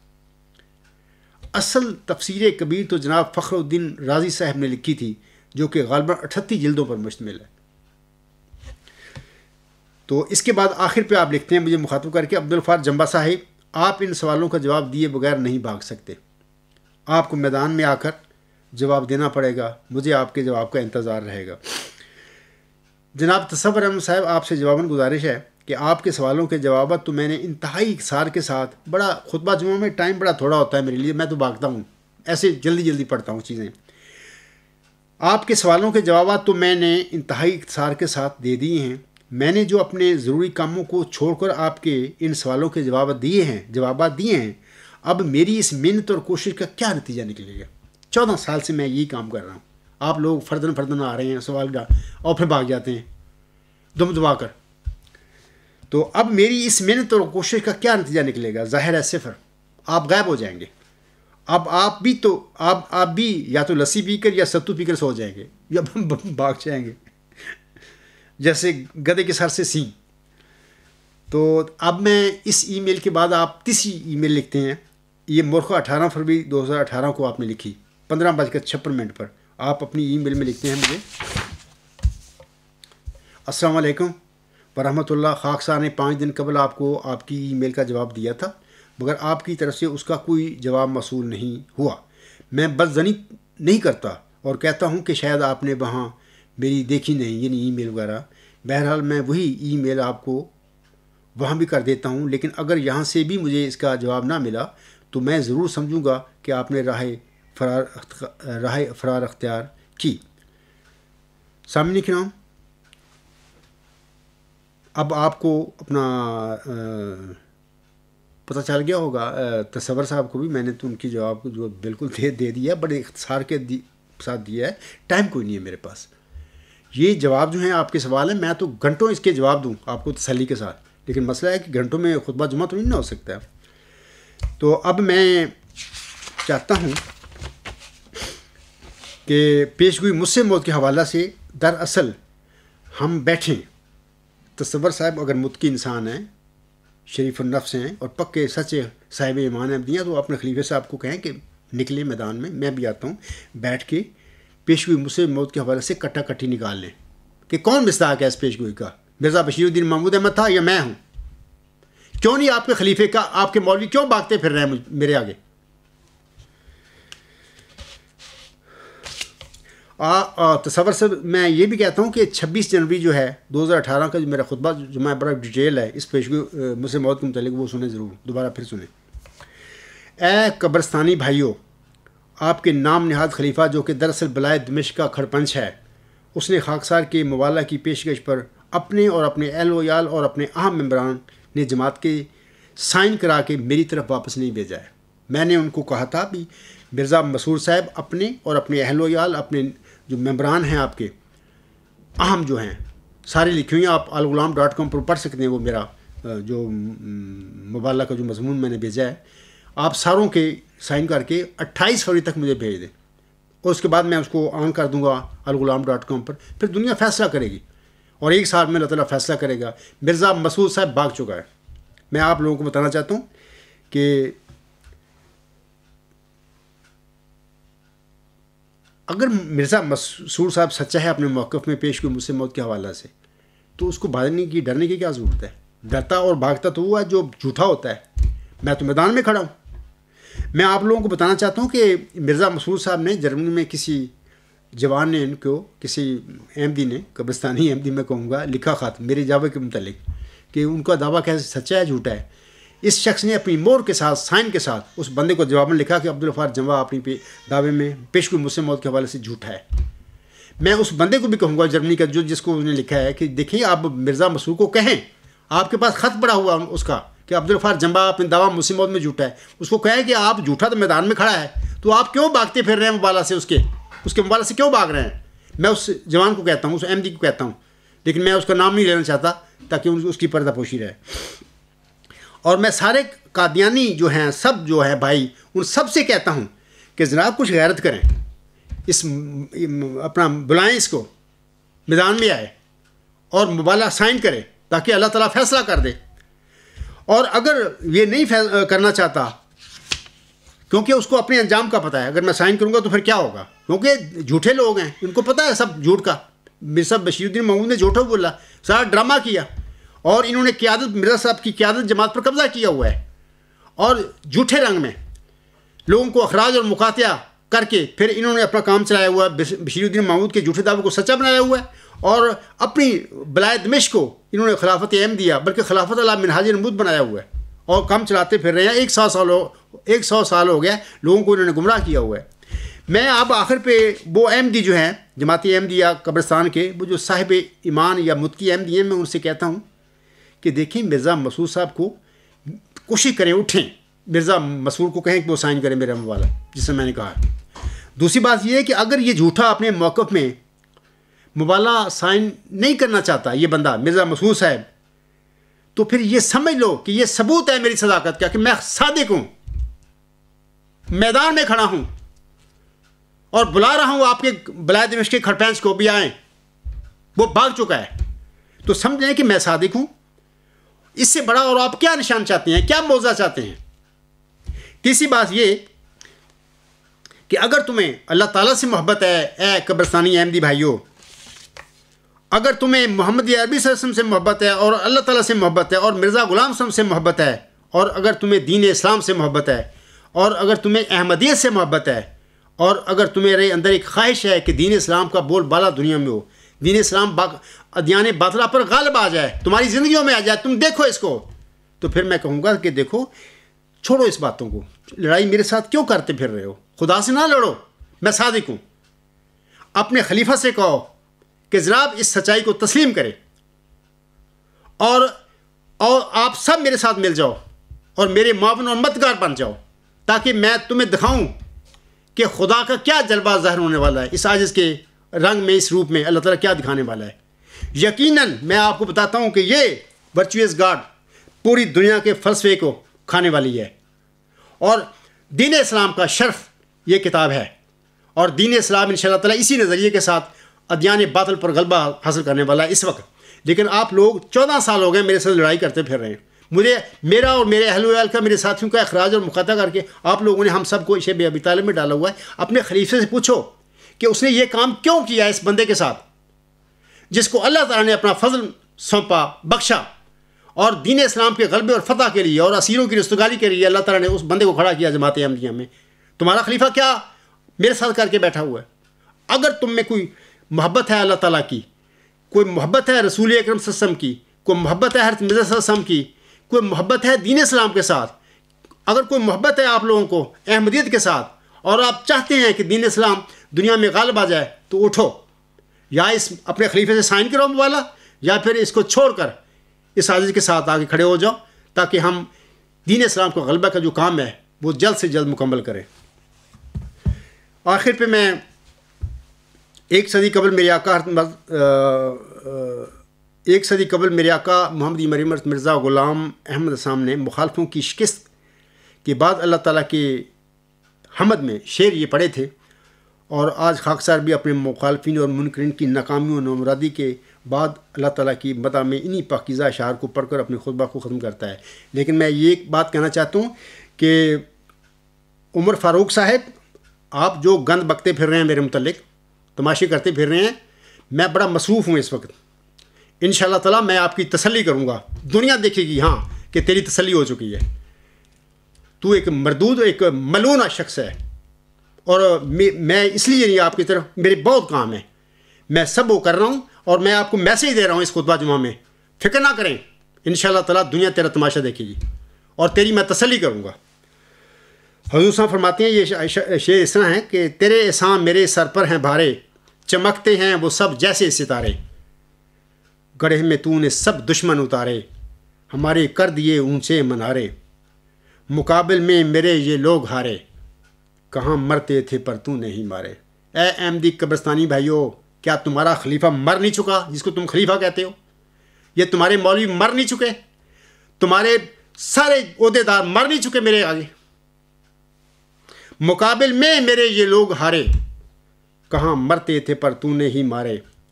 اصل تفسیر کبیر تو جناب فخر الدین رازی صاحب نے لکھی تھی، جو کہ غالباً اٹھتی جلدوں پر مشتمل ہے۔ تو اس کے بعد آخر پہ آپ لکھتے ہیں مجھے مخاطب کر کے، عبدالغفار جمبا صاحب، آپ ان سوالوں کا جواب دیے بغیر نہیں بھاگ سکتے، آپ کو میدان میں آ کر جواب دینا پڑے گا، مجھے آپ کے جواب کا انتظار رہے گا۔ جناب تصور احمد صاحب، آپ سے جواباً گزارش ہے کہ آپ کے سوالوں کے جوابات تو میں نے انتہائی اختصار کے ساتھ، بڑا خطبہ جمعہ میں ٹائم بڑا تھوڑا ہوتا ہے میرے لیے، میں تو بھاگتا ہوں، ایسے جلدی جلدی پڑھتا ہوں چیزیں، آپ کے سوالوں کے جوابات تو میں نے انتہائی اختصار کے ساتھ دے دیے ہیں۔ میں نے جو اپنے ضروری کاموں کو چھوڑ کر آپ کے ان سوالوں کے جوابات دیے ہیں جوابات دیے ہیں اب میری اس محنت اور کوشش کا کیا نتیجہ نکلے گا؟ چودہ سال سے میں یہی کام کر رہا ہوں، آپ لوگ فردن فردن آ رہے ہیں سوال کا اور پھر بھاگ جاتے ہیں، دم دبا کر. تو اب میری اس محنت اور کوشش کا کیا نتیجہ نکلے گا؟ ظاہر ہے صفر. آپ غائب ہو جائیں گے. اب آپ بھی تو آپ آپ بھی یا تو لسی پی کر یا ستو پی کر سو جائیں گے یا بھاگ جائیں گے جیسے گدے کے سر سے سینگ. تو اب میں اس ای میل کے بعد آپ تیسری ای میل لکھتے ہیں. یہ مورخہ اٹھارہ فروری دو ہزار اٹھارہ کو آپ نے لکھی پندرہ بج کر چھپن منٹ پر. آپ اپنی ای میل میں لکھتے ہیں مجھے: السلام علیکم ورحمۃ اللہ. خاکسار نے پانچ دن قبل آپ کو آپ کی ای میل کا جواب دیا تھا مگر آپ کی طرف سے اس کا کوئی جواب موصول نہیں ہوا. میں بدظنی نہیں کرتا اور کہتا ہوں کہ شاید آپ نے وہاں میری دیکھی نہیں، یعنی ای میل وغیرہ. بہرحال میں وہی ای میل آپ کو وہاں بھی کر دیتا ہوں، لیکن اگر یہاں سے بھی مجھے اس کا جواب نہ ملا تو میں ضرور سمجھوں گا کہ آپ نے راہ فرار راہ فرار اختیار کی. سامعین کرام، اب آپ کو اپنا پتہ چل گیا ہوگا. تصور صاحب کو بھی میں نے تو ان کی جواب کو جو بالکل دے دے دیا ہے، بڑے اختصار کے ساتھ دیا ہے. ٹائم کوئی نہیں ہے میرے پاس. یہ جواب جو ہیں آپ کے سوال ہیں، میں تو گھنٹوں اس کے جواب دوں آپ کو تسلی کے ساتھ، لیکن مسئلہ ہے کہ گھنٹوں میں خطبہ جمعہ تو نہیں نہ ہو سکتا ہے. تو اب میں چاہتا ہوں کہ پیشگوئی مجھ سے موت کے حوالہ سے دراصل ہم بیٹھیں. تصور صاحب اگر متقی انسان ہیں، شریف النفس ہیں اور پکے سچے صاحب ایمان احمدیہ، تو اپنے خلیفہ صاحب کو کہیں کہ نکلے میدان میں، میں بھی آتا ہوں، بیٹھ کے پیشگوئی مجھ سے موت کے حوالے سے کٹا کٹی نکال لیں کہ کون مصداق ہے اس پیشگوئی کا. مرزا بشیر الدین محمود احمد تھا یا میں ہوں؟ کیوں نہیں آپ کے خلیفے کا، آپ کے مولوی کیوں بھاگتے پھر رہے ہیں میرے آگے؟ تصور سے میں یہ بھی کہتا ہوں کہ چھبیس جنوری جو ہے دو ہزار اٹھارہ کا جو میرا خطبہ جو میں بڑا ڈیٹیل ہے اس پیشگوئی مجھ سے موت کے متعلق، وہ سنیں ضرور، دوبارہ پھر سنیں. اے قبرستانی بھائیوں، آپ کے نام نہاد خلیفہ جو کہ دراصل بلائے دمشق کا کھڑپنچ ہے، اس نے خاکسار کے موالہ کی پیشکش پر اپنے اور اپنے اہل و عیال اور اپنے اہم ممبران نے جماعت کے سائن کرا کے میری طرف واپس نہیں بھیجا ہے. میں نے ان کو کہا تھا بھی مرزا مسعود صاحب اپنے اور اپنے اہل و عیال، اپنے جو ممبران ہیں آپ کے اہم جو ہیں سارے لکھی ہوئی ہیں، آپ الغلام ڈاٹ کام پر پڑھ سکتے ہیں. وہ میرا جو مبالغہ کا جو مضمون میں نے بھیجا ہے، آپ ساروں کے سائن کر کے اٹھائیس فروری تک مجھے بھیج دیں اور اس کے بعد میں اس کو آن کر دوں گا الغلام ڈاٹ کام پر. پھر دنیا فیصلہ کرے گی اور ایک سال میں اللہ تعالیٰ فیصلہ کرے گا. مرزا مسعود صاحب بھاگ چکا ہے. میں آپ لوگوں کو بتانا چاہتا ہوں کہ اگر مرزا مسعود صاحب سچا ہے اپنے موقف میں پیش کوئی مجھ سے موت کے حوالہ سے، تو اس کو بھاگنے کی ڈرنے کی کیا ضرورت ہے؟ ڈرتا اور بھاگتا تو وہ ہے جو جھوٹا ہوتا ہے. میں تو میدان میں کھڑا ہوں. میں آپ لوگوں کو بتانا چاہتا ہوں کہ مرزا مسعود صاحب نے جرمنی میں کسی جوان نے ان کو، کسی احمدی نے، قبرستانی احمدی میں کہوں گا، لکھا خط میرے دعوے کے متعلق کہ ان کا دعویٰ کیسے سچا ہے جھوٹا ہے. اس شخص نے اپنی مور کے ساتھ، سائن کے ساتھ اس بندے کو جواب میں لکھا کہ عبدالغفار جمعہ اپنی پہ دعوے میں پیش کوئی مجھ سے موت کے حوالے سے جھوٹا ہے. میں اس بندے کو بھی کہوں گا جرمنی کا جو جس کو انہوں نے لکھا ہے کہ دیکھیں آپ مرزا مسعود کو کہیں، آپ کے پاس خط پڑا ہوا اس کا کہ عبدالغفار جمعہ اپنے دعویٰ مجھ سے موت میں جھوٹا ہے، اس کو کہے کہ آپ جھوٹا تو میدان میں کھڑا ہے، تو آپ کیوں بھاگتے پھر رہے ہیں مبالغہ سے، اس کے اس کے مبالغہ سے کیوں بھاگ رہے ہیں؟ میں اس جوان کو کہتا ہوں، اس احمدی کو کہتا ہوں، لیکن میں اس کا نام نہیں لینا چاہتا تاکہ اس کی پردہ پوشی رہے. اور میں سارے قادیانی جو ہیں، سب جو ہیں بھائی، ان سب سے کہتا ہوں کہ جناب کچھ غیرت کریں، اس اپنا بلائیں، اس کو میدان میں آئے اور مبالغہ سائن کرے تاکہ اللہ تعالیٰ فیصلہ کر دے. اور اگر یہ نہیں کرنا چاہتا، کیونکہ اس کو اپنے انجام کا پتہ ہے، اگر میں سائن کروں گا تو پھر کیا ہوگا، کیونکہ جھوٹے لوگ ہیں، ان کو پتہ ہے سب جھوٹ کا. مرزا بشیر الدین محمود نے جھوٹا بولا، سارا ڈرامہ کیا، اور انہوں نے قیادت، مرزا صاحب کی قیادت جماعت پر قبضہ کیا ہوا ہے، اور جھوٹے رنگ میں لوگوں کو اخراج اور مقاطعہ کر کے پھر انہوں نے اپنا کام چلایا ہوا ہے. بشیر الدین محمود کے جھوٹے دعوے کو سچا بنایا ہوا ہے، اور اپنی بلائے دمشق کو انہوں نے خلافت احمدیہ بلکہ خلافت علی منہاج نبوت بنایا ہوا ہے، اور کام چلاتے پھر رہے ہیں. ایک سو سال ہو ایک سو سال ہو گیا لوگوں کو انہوں نے گمراہ کیا ہوا ہے. میں اب آخر پہ وہ احمدی جو ہیں، جماعتی احمدیہ قبرستان کے، وہ جو صاحب ایمان یا متقی احمدی ہیں، میں ان سے کہتا ہوں کہ دیکھیں مرزا مسعود صاحب کو کوشش کریں، اٹھیں، مرزا مسعود کو کہیں کہ وہ سائن کریں میرا موالہ، جس سے میں نے کہا. دوسری بات یہ ہے کہ اگر یہ جھوٹا اپنے موقف میں مبالغہ سائن نہیں کرنا چاہتا یہ بندہ مرزا مسعود صاحب، تو پھر یہ سمجھ لو کہ یہ ثبوت ہے میری صداقت کا کہ میں صادق ہوں، میدان میں کھڑا ہوں اور بلا رہا ہوں آپ کے بلائے دمشق کے کھڑپینچ کو بھی آئیں، وہ بھاگ چکا ہے، تو سمجھ لیں کہ میں صادق ہوں۔ اس سے بڑا اور آپ کیا نشان چاہتے ہیں، کیا موضوع چاہتے ہیں؟ تیسری بات یہ کہ اگر تمہیں اللہ تعالیٰ سے محبت ہے اے قبرستانی احمدی بھائیو، اگر تمہیں محمد عربی صلی اللہ علیہ وسلم سے محبت ہے اور اللہ تعالیٰ سے محبت ہے اور مرزا غلام صاحب سے محبت ہے، اور اگر تمہیں دین اسلام سے محبت ہے، اور اگر تمہیں احمدیت سے محبت ہے، اور اگر تمہارے اندر ایک خواہش ہے کہ دین اسلام کا بول بالا دنیا میں ہو، دین اسلام ادیان باطلہ پر غالب آ جائے، تمہاری زندگیوں میں آ جائے، تم دیکھو اس کو، تو پھر میں کہوں گا کہ دیکھو چھوڑو اس باتوں کو، لڑائی میرے ساتھ کیوں کرتے پھر رہے ہو؟ خدا سے نہ لڑو، میں صادق ہوں۔ اپنے خلیفہ سے کہو کہ جناب اس سچائی کو تسلیم کرے، اور اور آپ سب میرے ساتھ مل جاؤ اور میرے معاون اور مددگار بن جاؤ، تاکہ میں تمہیں دکھاؤں کہ خدا کا کیا جلوہ ظاہر ہونے والا ہے، اس عاجز کے رنگ میں، اس روپ میں اللہ تعالیٰ کیا دکھانے والا ہے۔ یقیناً میں آپ کو بتاتا ہوں کہ یہ ورچوئس گاڈ پوری دنیا کے فلسفے کو کھانے والی ہے، اور دین اسلام کا شرف یہ کتاب ہے، اور دین اسلام انشاءاللہ تعالیٰ اسی نظریے کے ساتھ ادیان باطل پر غلبہ حاصل کرنے والا ہے اس وقت۔ لیکن آپ لوگ چودہ سال ہو گئے میرے ساتھ لڑائی کرتے پھر رہے ہیں، مجھے میرا اور میرے اہل ویال کا، میرے ساتھیوں کا اخراج اور مقاطع کر کے آپ لوگوں نے ہم سب کو شیب ابی طالب میں ڈالا ہوا ہے۔ اپنے خلیفے سے پوچھو کہ اس نے یہ کام کیوں کیا اس بندے کے ساتھ جس کو اللہ تعالیٰ نے اپنا فضل سونپا، بخشا، اور دین اسلام کے غلبے اور فتح کے لیے اور اسیروں کی رستگاری کے لیے اللہ تعالیٰ نے اس بندے کو کھڑا کیا جماعت احمدیہ میں۔ تمہارا خلیفہ کیا میرے ساتھ کر کے بیٹھا ہوا ہے؟ اگر تم میں کوئی محبت ہے اللہ تعالیٰ کی، کوئی محبت ہے رسول اکرم صلی اللہ علیہ وسلم کی، کوئی محبت ہے حضرت مرزا صلی اللہ علیہ وسلم کی، کوئی محبت ہے دین اسلام کے ساتھ، اگر کوئی محبت ہے آپ لوگوں کو احمدیت کے ساتھ، اور آپ چاہتے ہیں کہ دین اسلام دنیا میں غالب آ جائے، تو اٹھو، یا اس اپنے خلیفے سے سائن کرو موالا، یا پھر اس کو چھوڑ کر اس عاجز کے ساتھ آگے کھڑے ہو جاؤ، تاکہ ہم دین اسلام کو غلبہ کا جو کام ہے وہ جلد سے جلد مکمل کریں۔ آخر پہ میں ایک صدی قبل میرے آقا ایک صدی قبل میرے آقا محمد مریم مرزا غلام احمد اسلام نے مخالفوں کی شکست کے بعد اللہ تعالیٰ کے حمد میں شعر یہ پڑھے تھے، اور آج خاکسار بھی اپنے مخالفین اور منکرین کی ناکامی و نامرادی کے بعد اللہ تعالیٰ کی مدح میں انہی پاکیزہ اشعار کو پڑھ کر اپنے خطبہ کو ختم کرتا ہے۔ لیکن میں یہ ایک بات کہنا چاہتا ہوں کہ عمر فاروق صاحب، آپ جو گند بکتے پھر رہے ہیں میرے متعلق، تماشے کرتے پھر رہے ہیں، میں بڑا مصروف ہوں اس وقت۔ انشاءاللہ تعالیٰ میں آپ کی تسلی کروں گا، دنیا دیکھے گی ہاں کہ تیری تسلی ہو چکی ہے، تو ایک مردود، ایک ملونہ شخص ہے، اور میں اس لیے نہیں، آپ کی طرف میرے بہت کام ہے، میں سب وہ کر رہا ہوں، اور میں آپ کو میسیج دے رہا ہوں اس خطبہ جمعہ میں، فکر نہ کریں، انشاءاللہ تعالیٰ دنیا تیرا تماشا دیکھے گی اور تیری میں تسلی کروں گا۔ حضور صاحب فرماتے ہیں، یہ شعر اس طرح ہے کہ تیرے احسان میرے سر پر ہیں بھارے، چمکتے ہیں وہ سب جیسے ستارے، گڑھے میں تو نے سب دشمن اتارے، ہمارے کر دیے اونچے منارے، مقابل میں میرے یہ لوگ ہارے، کہاں مرتے تھے پر تو نہیں مارے۔ اے احمدی قبرستانی بھائیو، کیا تمہارا خلیفہ مر نہیں چکا جس کو تم خلیفہ کہتے ہو؟ یہ تمہارے مولوی مر نہیں چکے؟ تمہارے سارے عہدے دار مر نہیں چکے میرے آگے؟ مقابل میں میرے یہ لوگ ہارے، کہاں مرتے تھے پر تو نے ہی مارے۔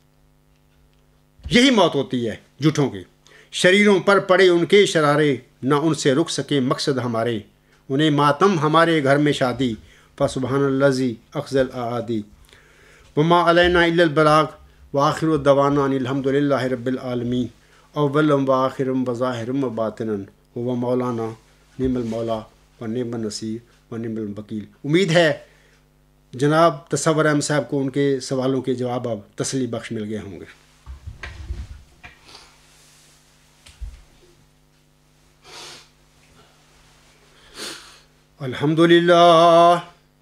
یہی موت ہوتی ہے جھوٹوں کی، شریروں پر پڑے ان کے شرارے، نہ ان سے رک سکے مقصد ہمارے، انہیں ماتم ہمارے گھر میں شادی، فسبحان الذی اخزى الاعادی، وما علینا الا البلاغ، وآخر دعوانا ان الحمد للہ رب العالمین، اولم وآخرم وظاہرم وباطنن، هو مولانا نعم المولا ونعم النصیر ونعم الوکیل۔ امید ہے جناب تصور احمد صاحب کو ان کے سوالوں کے جواب اب تسلی بخش مل گئے ہوں گے۔ الحمدللہ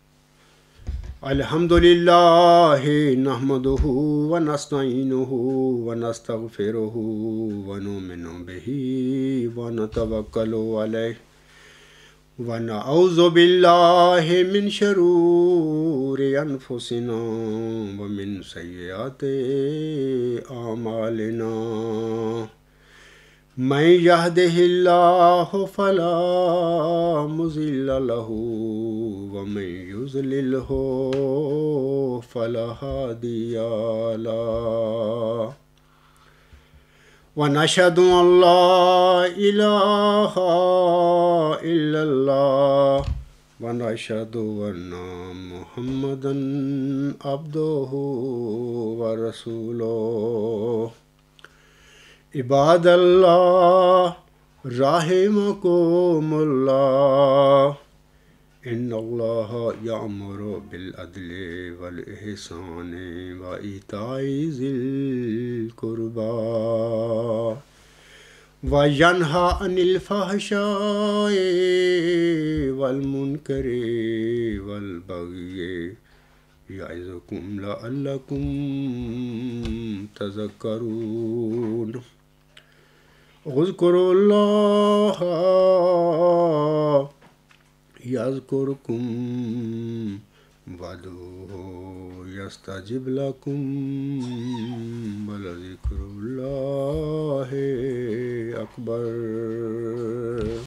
الحمدللہ نحمدہ ونستعینہ ونستغفرہ ونؤمن بہ ونتوکل علیہ ونعوذ باللہ من شرور انفسنا ومن سیئات اعمالنا من یہدہ اللہ فلا مضل له ومن یضللہ فلا ہادی له ونشهد أن لا إله إلا الله ونشهد أن محمدا عبده ورسوله عباد الله رحمكم الله إن الله يأمر بالعدل والإحسان وإيتاء ذي القربى وينهى عن الفحشاء والمنكر والبغي يعظكم لعلكم تذكرون اذكروا الله يذكركم وادعوه يستجب لكم ولذكر الله أكبر.